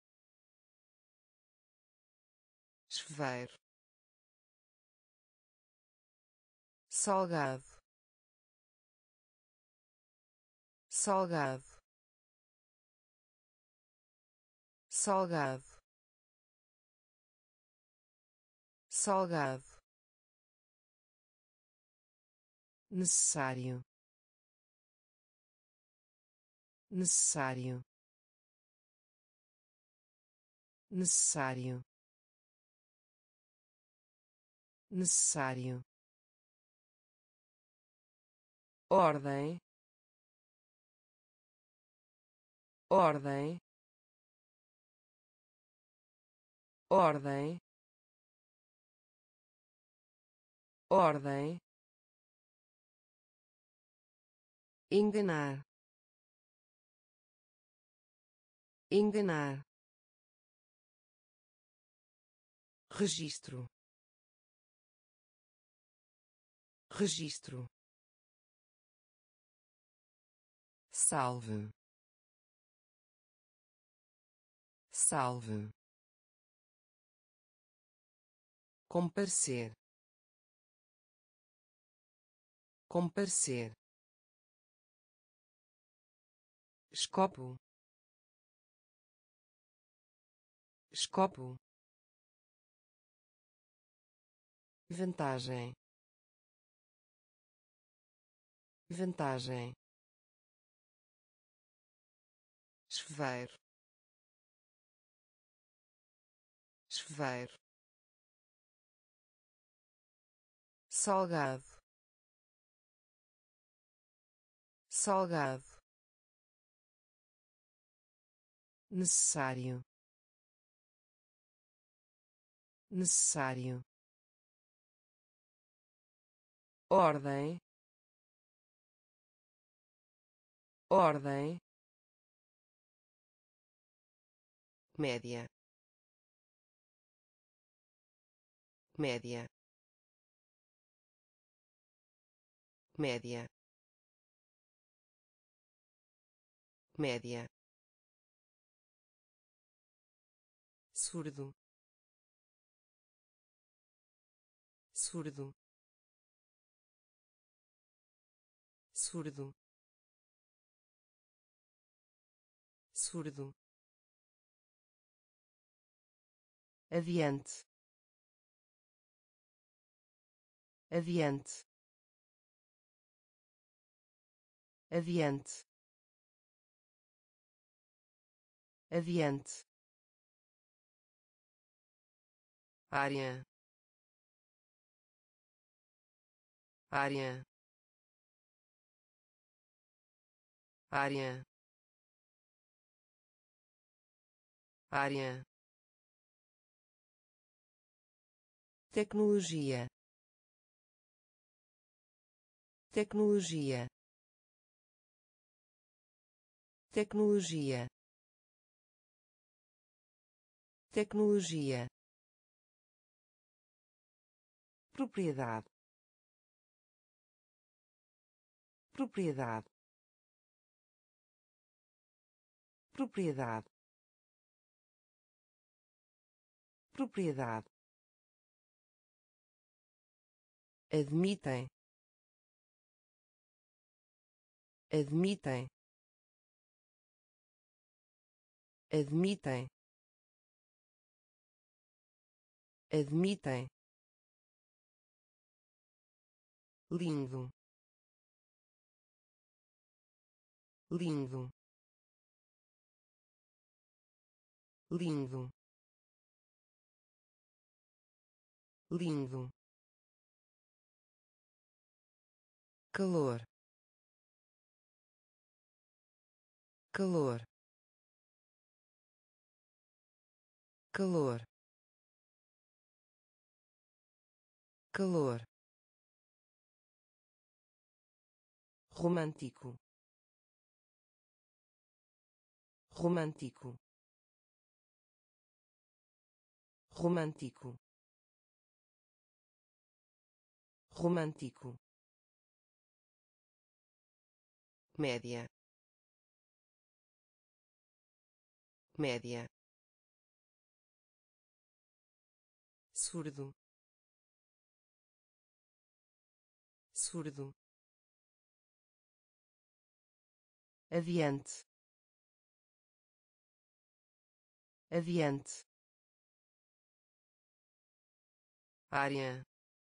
chuveiro, salgado, salgado, salgado, salgado, necessário, necessário, necessário, necessário, ordem, ordem, ordem, ordem, enganar, enganar, registro, registro, salve, salve, comparecer, comparecer, escopo, escopo, vantagem, vantagem, chuveiro, chuveiro, salgado, salgado, necessário, necessário, ordem, ordem, média, média, média, média, surdo, surdo, surdo, surdo, adiante, adiante, adiante, adiante, área, área, área, área, tecnologia, tecnologia, tecnologia, tecnologia, propriedade, propriedade, propriedade, propriedade, admitem, admitem, admitem, admitem, lindo, lindo, lindo, lindo, calor, calor, calor, calor, romântico, romântico, romântico, romântico, média, média, surdo, surdo, adiante, adiante, área,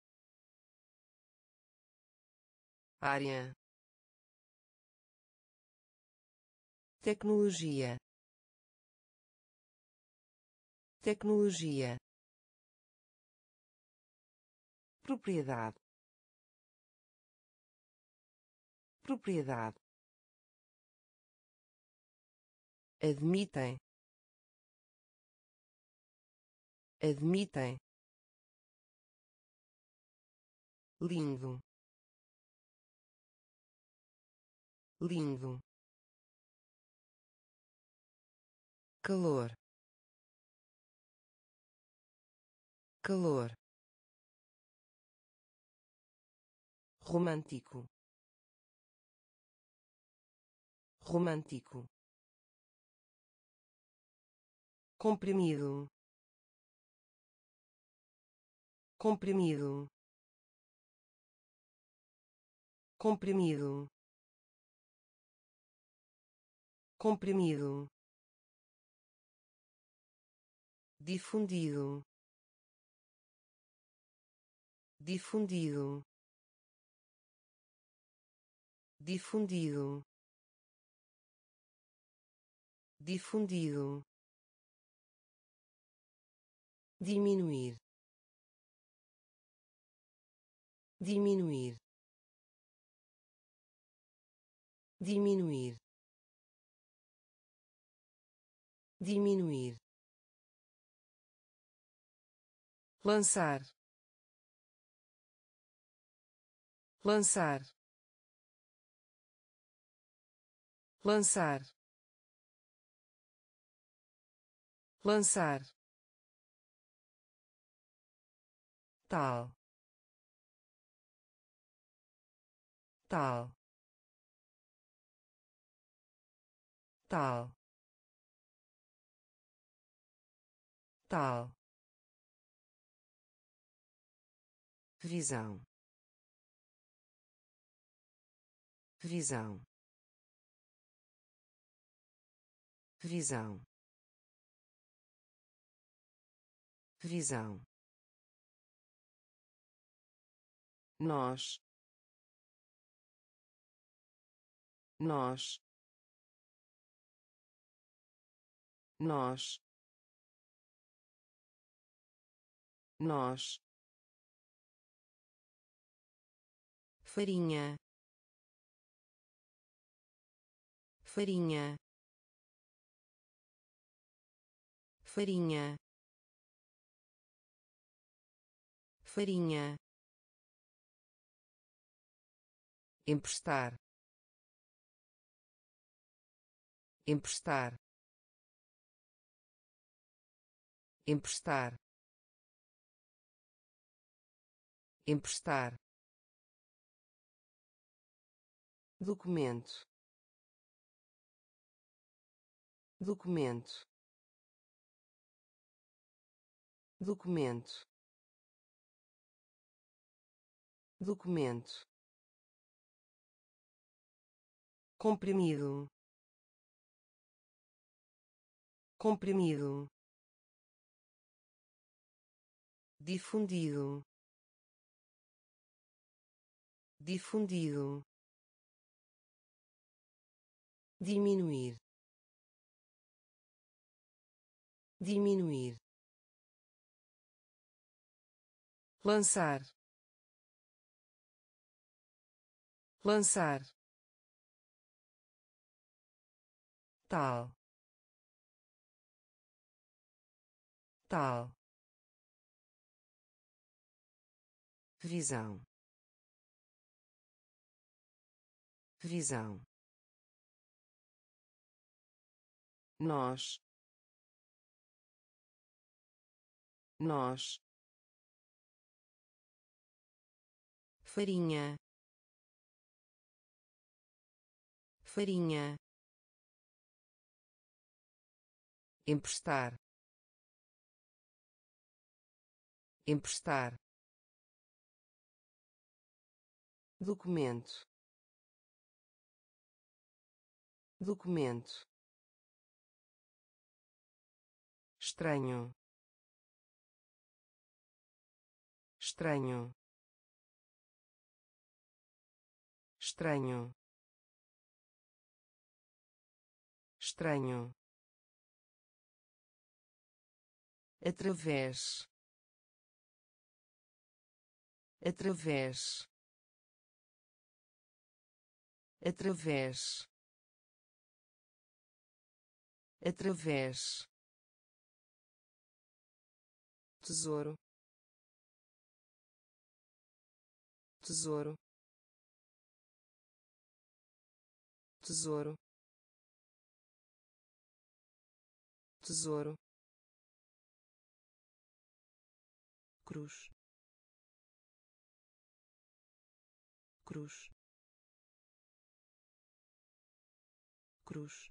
área, tecnologia, tecnologia, propriedade, propriedade, admitem, admitem, lindo, lindo, calor, calor, romântico, romântico, comprimido, comprimido, comprimido, comprimido, difundido, difundido, difundido, difundido, diminuir, diminuir, diminuir, diminuir, lançar, lançar, lançar, lançar, tal, tal, tal, tal, visão, visão, visão, visão, nós, nós, nós, nós, farinha, farinha, farinha, farinha, emprestar, emprestar, emprestar, emprestar, documento, documento, documento, documento, comprimido, comprimido, difundido, difundido, diminuir, diminuir, lançar, lançar, tal, tal, visão, visão, nós, nós, farinha, farinha, emprestar, emprestar, documento, documento, estranho, estranho, estranho, estranho, através, através, através, através, tesouro, tesouro, tesouro, tesouro, cruz, cruz, cruz,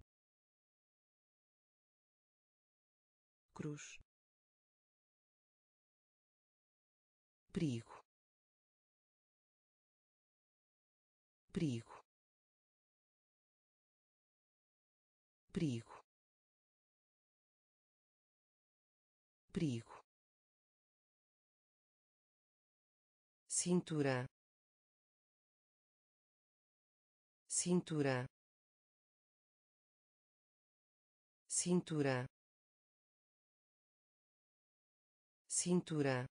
cruz, perigo, perigo, perigo, perigo, cintura, cintura, cintura, cintura,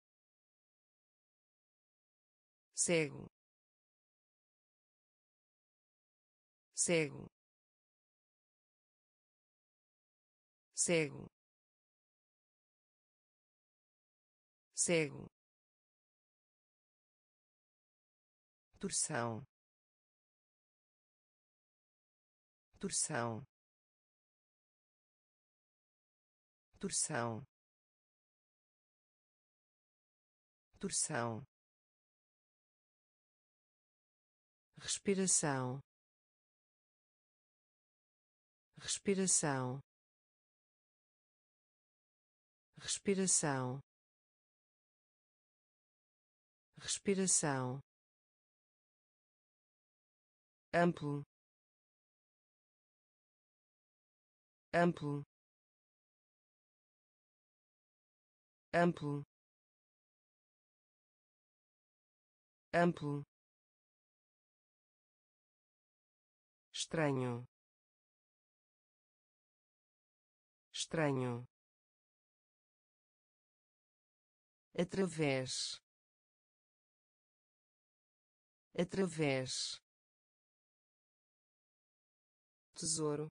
cego, cego, cego, cego, torção, torção, torção, torção, respiração, respiração, respiração, respiração, amplo, amplo, amplo, amplo, estranho, estranho, através, através, tesouro,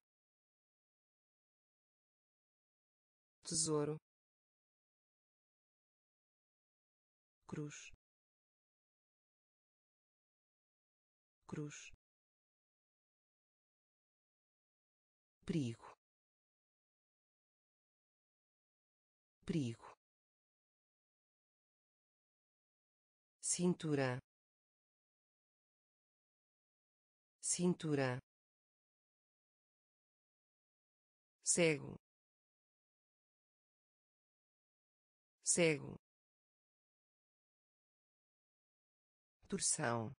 tesouro, cruz, cruz, perigo, perigo, cintura, cintura, cego, cego, torção,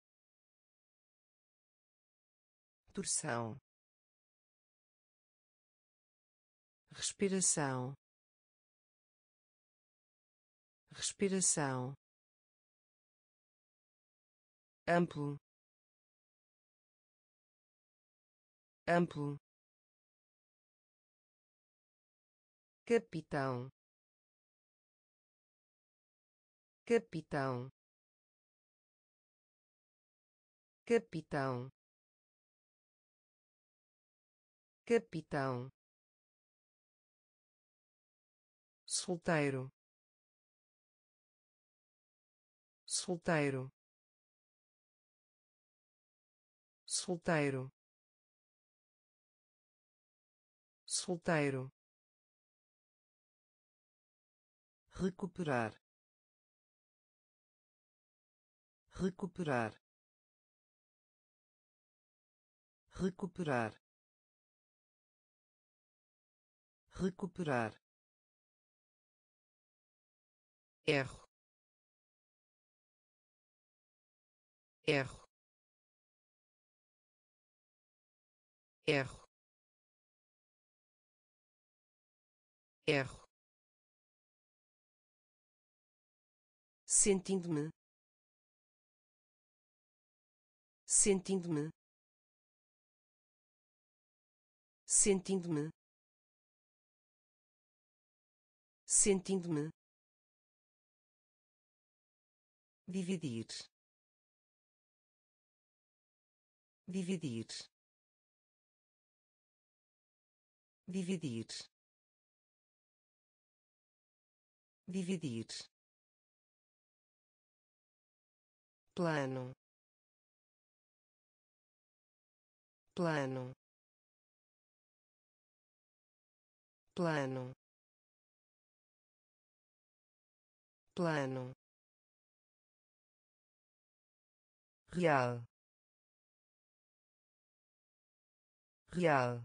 torção, respiração, respiração, amplo, amplo, capitão, capitão, capitão, capitão, solteiro, solteiro, solteiro, solteiro, recuperar, recuperar, recuperar, recuperar, erro, erro, erro, erro, sentindo-me, sentindo-me, sentindo-me, sentindo-me, dividir, dividir, dividir, dividir, plano, plano, plano, plano, real, real,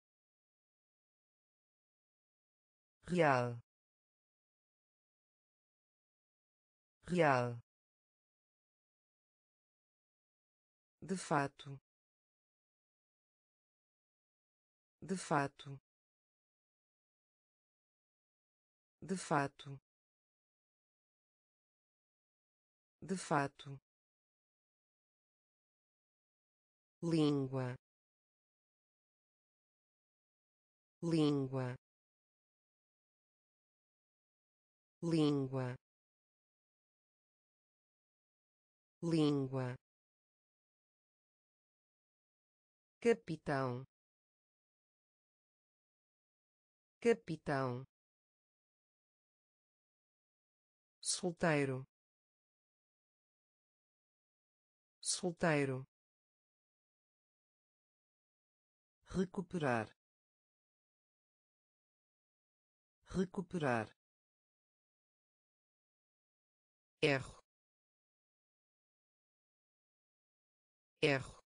real, real, de fato, de fato, de fato, de fato, língua, língua, língua, língua, capitão, capitão, solteiro, solteiro, recuperar, recuperar, erro, erro,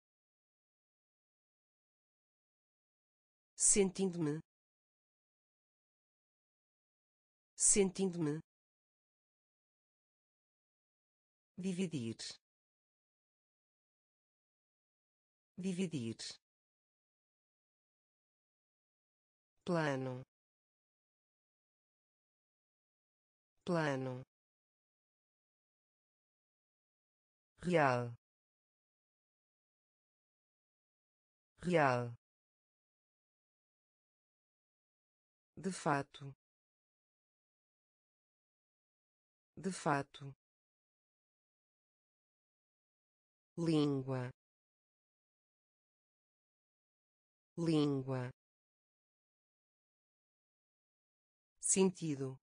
sentindo-me, sentindo-me, dividir, dividir, plano, plano, real, real, de fato, de fato, língua, língua, sentido,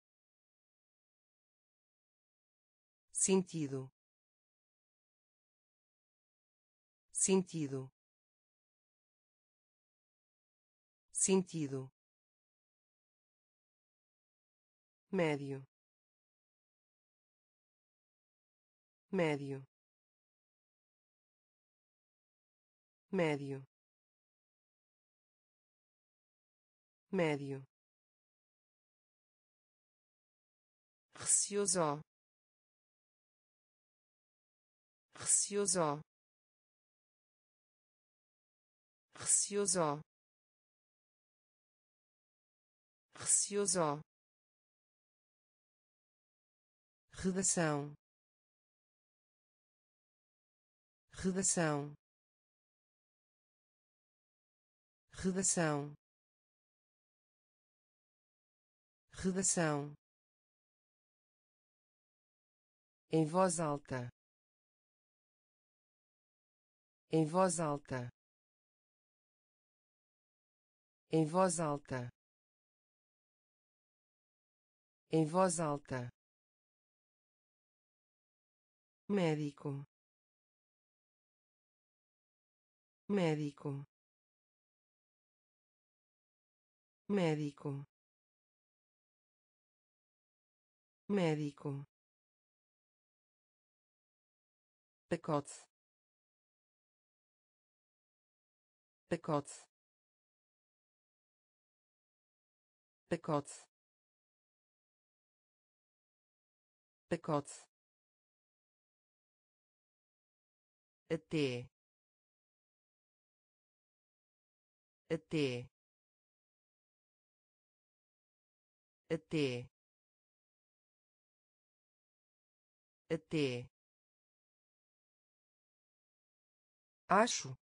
sentido, sentido, sentido, médio, médio, médio, médio, receoso, receoso, receoso, receoso, redação, redação, redação, redação, em voz alta, em voz alta, em voz alta, em voz alta, médico, médico, médico, médico, pacote, pacote, pacote, pacote, até, até, até até acho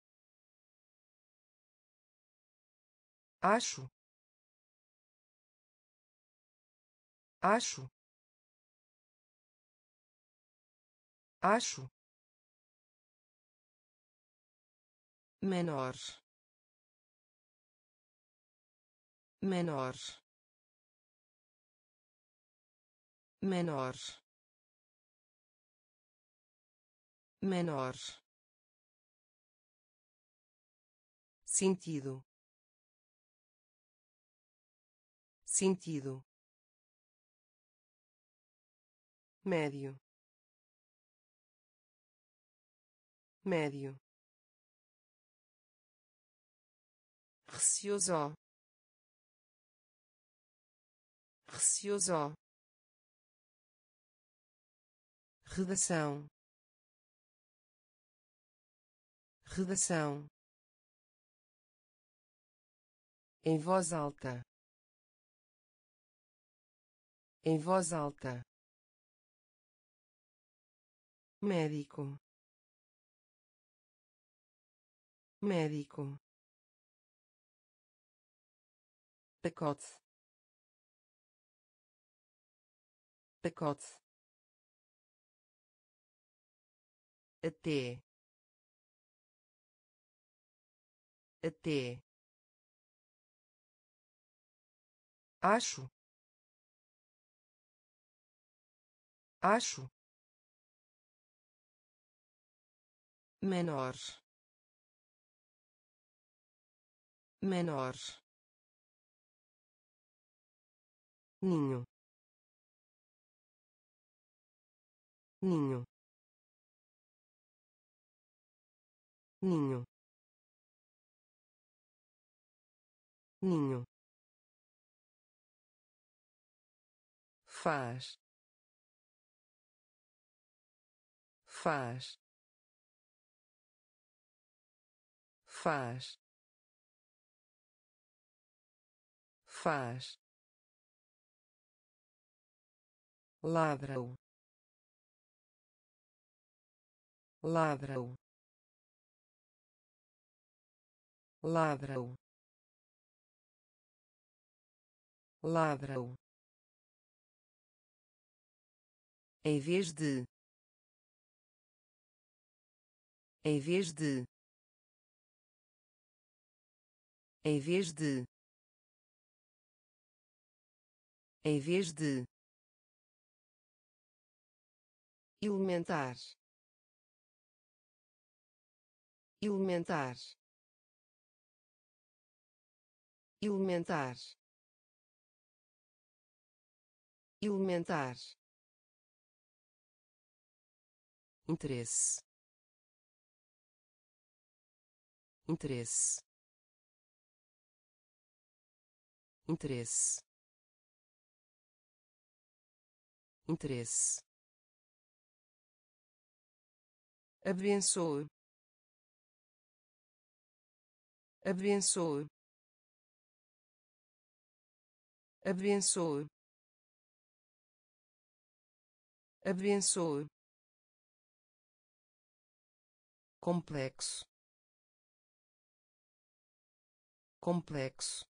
acho acho acho menor menor menor menor sentido sentido médio médio receoso receoso redação redação em voz alta em voz alta médico médico pacote pacote até até acho acho menor menor ninho ninho ninho ninho faz faz faz faz ladra-o ladra-o ladra-o ladra-o em vez de em vez de em vez de em vez de elementar elementar elementar elementar interesse interesse interesse interesse abençoe abençoe abençoe abençoe complexo complexo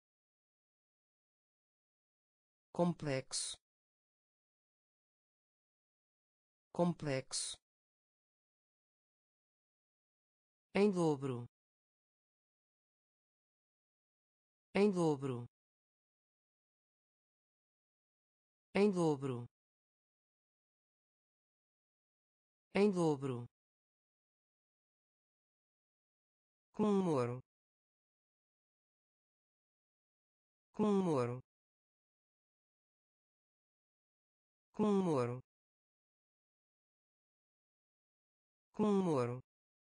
complexo complexo em dobro em dobro em dobro em dobro comemoro comemoro comemoro comemoro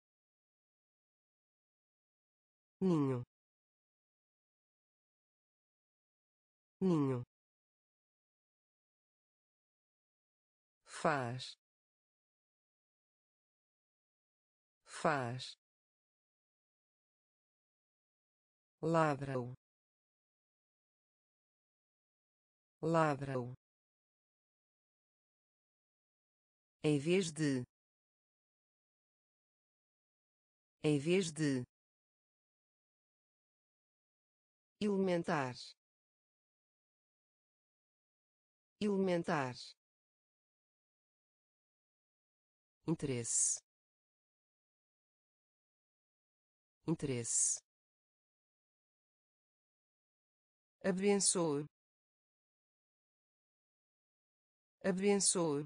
ninho ninho faz faz ladra-o ladra-o, em vez de, em vez de, elementar, elementar, interesse, interesse, abençoe, abençoe,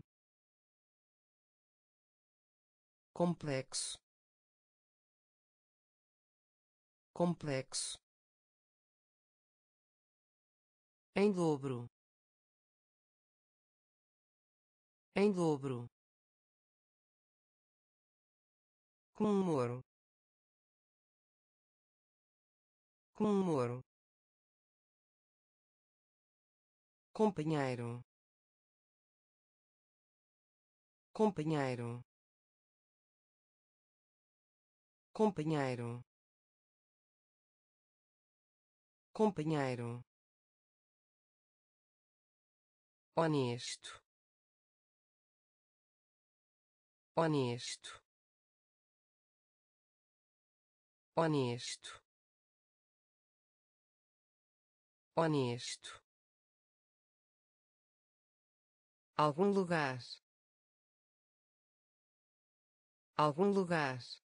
complexo, complexo, em dobro, em dobro, comemoro, comemoro, companheiro, companheiro, companheiro, companheiro, honesto, honesto, honesto, honesto, algum lugar, algum lugar,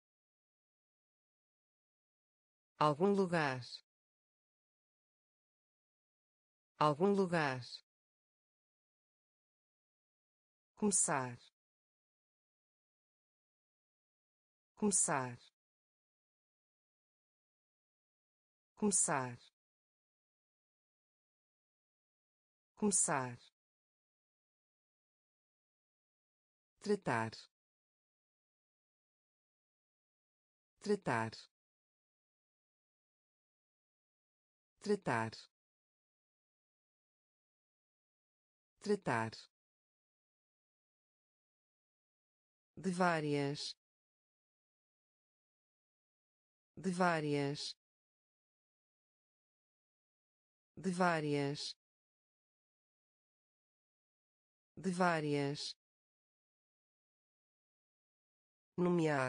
algum lugar, algum lugar, começar, começar, começar, começar, tratar, tratar, tratar, tratar, de várias, de várias, de várias, de várias, nomear,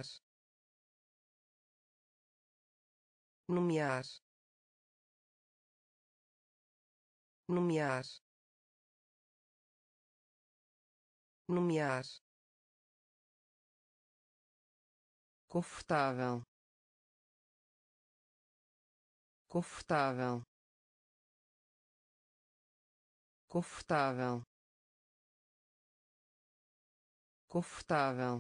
nomear, nomear, nomear, confortável, confortável, confortável, confortável,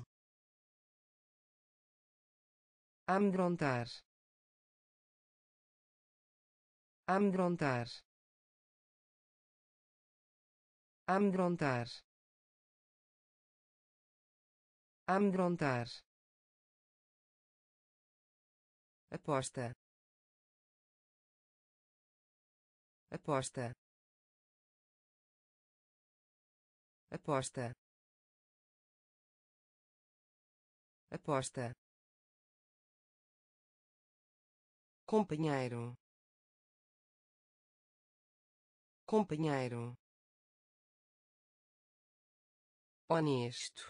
amedrontar, amedrontar, amedrontar, amedrontar, aposta, aposta, aposta, aposta, companheiro, companheiro, honesto,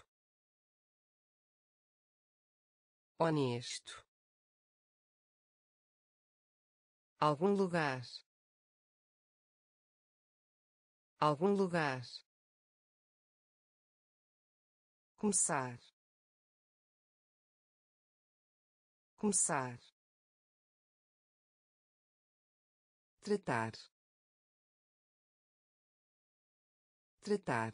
honesto, algum lugar, algum lugar, começar, começar, tratar, tratar,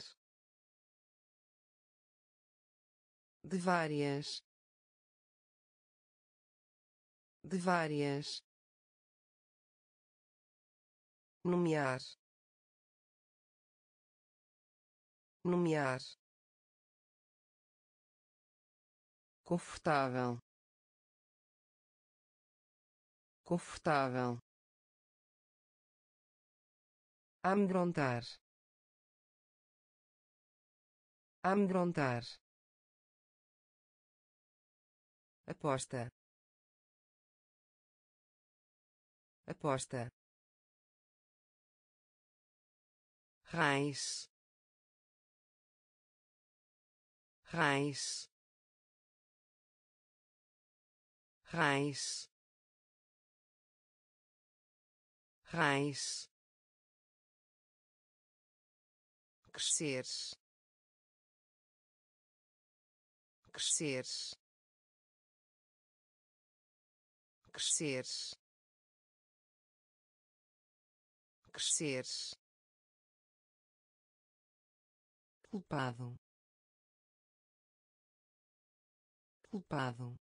de várias, de várias, nomear, nomear, confortável, confortável, amedrontar, amedrontar, aposta, aposta, raiz, raiz, raiz, raiz, crescer, crescer, crescer, crescer, culpado, culpado,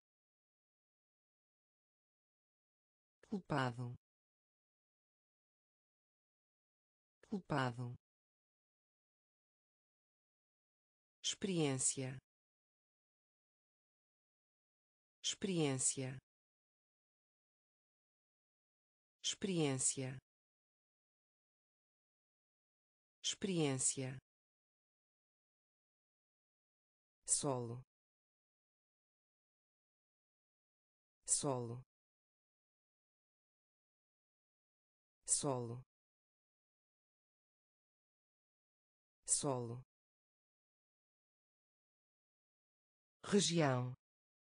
culpado, culpado, experiência, experiência, experiência, experiência, solo, solo, solo, solo, região,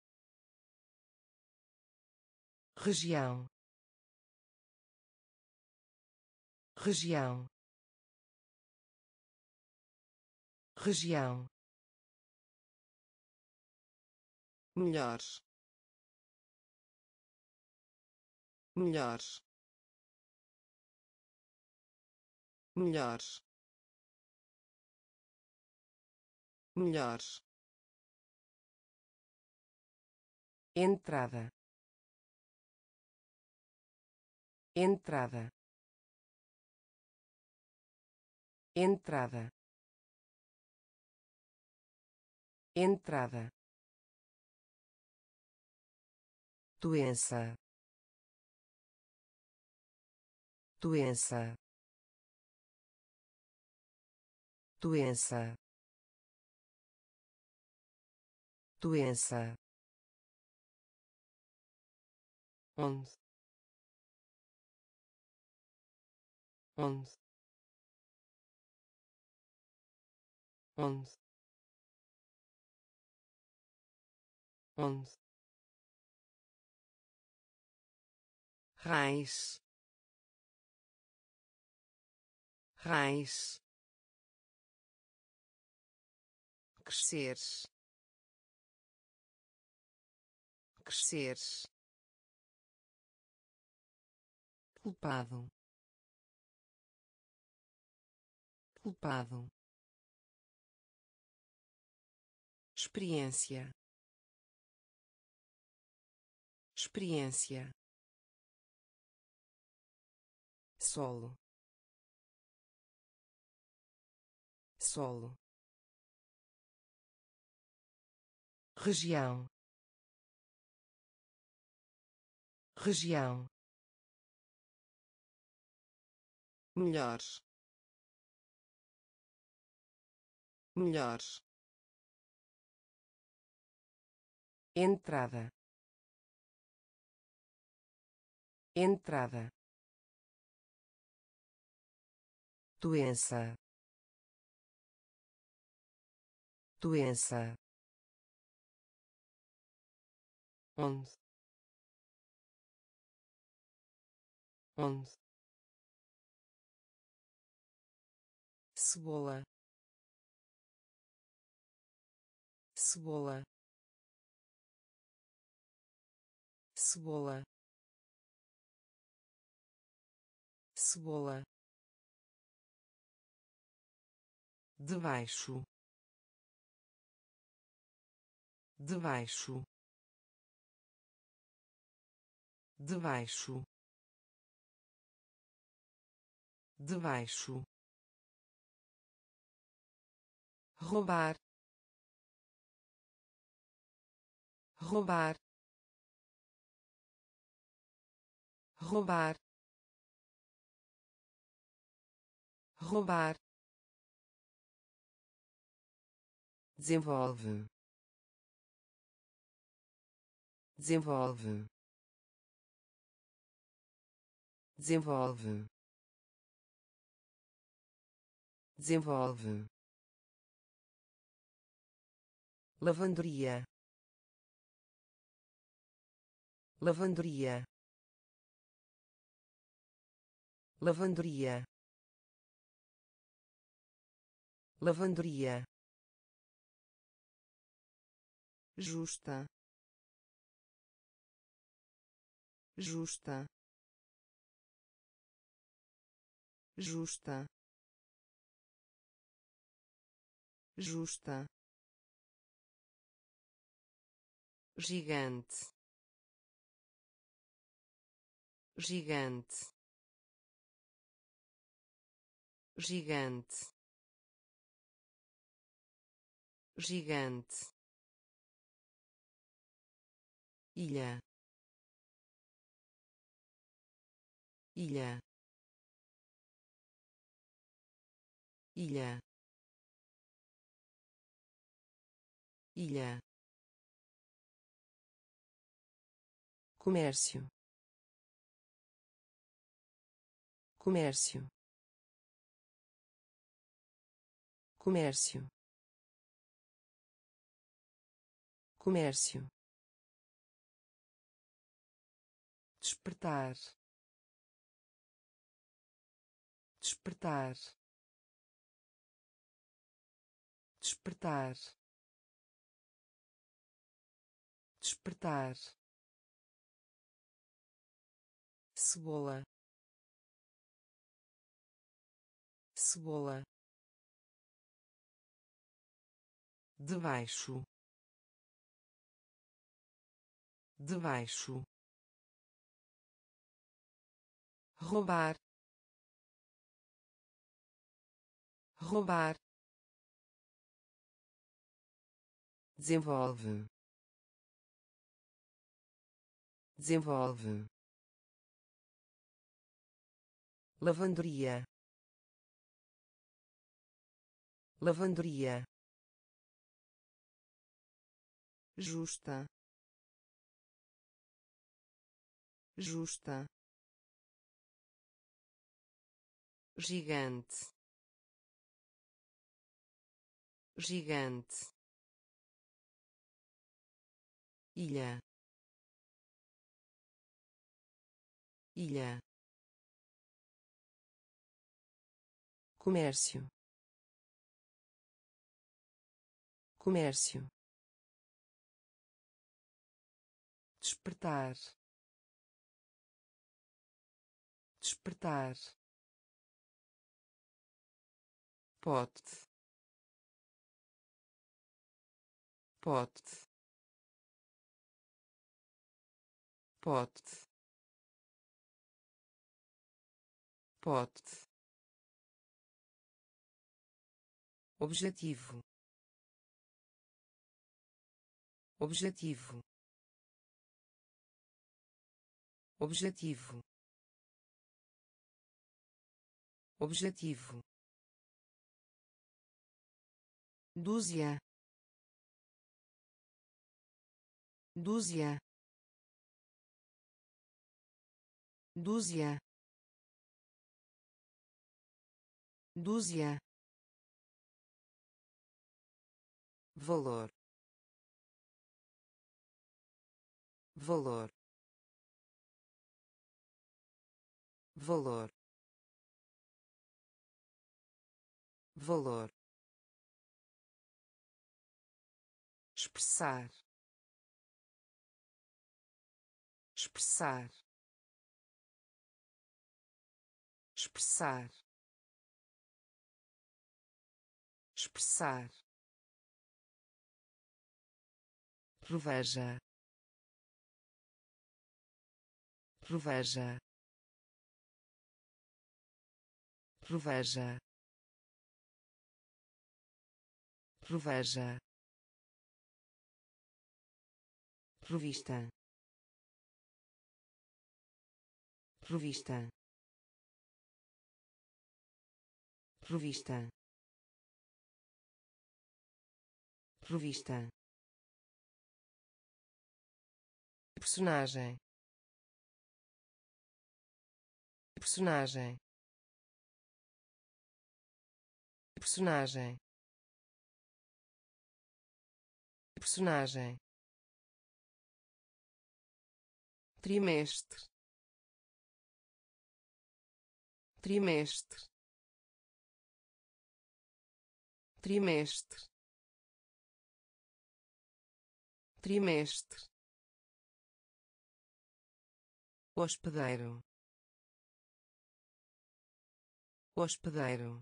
região, região, região, melhores, melhores, melhores, melhores, entrada, entrada, entrada, entrada, doença, doença, doença, doença, onde, onde, onde, onde, raiz, raiz, crescer, crescer, culpado, culpado, experiência, experiência, solo, solo, região, região, melhores, melhores, entrada, entrada, doença, doença, onde, onde, cebola, cebola, cebola, cebola, debaixo, debaixo, debaixo, debaixo, roubar, roubar, roubar, roubar, desenvolve, desenvolve, desenvolve, desenvolve, lavanderia, lavanderia, lavanderia, lavanderia, justa, justa, justa, justa, gigante, gigante, gigante, gigante, ilha, ilha, ilha, ilha, comércio, comércio, comércio, comércio, despertar, despertar, despertar, despertar, cebola, cebola, debaixo, debaixo, roubar, roubar, desenvolve, desenvolve, lavanderia, lavanderia, justa, justa, gigante, gigante, ilha, ilha, comércio, comércio, despertar, despertar, pote, pote, pote, pote, objetivo, objetivo, objetivo, objetivo, dúzia, dúzia, dúzia, dúzia, valor, valor, valor, valor, expressar, expressar, expressar, expressar, proveja, proveja, proveja, proveja, provista, provista, provista, provista, personagem, personagem, personagem, personagem, trimestre, trimestre, trimestre, trimestre, hospedeiro, hospedeiro,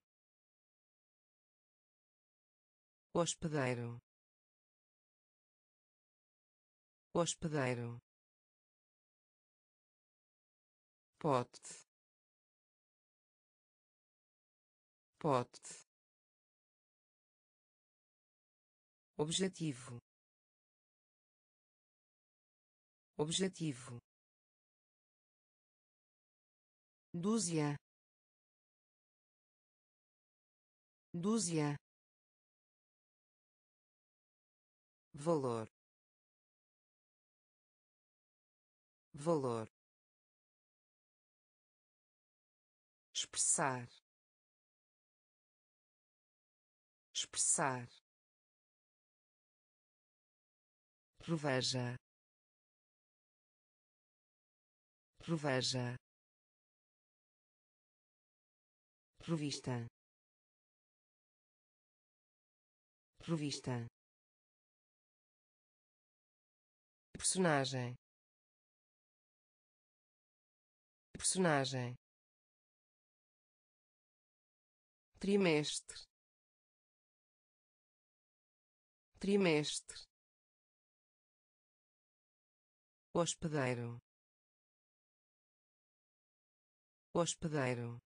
hospedeiro, hospedeiro, pote, pote, objetivo, objetivo, dúzia, dúzia, valor, valor, expressar, expressar, proveja, proveja, provista, provista, personagem, personagem, trimestre, trimestre, hospedeiro, hospedeiro,